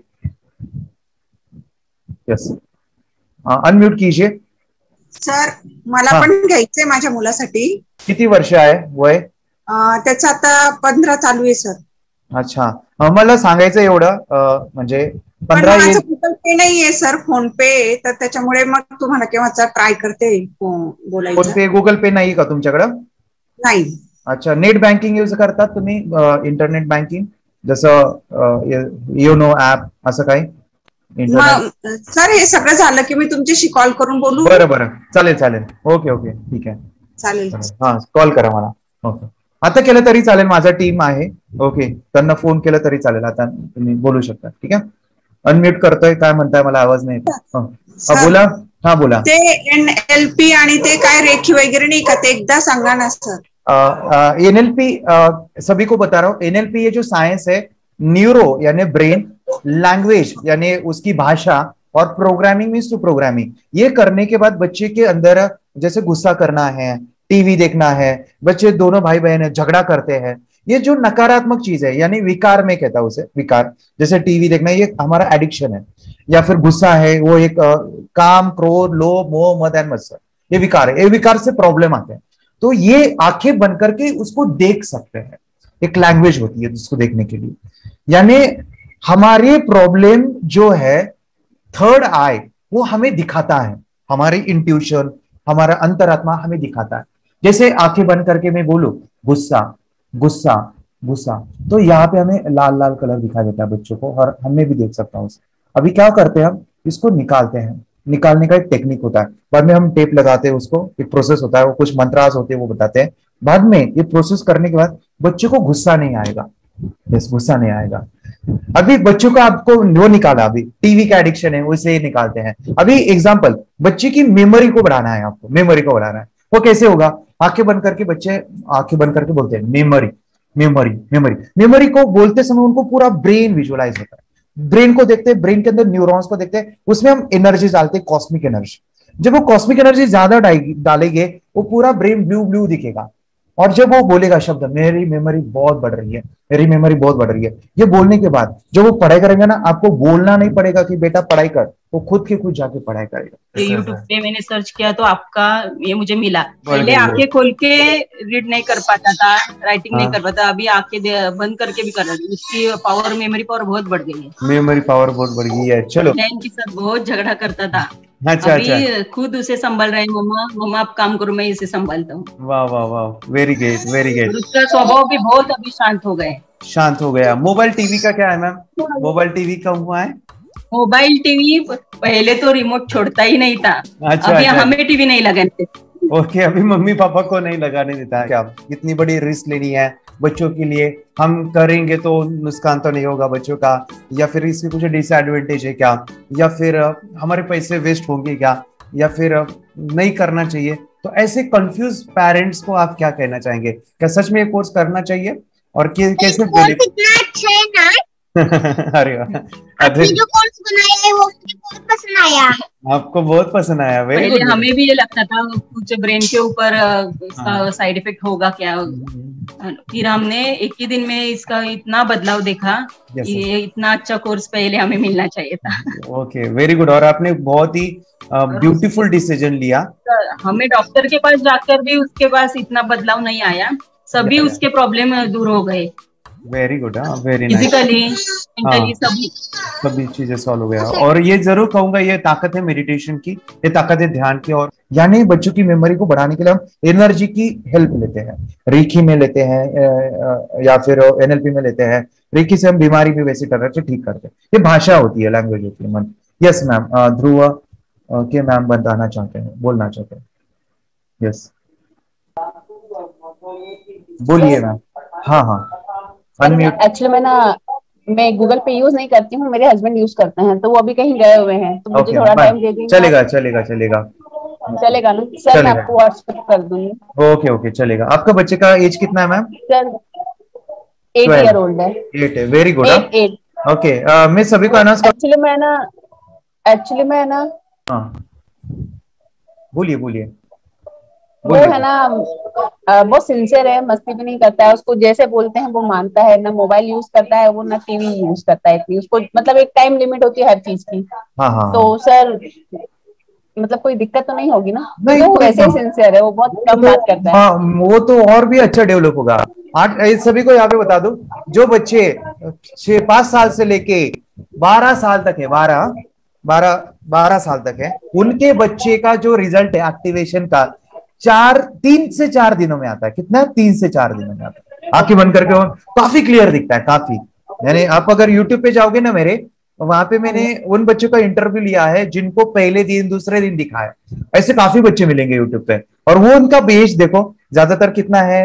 यस अनम्यूट कीजिए। सर मला हा. पण घ्यायचंय माझ्या मुलासाठी. किती वर्ष आहे वय? अं, त्याचं आता पंधरा चालू आहे सर. अच्छा, अं, मला सांगायचं एवढं अं, म्हणजे पण पंधरा माझं येईल. गुगल पे नाहीये सर, फोन पे, तर त्याच्यामुळे मग तुम्हाला केव्हाचा ट्राय करते फोन बोलायचं. पे गुगल पे नाही का तुमच्याकडं? नाही. अच्छा, नेट बँकिंग यूज करतात तुम्ही? इंटरनेट बँकिंग जसं योनो ऍप असं काही? मग सर हे सगळं झालं की मी तुमच्याशी कॉल करून बोलू? बरं बरं, चालेल चालेल, ओके ओके ठीक आहे. चालेल. हा कॉल करा मला. ओके, आता केलं तरी चालेल, माझा टीम आहे. ओके, त्यांना फोन केलं तरी चालेल. आता तुम्ही बोलू शकता. ठीक आहे, अनम्यूट करतोय. काय म्हणताय, मला आवाज नाही येत. हा, बोला. हा बोला. ते एन एल पी आणि ते काय रेखी वगैरे नाही का, ते एकदा सांगा ना सर. एनएलपी सभी को बता रहा हूँ। एनएलपी ये जो साइंस है, न्यूरो यानी ब्रेन, लैंग्वेज यानी उसकी भाषा, और प्रोग्रामिंग मीन्स टू प्रोग्रामिंग। ये करने के बाद बच्चे के अंदर जैसे गुस्सा करना है, टीवी देखना है, बच्चे दोनों भाई बहन है झगड़ा करते हैं, ये जो नकारात्मक चीज है यानी विकार में कहता है उसे, विकार जैसे टीवी देखना, ये हमारा एडिक्शन है। या फिर गुस्सा है, वो एक आ, काम, क्रोध, लोभ, मोह, मद एंड मत्सर, ये विकार है। ये विकार से प्रॉब्लम आते हैं। तो ये आंखें बंद करके उसको देख सकते हैं, एक लैंग्वेज होती है उसको देखने के लिए। यानी हमारी प्रॉब्लम जो है, थर्ड आई वो हमें दिखाता है, हमारी इंट्यूशन, हमारा अंतरात्मा हमें दिखाता है। जैसे आंखें बंद करके मैं बोलूं गुस्सा गुस्सा गुस्सा, तो यहाँ पे हमें लाल लाल कलर दिखा देता है बच्चों को, और हमें भी देख सकता हूँ उसे। अभी क्या करते हैं हम, इसको निकालते हैं। निकालने का एक टेक्निक होता है, बाद में हम टेप लगाते हैं उसको, एक प्रोसेस होता है, वो कुछ मंत्रास होते हैं वो बताते हैं। बाद में ये प्रोसेस करने के बाद बच्चे को गुस्सा नहीं आएगा। यस, गुस्सा नहीं आएगा। अभी बच्चों का आपको वो निकाला, अभी टीवी का एडिक्शन है उसे निकालते हैं। अभी एग्जांपल, बच्चे की मेमोरी को बढ़ाना है, आपको मेमोरी को बढ़ाना है। वो कैसे होगा? आंखें बंद करके बच्चे आंखें बंद करके बोलते हैं मेमोरी मेमोरी मेमोरी। मेमोरी को बोलते समय उनको पूरा ब्रेन विजुअलाइज होता है। ब्रेन को देखते हैं, ब्रेन के अंदर न्यूरॉन्स को देखते हैं, उसमें हम एनर्जी डालते हैं, कॉस्मिक एनर्जी। जब वो कॉस्मिक एनर्जी ज्यादा डालेंगे, वो पूरा ब्रेन ब्लू ब्लू दिखेगा। और जब वो बोलेगा शब्द, मेरी मेमोरी बहुत बढ़ रही है, मेरी मेमोरी बहुत बढ़ रही है, ये बोलने के बाद जब वो पढ़ाई करेंगे ना, आपको बोलना नहीं पड़ेगा कि बेटा पढ़ाई कर, वो खुद के खुद जाके पढ़ाई करेगा। यूट्यूब पे मैंने सर्च किया तो आपका ये मुझे मिला। पहले आंखें खोल के रीड नहीं कर पाता था, राइटिंग नहीं कर पाता, अभी आंखें बंद करके भी कर रही है। उसकी पावर, मेमोरी पावर बहुत बढ़ गई है। मेमोरी पावर बहुत बढ़ गई है। चलो, के साथ बहुत झगड़ा करता था। अच्छा, अभी अच्छा। खुद उसे संभाल रहे हैं। मम्मा मम्मा आप काम करो, मैं इसे संभालता हूँ। वाह वाह वाह, वेरी ग्रेट वेरी ग्रेट। उसका स्वभाव भी बहुत अभी शांत हो गए, शांत हो गया। मोबाइल टीवी का क्या है मैम? मोबाइल टीवी का हुआ है? मोबाइल टीवी पहले तो रिमोट छोड़ता ही नहीं था। अच्छा, अभी अच्छा। हमें टीवी नहीं लगाने। ओके, अभी मम्मी पापा को नहीं लगाने देता है। क्या कितनी बड़ी रिस्क लेनी है बच्चों के लिए? हम करेंगे तो नुकसान तो नहीं होगा बच्चों का, या फिर इसके कुछ डिसएडवांटेज है क्या, या फिर हमारे पैसे वेस्ट होंगे क्या, या फिर नहीं करना चाहिए? तो ऐसे कंफ्यूज पेरेंट्स को आप क्या कहना चाहेंगे? क्या सच में ये कोर्स करना चाहिए, और कैसे? कितना अच्छा है ना। अरे आपने जो कोर्स बनाया है वो मुझे बहुत पसंद आया। आपको बहुत पसंद आया? वेरी पहले गुड। हमें भी ये लगता था कुछ ब्रेन के ऊपर इसका साइड इफेक्ट होगा क्या, फिर हमने एक ही दिन में इसका इतना बदलाव देखा कि ये इतना अच्छा कोर्स पहले हमें मिलना चाहिए था। Okay, very good. और आपने बहुत ही ब्यूटीफुल डिसीजन लिया। हमें डॉक्टर के पास जाकर भी उसके पास इतना बदलाव नहीं आया, सभी उसके प्रॉब्लम दूर हो गए। वेरी गुड, हाँ वेरी नाइस। फिजिकली, मेंटली, सभी सभी चीजें सॉल्व हो गया। और ये जरूर कहूंगा, ये ताकत है मेडिटेशन की, ये ताकत है ध्यान की। और यानी बच्चों की मेमोरी को बढ़ाने के लिए हम एनर्जी की हेल्प लेते हैं, रेखी में लेते हैं, या फिर एनएलपी में लेते हैं। रेखी से हम बीमारी भी वैसी तरह से ठीक करते हैं। ये भाषा होती है, लैंग्वेज होती है, मन। यस मैम, ध्रुव के मैम बताना चाहते हैं, बोलना चाहते हैं। यस बोलिए मैम। हाँ हाँ, एक्चुअली मैं ना मैं गूगल पे यूज नहीं करती हूँ, मेरे हस्बैंड यूज करते हैं, तो वो अभी कहीं गए हुए हैं, तो मुझे Okay, थोड़ा fine. टाइम दे देंगे? चलेगा चलेगा चलेगा। चलेगा ना सर? मैं चलेगा। आपको व्हाट्सएप कर दूंगी। ओके ओके चलेगा। आपका बच्चे का एज कितना है ma'am? Sir eight Twelve. Year old है। एट है, very good. Eight eight okay, मैं सभी को अनाउंस कर। एक्चुअली मैं ना एक्चुअली मैं ना हाँ बोलिए बोलिए। वो है ना अ, बहुत सिंसियर है, मस्ती भी नहीं करता है, उसको जैसे बोलते हैं वो मानता है, ना मोबाइल यूज करता है वो, ना टीवी यूज करता है इतनी, उसको मतलब एक टाइम लिमिट होती है हर चीज की। हाँ हाँ तो सर मतलब कोई दिक्कत तो नहीं होगी ना? नहीं, तो कोई वैसे ही प्रॉब्लम- सिंसियर है, वो बहुत कम बात करता है। हाँ वो तो और भी अच्छा डेवलप होगा। आज इस सभी को यहाँ पे बता दूं, जो बच्चे छह पांच साल से लेके बारह साल तक है, बारह बारह बारह साल तक है, उनके बच्चे का जो रिजल्ट है एक्टिवेशन का चार तीन से चार दिनों में आता है। कितना? तीन से चार दिनों में आता है। आंखें बंद करके वो काफी क्लियर दिखता है, काफी। यानी आप अगर यूट्यूब पे जाओगे ना मेरे, वहां पे मैंने उन बच्चों का इंटरव्यू लिया है जिनको पहले दिन दूसरे दिन दिखा है। ऐसे काफी बच्चे मिलेंगे यूट्यूब पे, और वो उनका एज देखो ज्यादातर कितना है,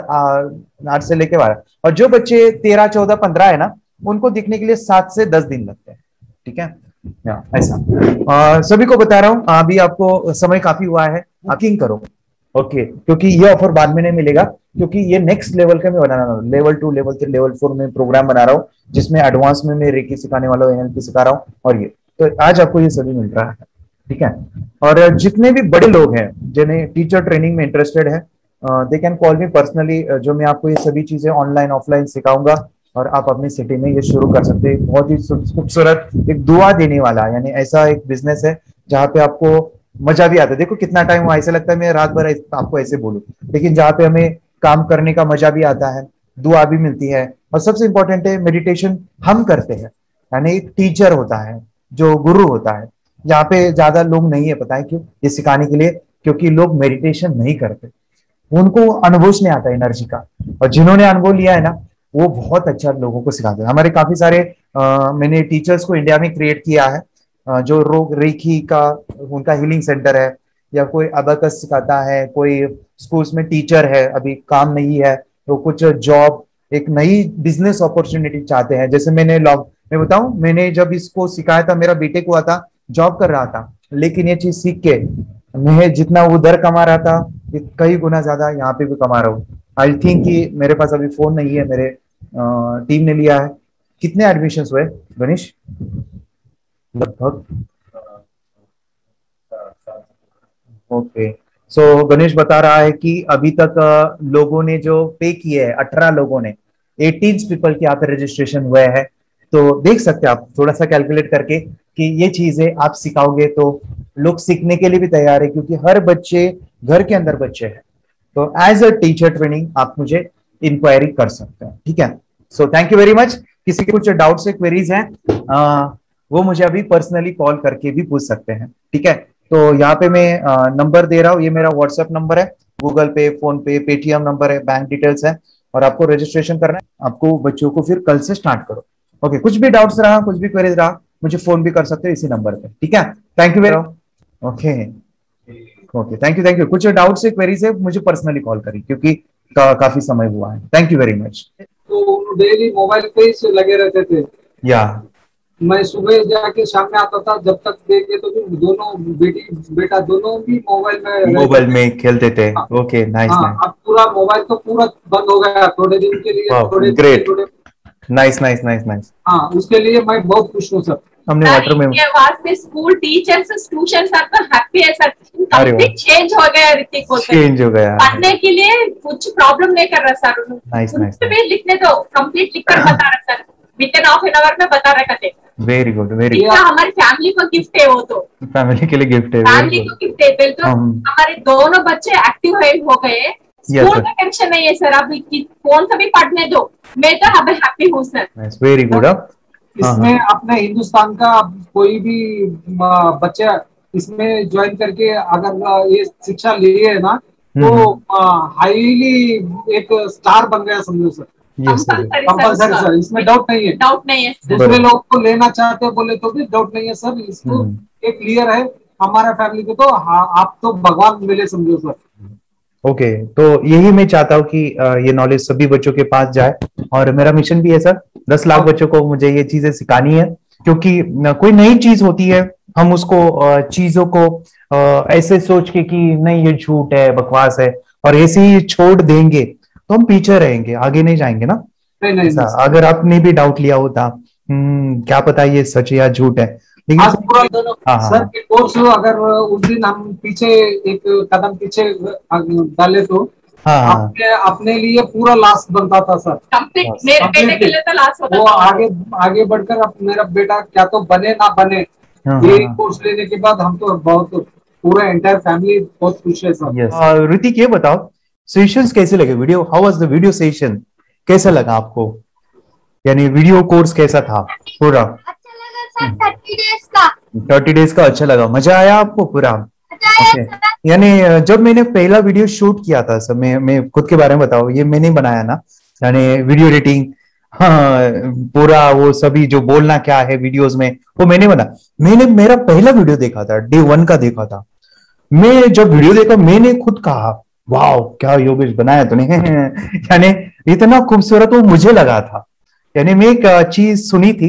आठ से लेके बारह, और जो बच्चे तेरह चौदह पंद्रह है ना, उनको दिखने के लिए सात से दस दिन लगते हैं। ठीक है, या, ऐसा आ, सभी को बता रहा हूँ। अभी आपको समय काफी हुआ है, बुकिंग करो। ओके, क्योंकि ये ऑफर बाद में नहीं मिलेगा, क्योंकि ये नेक्स्ट लेवल का मैं बना रहा हूँ। Level two, level three, level four में प्रोग्राम बना रहा हूँ, जिसमें एडवांस में मैं रेकी सिखाने वाला हूँ, एनएलपी सिखा रहा हूँ, और ये तो आज आपको ये सभी मिल रहा है। ठीक है, और जितने भी बड़े लोग हैं जिन्हें टीचर ट्रेनिंग में इंटरेस्टेड है, they can call me personally, जो मैं आपको ये सभी चीजें ऑनलाइन ऑफलाइन सिखाऊंगा, और आप अपनी सिटी में ये शुरू कर सकते हैं। बहुत ही खूबसूरत एक दुआ देने वाला, यानी ऐसा एक बिजनेस है जहाँ पे आपको मजा भी आता है। देखो कितना टाइम हुआ, ऐसा लगता है मैं रात भर आपको ऐसे बोलूं, लेकिन जहाँ पे हमें काम करने का मजा भी आता है, दुआ भी मिलती है, और सबसे इंपॉर्टेंट है मेडिटेशन हम करते हैं। यानी एक टीचर होता है जो गुरु होता है, यहाँ पे ज्यादा लोग नहीं है, पता है क्यों? ये सिखाने के लिए, क्योंकि लोग मेडिटेशन नहीं करते, उनको अनुभव नहीं आता एनर्जी का, और जिन्होंने अनुभव लिया है ना, वो बहुत अच्छा लोगों को सिखाते हैं। हमारे काफी सारे आ, मैंने टीचर्स को इंडिया में क्रिएट किया है, आ, जो रोग रेखी का उनका हीलिंग सेंटर है, या कोई अबाकस सिखाता है, कोई स्कूल्स में टीचर है, अभी काम नहीं है तो कुछ जॉब, एक नई बिजनेस अपॉर्चुनिटी चाहते हैं। जैसे मैंने लॉग मैं बताऊं, मैंने जब इसको सिखाया था, मेरा बीटेक हुआ था, जॉब कर रहा था, लेकिन ये चीज सीख के मैं जितना उधर कमा रहा था, कई गुना ज्यादा यहाँ पे भी कमा रहा हूँ। आई थिंक कि मेरे पास अभी फोन नहीं है, मेरे टीम ने लिया है। कितने एडमिशंस हुए गणेश? लगभग ओके, सो गणेश बता रहा है कि अभी तक लोगों ने जो पे किए हैं, अठारह लोगों ने, अठारह पीपल के यहाँ पे रजिस्ट्रेशन हुए हैं। तो देख सकते हैं आप थोड़ा सा कैलकुलेट करके कि ये चीजें आप सिखाओगे तो लोग सीखने के लिए भी तैयार है, क्योंकि हर बच्चे घर के अंदर बच्चे हैं। तो एज अ टीचर ट्रेनिंग आप मुझे इंक्वायरी कर सकते हैं। ठीक है, so thank you very much. किसी के कुछ डाउट्स या क्वेरीज हैं, आ, वो मुझे अभी पर्सनली कॉल करके भी पूछ सकते हैं। ठीक है, तो यहाँ पे मैं नंबर दे रहा हूँ, ये मेरा व्हाट्सएप नंबर है, Google pay, PhonePe, Paytm number है, बैंक डिटेल्स है, और आपको रजिस्ट्रेशन करना है। आपको बच्चों को फिर कल से स्टार्ट करो। ओके, कुछ भी डाउट्स रहा, कुछ भी क्वेरीज रहा, मुझे फोन भी कर सकते हो इसी नंबर पे। ठीक है, thank you very much. Okay okay, thank you thank you. कुछ डाउट्स या क्वेरीज है, मुझे पर्सनली कॉल करिए, क्योंकि का, काफी समय हुआ है। Thank you very much. तो डेली मोबाइल पे ही लगे रहते थे, या मैं सुबह जाके शाम में आता था, जब तक देखे तो भी दोनों बेटी बेटा दोनों भी मोबाइल में मोबाइल में खेलते थे। Okay, nice nice. अब पूरा मोबाइल तो पूरा बंद हो गया थोड़े दिन के लिए, थोड़े great, nice nice nice nice. हाँ, उसके लिए मैं बहुत खुश हूँ सर। हमने वाटर में वास्ते स्कूल टीचर्स स्टूडेंट्स सब तो हैप्पी है सर, कंप्लीट चेंज हो गया ऋतिक को, चेंज हो गया, पढ़ने के लिए कुछ प्रॉब्लम नहीं कर रहा सर। Nice nice. भी लिखने दो, कंप्लीट लिखकर बता रहा sir, within half an hour में बता रहा कहते। Very good very good. हमारी फैमिली को गिफ्ट है, वो तो फैमिली के लिए गिफ्ट है, फैमिली को गिफ्ट है। फिर तो हमारे दोनों बच्चे एक्टिव हो गए, स्कूल का टेंशन नहीं है सर, अभी कौन सा भी पढ़ने दो, मैं तो अभी हैप्पी हूँ सर। Very good. इसमें अपने हिंदुस्तान का कोई भी बच्चा इसमें ज्वाइन करके अगर ये शिक्षा लिए है ना, तो हाईली एक स्टार बन गया समझो सर। कंपल्सरी सर, इसमें डाउट नहीं है, डाउट नहीं है। दूसरे लोग को लेना चाहते बोले तो भी डाउट नहीं है सर, इसको एक क्लियर है हमारा फैमिली को, तो आप तो भगवान मिले समझो सर। ओके okay, तो यही मैं चाहता हूँ कि ये नॉलेज सभी बच्चों के पास जाए, और मेरा मिशन भी है सर, दस लाख बच्चों को मुझे ये चीजें सिखानी है, क्योंकि कोई नई चीज होती है हम उसको अ, चीजों को अ, ऐसे सोच के कि नहीं ये झूठ है, बकवास है, और ऐसे ही छोड़ देंगे तो हम पीछे रहेंगे, आगे नहीं जाएंगे ना। नहीं नहीं, ऐसा नहीं अगर आपने भी डाउट लिया होता, हम्म, क्या पता ये सच है या झूठ है, लेकिन आज पूरा हाँ हाँ सर के कोर्स अगर उस दिन हम पीछे एक कदम पीछे डाले तो हाँ हाँ अपने अपने लिए पूरा लास्ट बनता था सर। कंप्लीट मेरे बेटे के लिए तो लास्ट होता वो था। आगे आगे बढ़कर अब मेरा बेटा क्या तो बने ना बने, हाँ, ये हाँ। कोर्स लेने के बाद हम तो बहुत पूरा एंटायर फैमिली बहुत खुश है सर। यस ऋतिक, ये बताओ सेशंस कैसे लगे, video how was the video session, कैसा लगा आपको, यानी वीडियो कोर्स कैसा था पूरा? थर्टी डेज का थर्टी डेज का अच्छा लगा, मजा आया आपको पूरा? ओके, यानी जब मैंने पहला वीडियो शूट किया था सर, मैं मैं खुद के बारे में बताऊं, ये मैंने बनाया ना, यानी वीडियो एडिटिंग, हाँ, पूरा वो सभी जो बोलना क्या है वीडियोस में वो मैंने बना। मैंने मेरा पहला वीडियो देखा था, डे वन का देखा था। मैं जब वीडियो देखा मैंने खुद कहा वाह क्या योगेश बनाया तूने यानी इतना खूबसूरत वो मुझे लगा था। यानी मैं एक चीज सुनी थी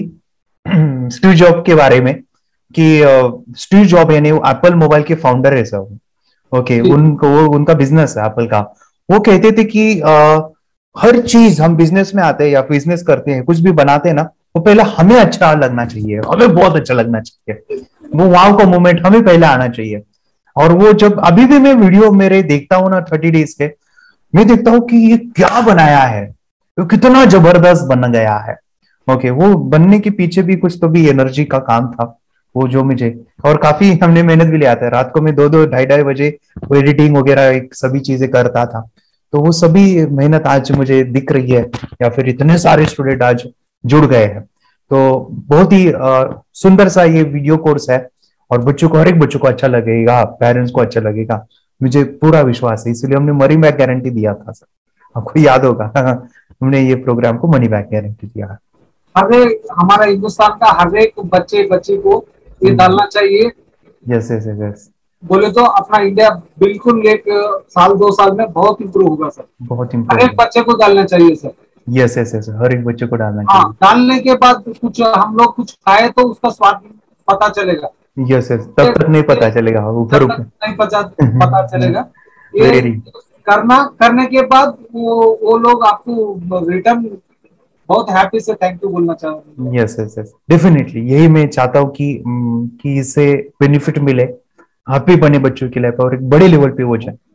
स्टीव जॉब के बारे में कि स्टीव जॉब यानी एप्पल मोबाइल के फाउंडर है सब, ओके, उनको वो उनका बिजनेस है एप्पल का। वो कहते थे कि आ, हर चीज हम बिजनेस में आते हैं या बिजनेस करते हैं, कुछ भी बनाते हैं ना, वो पहले हमें अच्छा लगना चाहिए, हमें बहुत अच्छा लगना चाहिए, वो वाव का मोमेंट हमें पहले आना चाहिए। और वो जब अभी भी मैं वीडियो मेरे देखता हूँ ना थर्टी डेज के, मैं देखता हूँ कि ये क्या बनाया है, तो कितना जबरदस्त बन गया है। ओके, वो बनने के पीछे भी कुछ तो भी एनर्जी का काम था वो, जो मुझे, और काफी हमने मेहनत भी लिया था, रात को मैं दो दो ढाई ढाई बजे वो एडिटिंग वगैरह एक सभी चीजें करता था। तो वो सभी मेहनत आज मुझे दिख रही है, या फिर इतने सारे स्टूडेंट आज जुड़ गए हैं। तो बहुत ही अ, सुंदर सा ये वीडियो कोर्स है, और बच्चों को, हर एक बच्चों को अच्छा लगेगा, पेरेंट्स को अच्छा लगेगा, मुझे पूरा विश्वास है। इसलिए हमने मनी बैक गारंटी दिया था सर, आपको याद होगा हमने ये प्रोग्राम को मनी बैक गारंटी दिया है। हर एक हमारा हिंदुस्तान का हर एक बच्चे बच्चे को ये डालना चाहिए। यस यस यस, बोले तो अपना इंडिया बिल्कुल एक साल दो साल में बहुत इम्प्रूव होगा सर। बहुत हर इम्पोर्टेंट, एक बच्चे को डालना चाहिए सर। यस यस यस, हर एक बच्चे को डालना हाँ, चाहिए। डालने के बाद कुछ हम लोग कुछ खाए तो उसका स्वाद पता चलेगा। यस यस, तब तक नहीं पता चलेगा, ऊपर जब तक ऊपर नहीं पता पता चलेगा। ये वेरी, करना करने के बाद वो वो लोग आपको रिटर्न बहुत हैप्पी से थैंक यू बोलना चाहूंगा। यस यस यस, डेफिनेटली यही मैं चाहता हूँ कि हम्म, कि इससे बेनिफिट मिले, हैप्पी बने बच्चों की लाइफ, और एक बड़े लेवल पे हो जाए।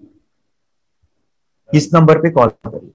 इस नंबर पे कॉल करिए।